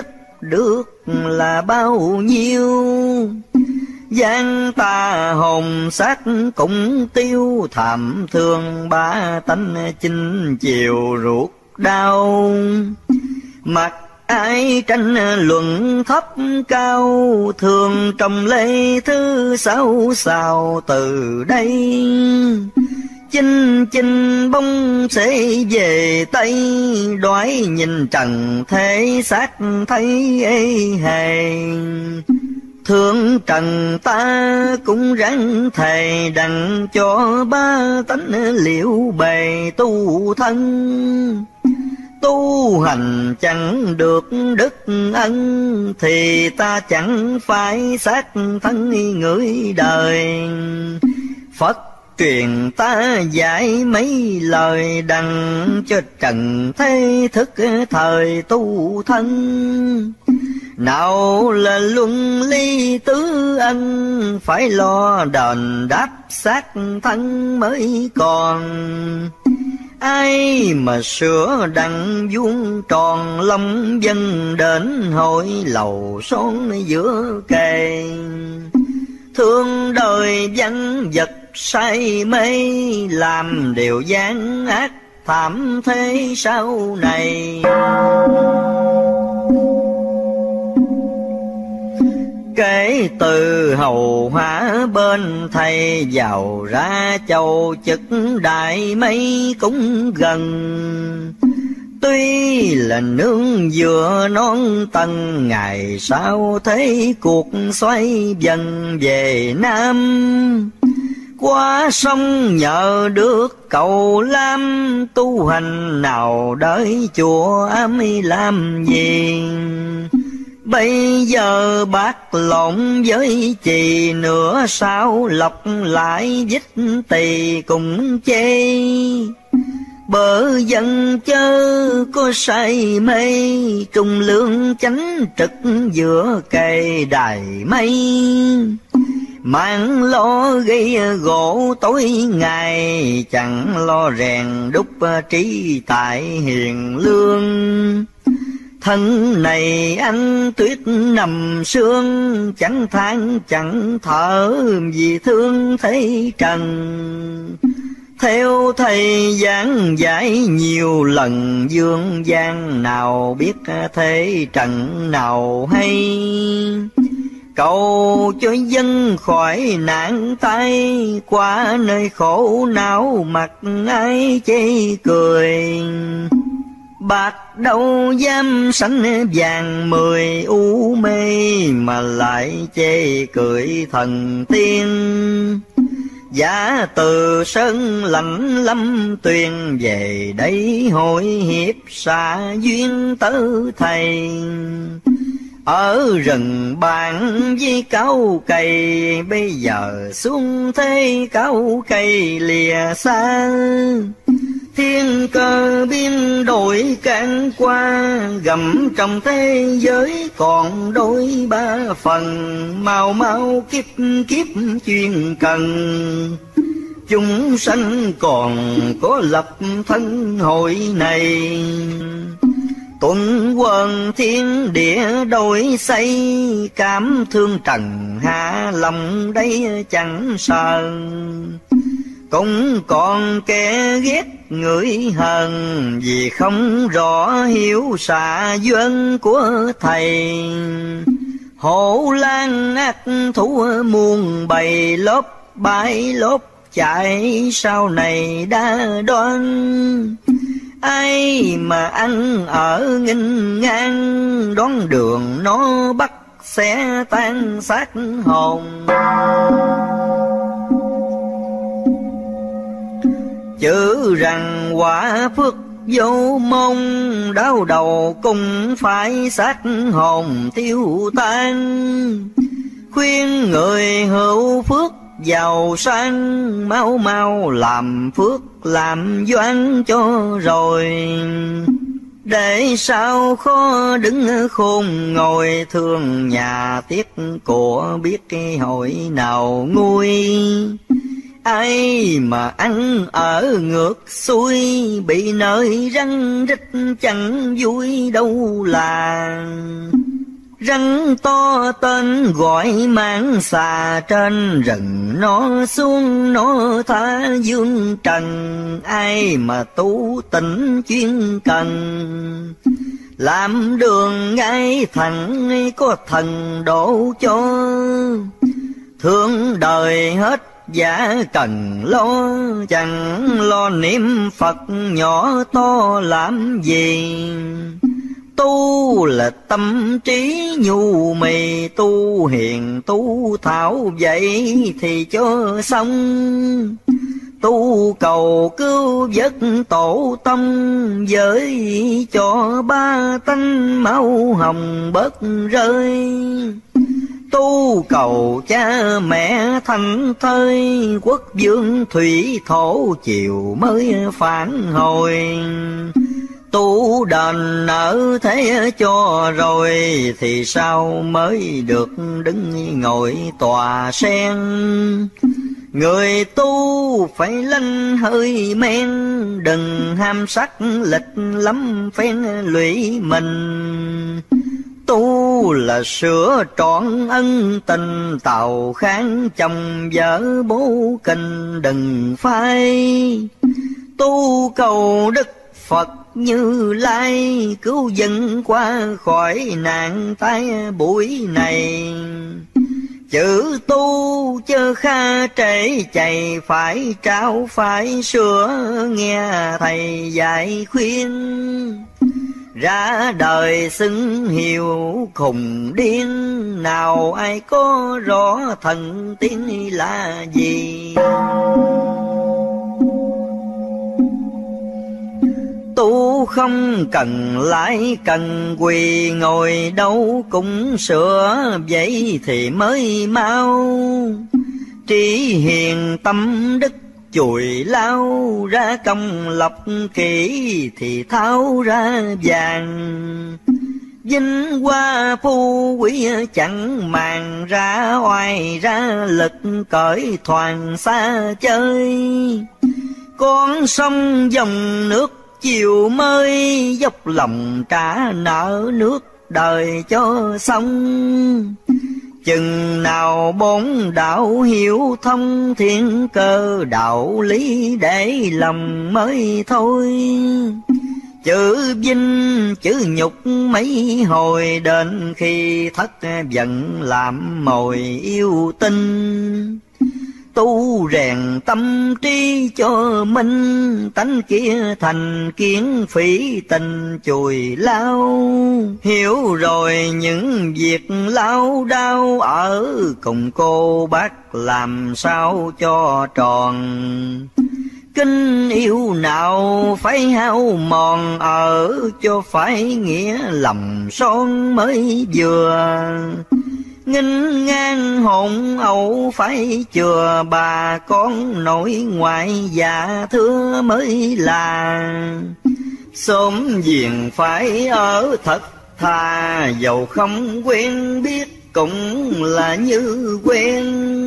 Speaker 1: được là bao nhiêu. Giang ta hồn xác cũng tiêu, thảm thương ba tánh chinh chiều ruột đau. Mặc ai tranh luận thấp cao, thường trồng lê thứ sáu sao từ đây. Chinh chinh bông sẽ về Tây, đoái nhìn trần thế xác thấy ê hề. Thương trần ta cũng ráng thề, đặng cho ba tánh liệu bề tu thân. Tu hành chẳng được đức ân, thì ta chẳng phải xác thân người đời. Phật truyền ta dạy mấy lời, đặng cho trần thế thức thời tu thân. Nào là luân ly tứ ân, phải lo đền đáp xác thân mới còn. Ai mà sửa đặng vuông tròn, long dân đến hội lầu son giữa kề. Thương đời văn vật say mê, làm điều gian ác thảm thế sau này. Kể từ hầu hóa bên thầy, giàu ra châu chức đại mấy cũng gần. Tuy là nương vừa non tầng, ngày sau thấy cuộc xoay dần về Nam. Qua sông nhờ được cầu lam, tu hành nào đợi chùa ám làm gì. Bây giờ bác lộn với chì, nửa sao lọc lại dích tỳ cùng chê. Bờ dân chớ có say mê, trung lương chánh trực giữa cây đài mây. Mang lo gây gỗ tối ngày, chẳng lo rèn đúc trí tại hiền lương. Thân này anh tuyết nằm sương, chẳng than chẳng thở vì thương thấy trần. Theo thầy giảng giải nhiều lần, dương gian nào biết thế trần nào hay. Cầu cho dân khỏi nạn tai, qua nơi khổ não mặt ai chê cười. Bạc đâu dám sánh vàng 10 u mê, mà lại chê cười thần tiên. Giả từ sơn lạnh lâm tuyền, về đây hội hiệp xa duyên tớ thầy. Ở rừng bạn với cao cây, bây giờ xuống thế cao cây lìa xa. Thiên cơ biến đổi can qua, gầm trong thế giới còn đôi ba phần. Mau mau kiếp kiếp chuyên cần, chúng sanh còn có lập thân hội này. Tuần quần thiên địa đổi xây, cảm thương trần hạ lòng đây chẳng sờn. Cũng còn kẻ ghét người hờn, vì không rõ hiểu xạ duyên của thầy. Hổ lang ác thú muôn bầy, lốp bãi lốp chạy sau này đã đoan. Ai mà ăn ở nghinh ngang, đón đường nó bắt sẽ tan xác hồn. Chữ rằng quả phước vô mong, đau đầu cũng phải xác hồn tiêu tan. Khuyên người hữu phước giàu sang, mau mau làm phước làm doan cho rồi. Để sao khó đứng khôn ngồi, thương nhà tiếc của biết cái hội nào nguôi. Ai mà ăn ở ngược xuôi, bị nơi răng rít chẳng vui đâu là. Rắn to tên gọi mang xà trên rừng, nó xuống nó tha dương trần, ai mà tu tịnh chuyên cần. Làm đường ngay thẳng có thần độ cho, thương đời hết giả cần lo, chẳng lo niệm Phật nhỏ to làm gì. Tu là tâm trí nhu mì, tu hiền tu thảo vậy thì cho xong. Tu cầu cứu vớt tổ tông, với cho ba tánh máu hồng bớt rơi. Tu cầu cha mẹ thành thơi, quốc vương thủy thổ chiều mới phản hồi. Tu đền nợ thế cho rồi, thì sao mới được đứng ngồi tòa sen. Người tu phải lanh hơi men, đừng ham sắc lịch lắm phen lụy mình. Tu là sửa trọn ân tình, tàu kháng chồng vợ bố kinh đừng phai. Tu cầu Đức Phật Như Lai, cứu dân qua khỏi nạn tai bụi này. Chữ tu chớ kha trễ chạy, phải trao phải sửa, nghe thầy dạy khuyên. Ra đời xưng hiệu khùng điên, nào ai có rõ thần tiên là gì. Tu không cần lãi cần quỳ, ngồi đâu cũng sửa, vậy thì mới mau. Trí hiền tâm đức chùi lao, ra công lộc kỹ thì tháo ra vàng. Vinh hoa phú quý chẳng màng, ra oai ra lực cởi thoảng xa chơi. Con sông dòng nước chiều mới, dốc lòng trả nợ nước đời cho xong. Chừng nào bốn đạo hiểu thông, thiên cơ đạo lý để lòng mới thôi. Chữ vinh chữ nhục mấy hồi, đến khi thất giận làm mồi yêu tinh. Tu rèn tâm trí cho minh, tánh kia thành kiến phỉ tình chùi lao. Hiểu rồi những việc lao đao, ở cùng cô bác làm sao cho tròn. Kinh yêu nào phải hao mòn, ở cho phải nghĩa lòng son mới vừa. Nghinh ngang hồn ẩu phải chừa, bà con nội ngoại dạ thưa mới là. Xóm giềng phải ở thật thà, dầu không quen biết cũng là như quen.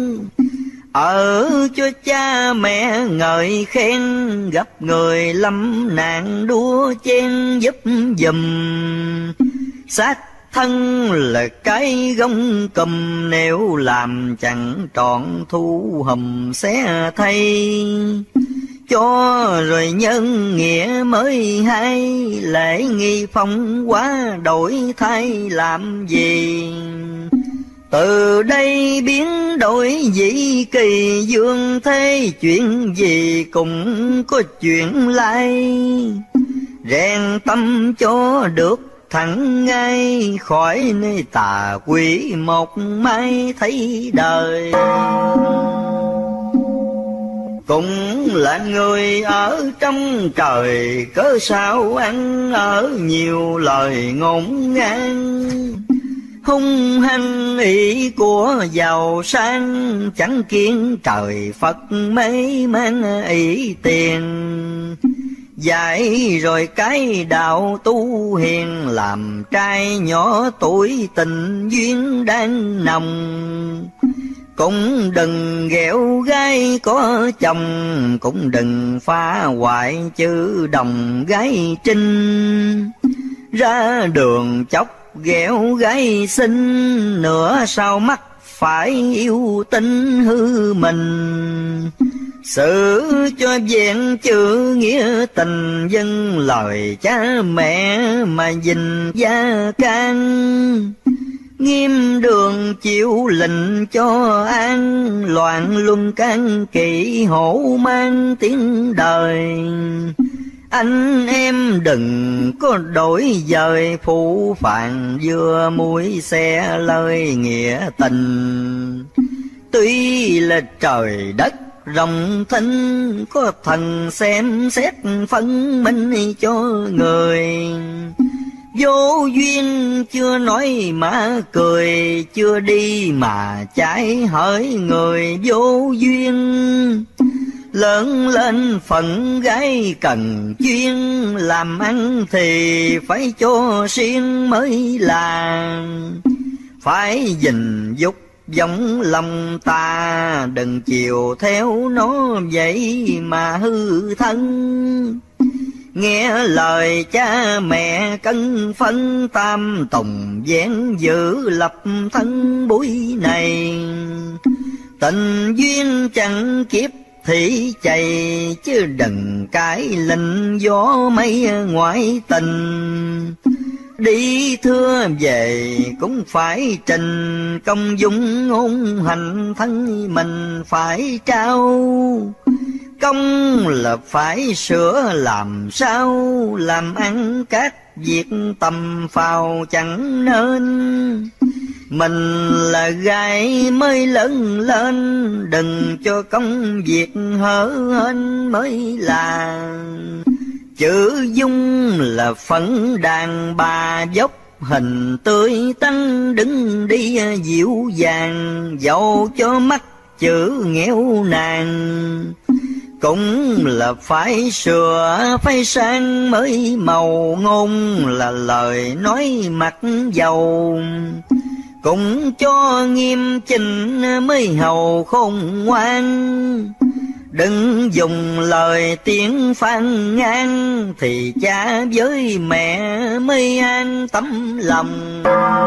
Speaker 1: Ở cho cha mẹ ngợi khen, gặp người lâm nạn đua chen giúp giùm. Sát thân là cái gông cùm, nếu làm chẳng trọn thu hùm xé thay. Cho rồi nhân nghĩa mới hay, lễ nghi phong quá đổi thay làm gì. Từ đây biến đổi dĩ kỳ, dương thế chuyện gì cũng có chuyện lai. Rèn tâm cho được thẳng ngay, khỏi nơi tà quỷ một mai thấy đời. Cũng là người ở trong trời, cớ sao ăn ở nhiều lời ngôn ngang. Hung hăng ý của giàu sang, chẳng kiên trời Phật mấy mang ý tiền. Dạy rồi cái đạo tu hiền, làm trai nhỏ tuổi tình duyên đang nồng. Cũng đừng ghẹo gái có chồng, cũng đừng phá hoại chữ đồng gái trinh. Ra đường chốc ghẹo gái xinh, nửa sau mắt phải yêu tinh hư mình. Xử cho vẹn chữ nghĩa tình, dân lời cha mẹ mà gìn gia can. Nghiêm đường chịu lệnh cho an, loạn luân can kỵ hổ mang tiếng đời. Anh em đừng có đổi dời, phụ phàng vừa mũi xe lời nghĩa tình. Tuy là trời đất rộng thinh, có thần xem xét phân minh cho người. Vô duyên chưa nói mà cười, chưa đi mà trái hỡi người vô duyên. Lớn lên phận gái cần chuyên, làm ăn thì phải cho riêng mới là. Phải gìn dục giống lòng ta, đừng chiều theo nó vậy mà hư thân. Nghe lời cha mẹ cân phân, tam tùng vẹn giữ lập thân buổi này. Tình duyên chẳng kiếp thì chạy, chứ đừng cái lệnh gió mây ngoại tình. Đi thưa về cũng phải trình, công dung ngôn hành thân mình phải trao. Công là phải sửa làm sao, làm ăn các việc tầm phào chẳng nên. Mình là gái mới lớn lên, đừng cho công việc hở hên mới là. Chữ dung là phấn đàn bà dốc, hình tươi tắn đứng đi dịu dàng. Dẫu cho mắt chữ nghèo nàn, cũng là phải sửa phải sang mới màu. Ngôn là lời nói mặt dầu, cũng cho nghiêm chỉnh mới hầu khôn ngoan. Đừng dùng lời tiếng phàn nàn, thì cha với mẹ mới an tấm lòng.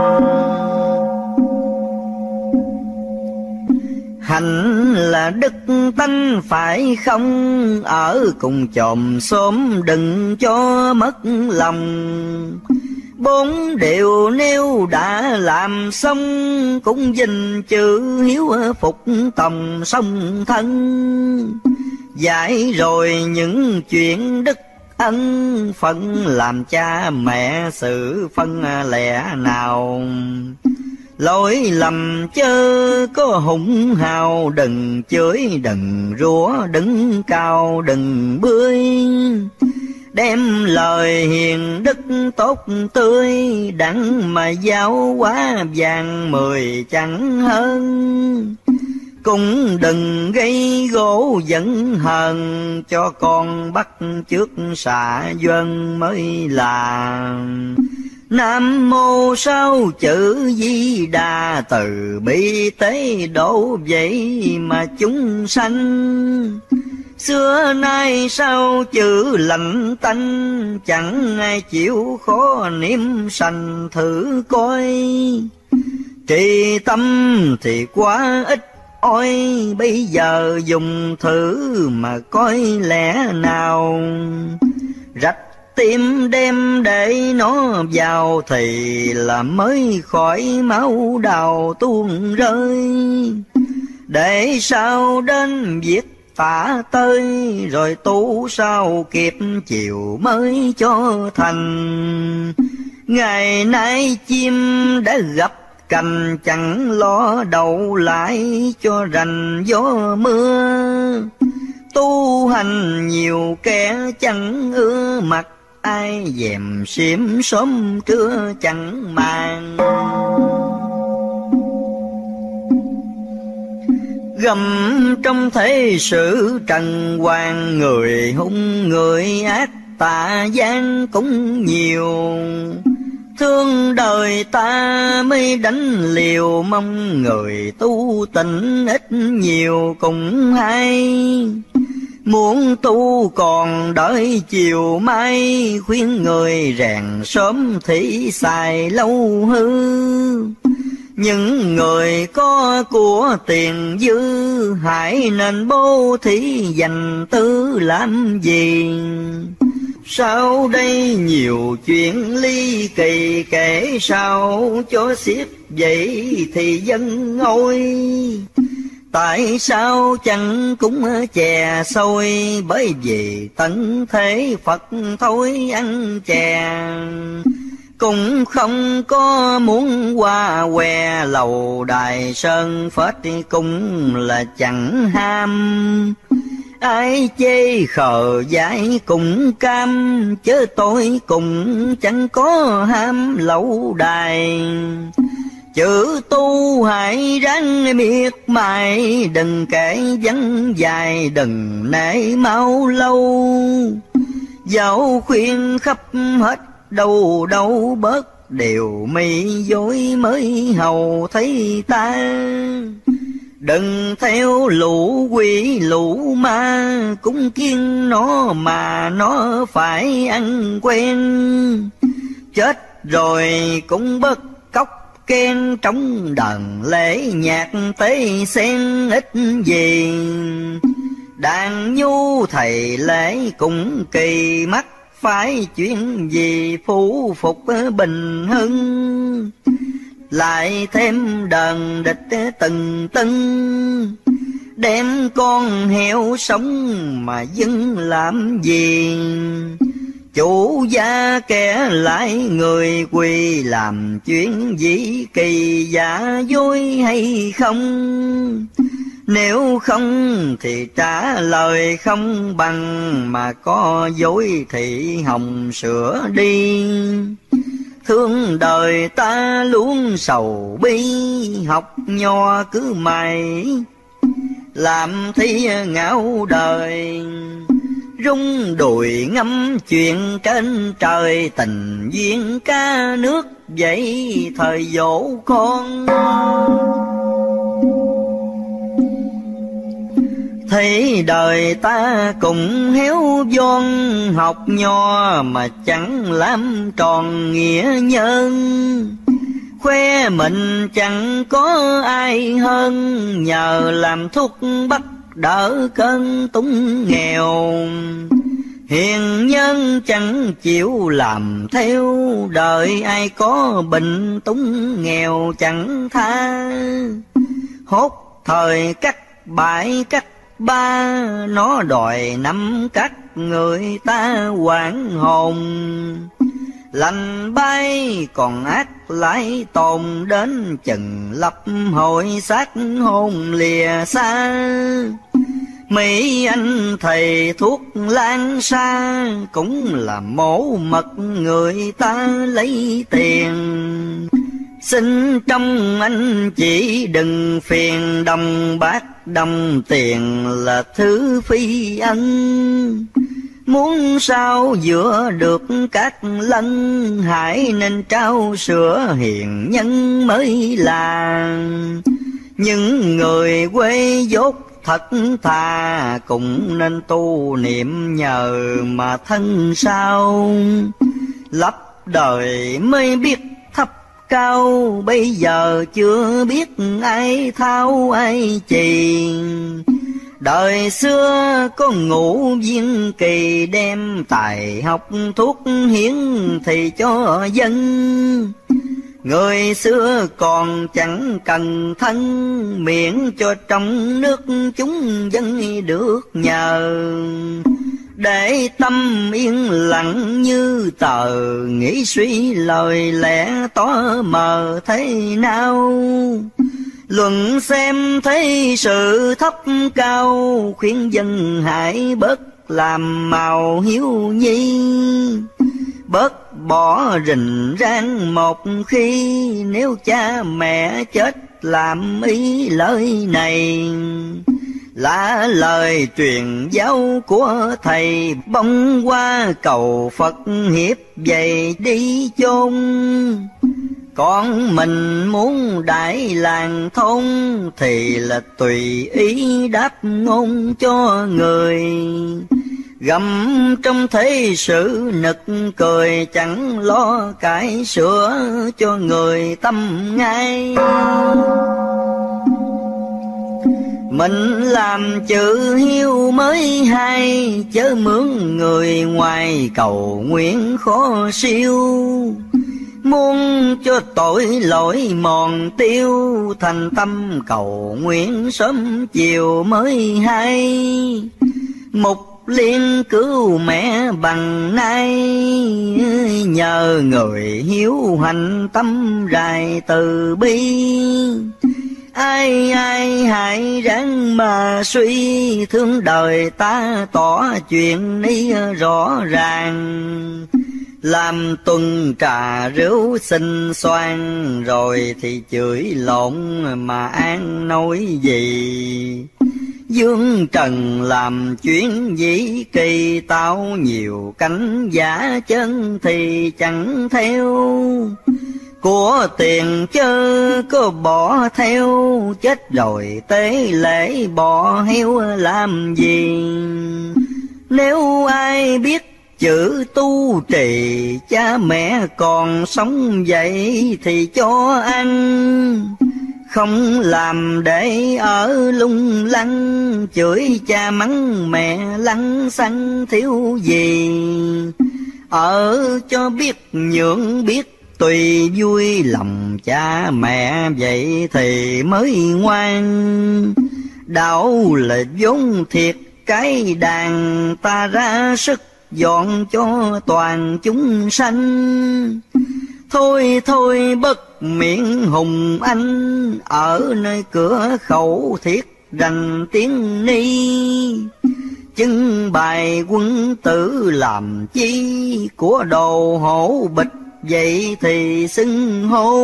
Speaker 1: Hạnh là đức tánh phải không, ở cùng chòm xóm đừng cho mất lòng. Bốn điều nếu đã làm xong, cũng gìn chữ hiếu phục tòng song thân. Dạy rồi những chuyện đức ân, phận làm cha mẹ sự phân lẽ nào. Lỗi lầm chớ có hùng hào, đừng chửi đừng rủa, đứng cao đừng bươi. Đem lời hiền đức tốt tươi, đặng mà giáo hóa vàng 10 chẳng hơn. Cũng đừng gây gỗ giận hờn, cho con bắt trước xạ dân mới là. Nam mô sáu chữ Di Đà, từ bi tế độ vậy mà chúng sanh. Xưa nay sao chữ lạnh tanh, chẳng ai chịu khó niệm sanh thử coi. Trì tâm thì quá ít ôi, bây giờ dùng thử mà coi lẽ nào. Rạch tim đem để nó vào, thì là mới khỏi máu đào tuôn rơi. Để sao đến việc tả tới, rồi tu sao kịp chiều mới cho thành. Ngày nay chim đã gặp cành, chẳng lo đậu lại cho rành gió mưa. Tu hành nhiều kẻ chẳng ưa mặt, ai dèm xiêm sớm trưa chẳng màng. Gầm trong thế sự trần hoàng, người hung người ác tà gian cũng nhiều. Thương đời ta mới đánh liều, mong người tu tịnh ít nhiều cũng hay. Muốn tu còn đợi chiều mai, khuyên người rèn sớm thì xài lâu hư. Những người có của tiền dư, hãy nên bố thí dành tư làm gì. Sau đây nhiều chuyện ly kỳ, kể sao cho xiết vậy thì dân ngôi. Tại sao chẳng cũng chè xôi, bởi vì tận thế Phật thôi ăn chè. Cũng không có muốn qua què lầu đài sơn phết, cũng là chẳng ham. Ai chê khờ dại cũng cam, chứ tôi cũng chẳng có ham lẩu đài. Chữ tu hãy ráng miệt mài, đừng kể vắng dài, đừng nể mau lâu. Dẫu khuyên khắp hết đâu đâu bớt, điều mi dối mới hầu thấy ta. Đừng theo lũ quỷ lũ ma, cũng kiêng nó mà nó phải ăn quen. Chết rồi cũng bớt cóc khen, trong đàn lễ nhạc tế sen ít gì. Đàn nhu thầy lễ cũng kỳ mắt, phải chuyện gì phủ phục bình hưng. Lại thêm đàn địch từng tưng, đem con heo sống mà dân làm gì. Chủ gia kẻ lại người quỳ, làm chuyện gì kỳ giả dối hay không. Nếu không thì trả lời không bằng, mà có dối thì hồng sửa đi. Thương đời ta luôn sầu bi, học nho cứ mày làm thi ngạo đời. Rung đùi ngắm chuyện trên trời, tình duyên ca nước vậy thời dỗ con. Thấy đời ta cũng héo von, học nho mà chẳng làm tròn nghĩa nhân. Khoe mình chẳng có ai hơn, nhờ làm thuốc bắc đỡ cơn túng nghèo. Hiền nhân chẳng chịu làm theo, đời ai có bệnh túng nghèo chẳng tha. Hốt thời cắt bãi cắt ba, nó đòi nắm cắt người ta hoảng hồn. Lành bay còn ác lại tồn, đến chừng lập hội xác hôn lìa xa. Mấy anh thầy thuốc lan xa, cũng là mổ mật người ta lấy tiền. Xin trong anh chỉ đừng phiền, đồng bạc đồng tiền là thứ phi ân. Muốn sao giữa được các lân, hãy nên trao sữa hiền nhân mới là. Những người quê dốt thật thà, cũng nên tu niệm nhờ mà thân sao. Lấp đời mới biết thấp cao, bây giờ chưa biết ai thao ai chì. Đời xưa có ngũ viên kỳ, đem tài học thuốc hiến thì cho dân. Người xưa còn chẳng cần thân, miễn cho trong nước chúng dân được nhờ. Để tâm yên lặng như tờ, nghĩ suy lời lẽ tỏ mờ thế nào. Luận xem thấy sự thấp cao, khuyên dân hãy bớt làm màu hiếu nhi. Bớt bỏ rình rang một khi, nếu cha mẹ chết làm ý lời này. Là lời truyền giáo của thầy, bông qua cầu Phật hiếp vậy đi chôn. Con mình muốn đại làng thôn thì là tùy ý đáp ngôn cho người. Gầm trong thế sự nực cười, chẳng lo cải sửa cho người tâm ngay. Mình làm chữ hiếu mới hay, chớ mướn người ngoài cầu nguyện khó siêu. Muốn cho tội lỗi mòn tiêu, thành tâm cầu nguyện sớm chiều mới hay. Mục liên cứu mẹ bằng nay, nhờ người hiếu hành tâm rài từ bi. Ai ai hãy ráng mà suy, thương đời ta tỏ chuyện ni rõ ràng. Làm tuần trà rượu xinh xoan, rồi thì chửi lộn mà an nói gì. Dương trần làm chuyến dĩ kỳ, tao nhiều cánh giả chân thì chẳng theo. Của tiền chớ có bỏ theo, chết rồi tế lễ bỏ heo làm gì. Nếu ai biết chữ tu trì, cha mẹ còn sống vậy thì cho ăn. Không làm để ở lung lăng, chửi cha mắng mẹ lăng xăng thiếu gì. Ở cho biết nhượng biết tùy vui lòng cha mẹ, vậy thì mới ngoan. Đạo là vốn thiệt cái đàn, ta ra sức dọn cho toàn chúng sanh. Thôi thôi bất miệng hùng anh, ở nơi cửa khẩu thiết rành tiếng ni. Chứng bài quân tử làm chi, của đồ hổ bịch vậy thì xưng hô.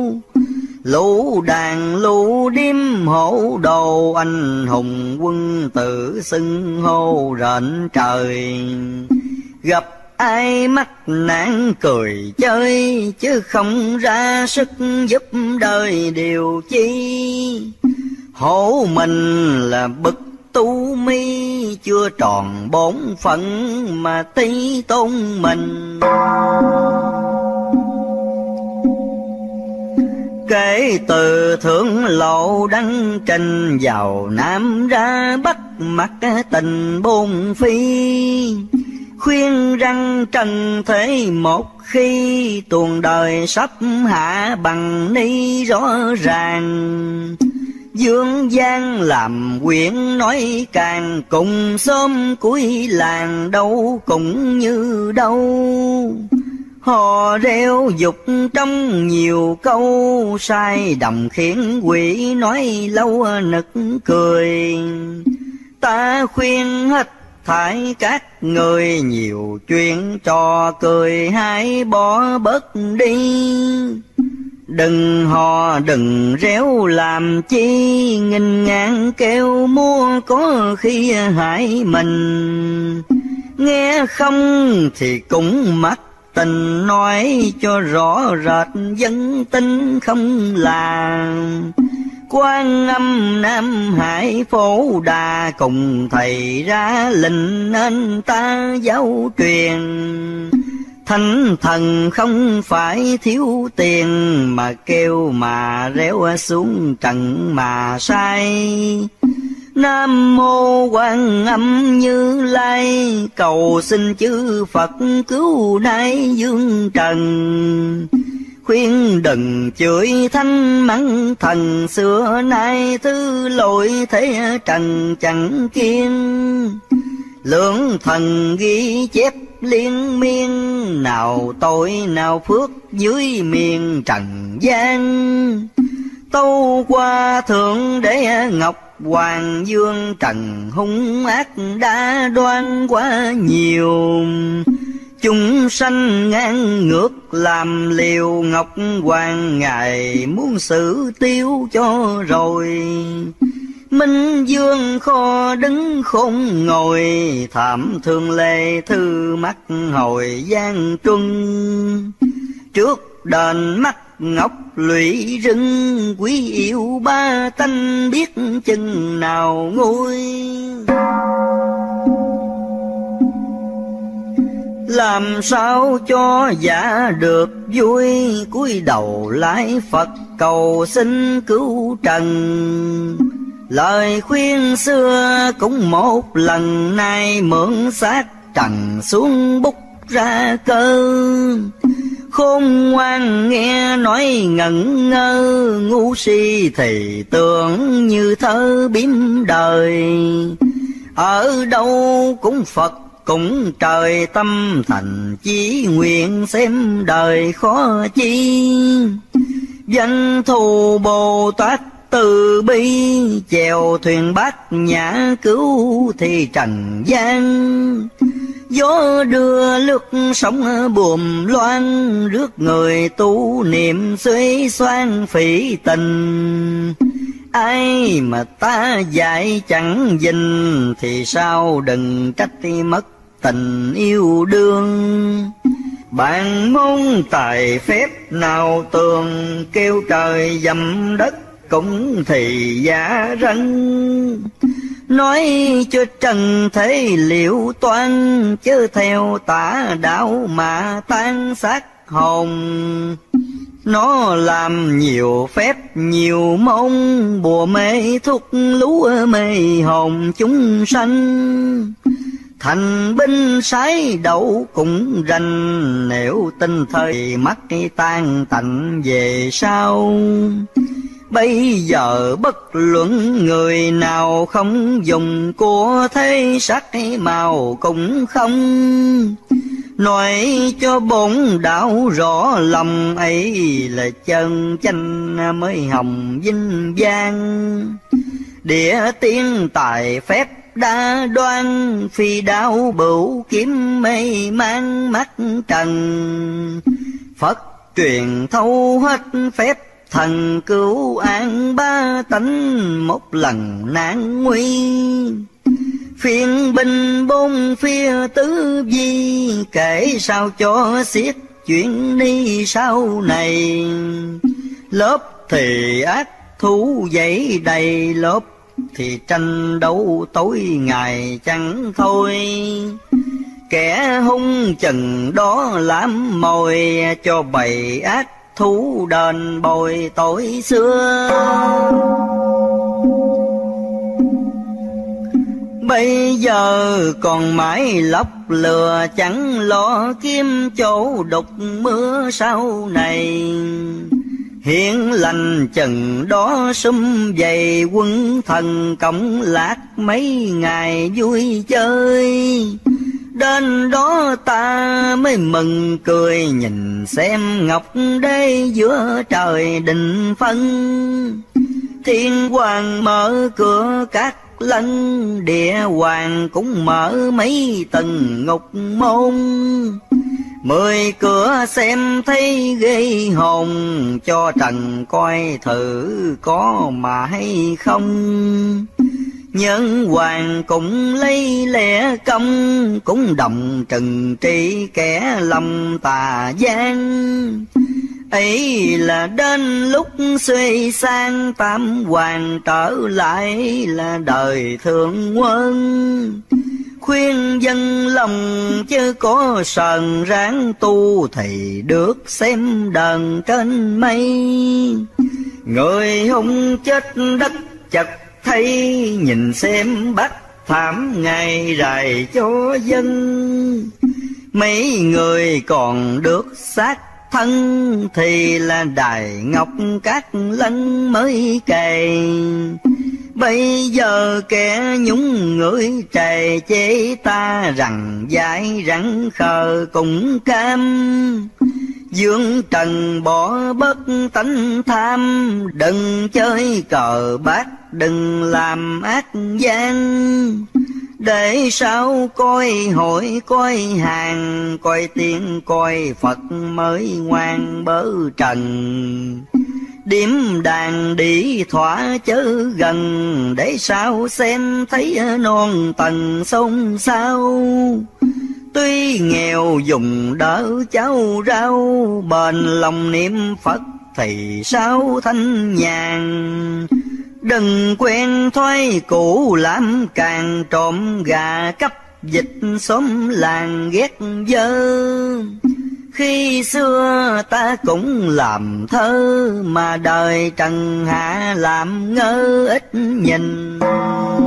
Speaker 1: Lũ đàn lũ điếm hổ đồ, anh hùng quân tử xưng hô rện trời. Gặp ai mắc nạn cười chơi, chứ không ra sức giúp đời điều chi. Hổ mình là bậc tu mi, chưa tròn bổn phận mà tí tôn mình. Kể từ thượng lộ đăng trình, vào Nam ra Bắc mặc tình bôn phi. Khuyên răng trần thế một khi, tuồng đời sắp hạ bằng ni rõ ràng. Dương gian làm quyển nói càng, cùng xóm cuối làng đâu cũng như đâu. Hò reo dục trong nhiều câu, sai đồng khiến quỷ nói lâu nực cười. Ta khuyên hết thải các người, nhiều chuyện trò cười hãy bỏ bớt đi. Đừng hò đừng réo làm chi, nghìn ngàn kêu mua có khi hại mình. Nghe không thì cũng mất tình, nói cho rõ rệt dân tin không là. Quan Âm Nam Hải Phổ Đà, cùng thầy ra lệnh nên ta giáo truyền. Thánh thần không phải thiếu tiền, mà kêu mà réo xuống trần mà sai. Nam mô Quan Âm Như Lai, cầu xin chư Phật cứu nay dương trần. Khuyên đừng chửi thanh mắng thần, xưa nay thứ lỗi thế trần chẳng kiên. Lượng thần ghi chép liên miên, nào tội nào phước dưới miền trần gian. Tâu qua thượng đế ngọc hoàng dương, trần hung ác đã đoan quá nhiều. Chúng sanh ngang ngược làm liều, ngọc hoàng ngài muốn xử tiêu cho rồi. Minh dương kho đứng khôn ngồi, thảm thương lê thư mắt hồi gian truân. Trước đền mắt ngọc lụy rừng, quý yêu ba tánh biết chừng nào nguôi. Làm sao cho giả được vui, cúi đầu lạy Phật cầu xin cứu trần. Lời khuyên xưa cũng một lần, nay mượn xác trần xuống bút ra cơ. Khôn ngoan nghe nói ngẩn ngơ, ngu si thì tưởng như thơ biếm đời. Ở đâu cũng Phật cũng trời, tâm thành chí nguyện xem đời khó chi. Danh thù Bồ Tát từ bi, chèo thuyền bát nhã cứu thì trần gian. Gió đưa lướt sóng buồm loan, rước người tu niệm xuế xoan phỉ tình. Ai mà ta dạy chẳng dình, thì sao đừng trách mất tình yêu đương. Bạn môn tài phép nào tường, kêu trời dầm đất cũng thì giả rân. Nói cho trần thế liệu toan, chớ theo tà đạo mà tan xác hồn. Nó làm nhiều phép nhiều mong, bùa mê thuốc lú mê hồn chúng sanh. Thành binh sái đậu cũng rành, nếu tin thời mắt tan tạnh về sau. Bây giờ bất luận người nào không dùng của thế sắc màu cũng không. Nói cho bổn đạo rõ lòng, ấy là chân chánh mới hồng vinh vang. Địa tiên tài phép đa đoan, phi đạo bửu kiếm mê mang mắt trần. Phật truyền thâu hết phép thần, cứu an ba tánh một lần nan nguy. Phiên binh bốn phía tứ vi, kể sao cho xiết chuyện đi sau này. Lớp thì ác thú dậy đầy, lớp thì tranh đấu tối ngày chẳng thôi. Kẻ hung chừng đó làm mồi, cho bầy ác thú đền bồi tội xưa. Bây giờ còn mãi lóc lừa, chẳng lo kiếm chỗ đục mưa sau này. Hiện lành chừng đó sum vầy, quân thần cộng lạc mấy ngày vui chơi. Đến đó ta mới mừng cười, nhìn xem ngọc đế giữa trời định phân. Thiên hoàng mở cửa các lân, địa hoàng cũng mở mấy tầng ngục môn. 10 cửa xem thấy ghê hồn, cho trần coi thử có mà hay không. Nhân hoàng cũng lấy lẽ công, cũng đồng trừng trị kẻ lòng tà gian. Ấy là đến lúc xuôi sang, tam hoàng trở lại là đời thượng quân. Khuyên dân lòng chứ có sờn ráng tu, thì được xem đờn trên mây. Người hung chết đất chật thấy, nhìn xem bắt thảm ngày rày cho dân. Mấy người còn được xác thân, thì là đài ngọc các lân mới cày. Bây giờ kẻ nhúng người trề chế ta, rằng dại rắn khờ cũng cam. Dương trần bỏ bất tánh tham, đừng chơi cờ bạc đừng làm ác gian. Để sao coi hội coi hàng, coi tiên coi Phật mới ngoan bớ trần. Điểm đàn đi thỏa chớ gần, để sao xem thấy non tầng sông sao. Tuy nghèo dùng đỡ cháu rau, bền lòng niệm Phật thì sao thanh nhàn. Đừng quen thói cũ làm càng, trộm gà cắp dịch xóm làng ghét dơ. Khi xưa ta cũng làm thơ, mà đời trần hạ làm ngơ ít nhìn.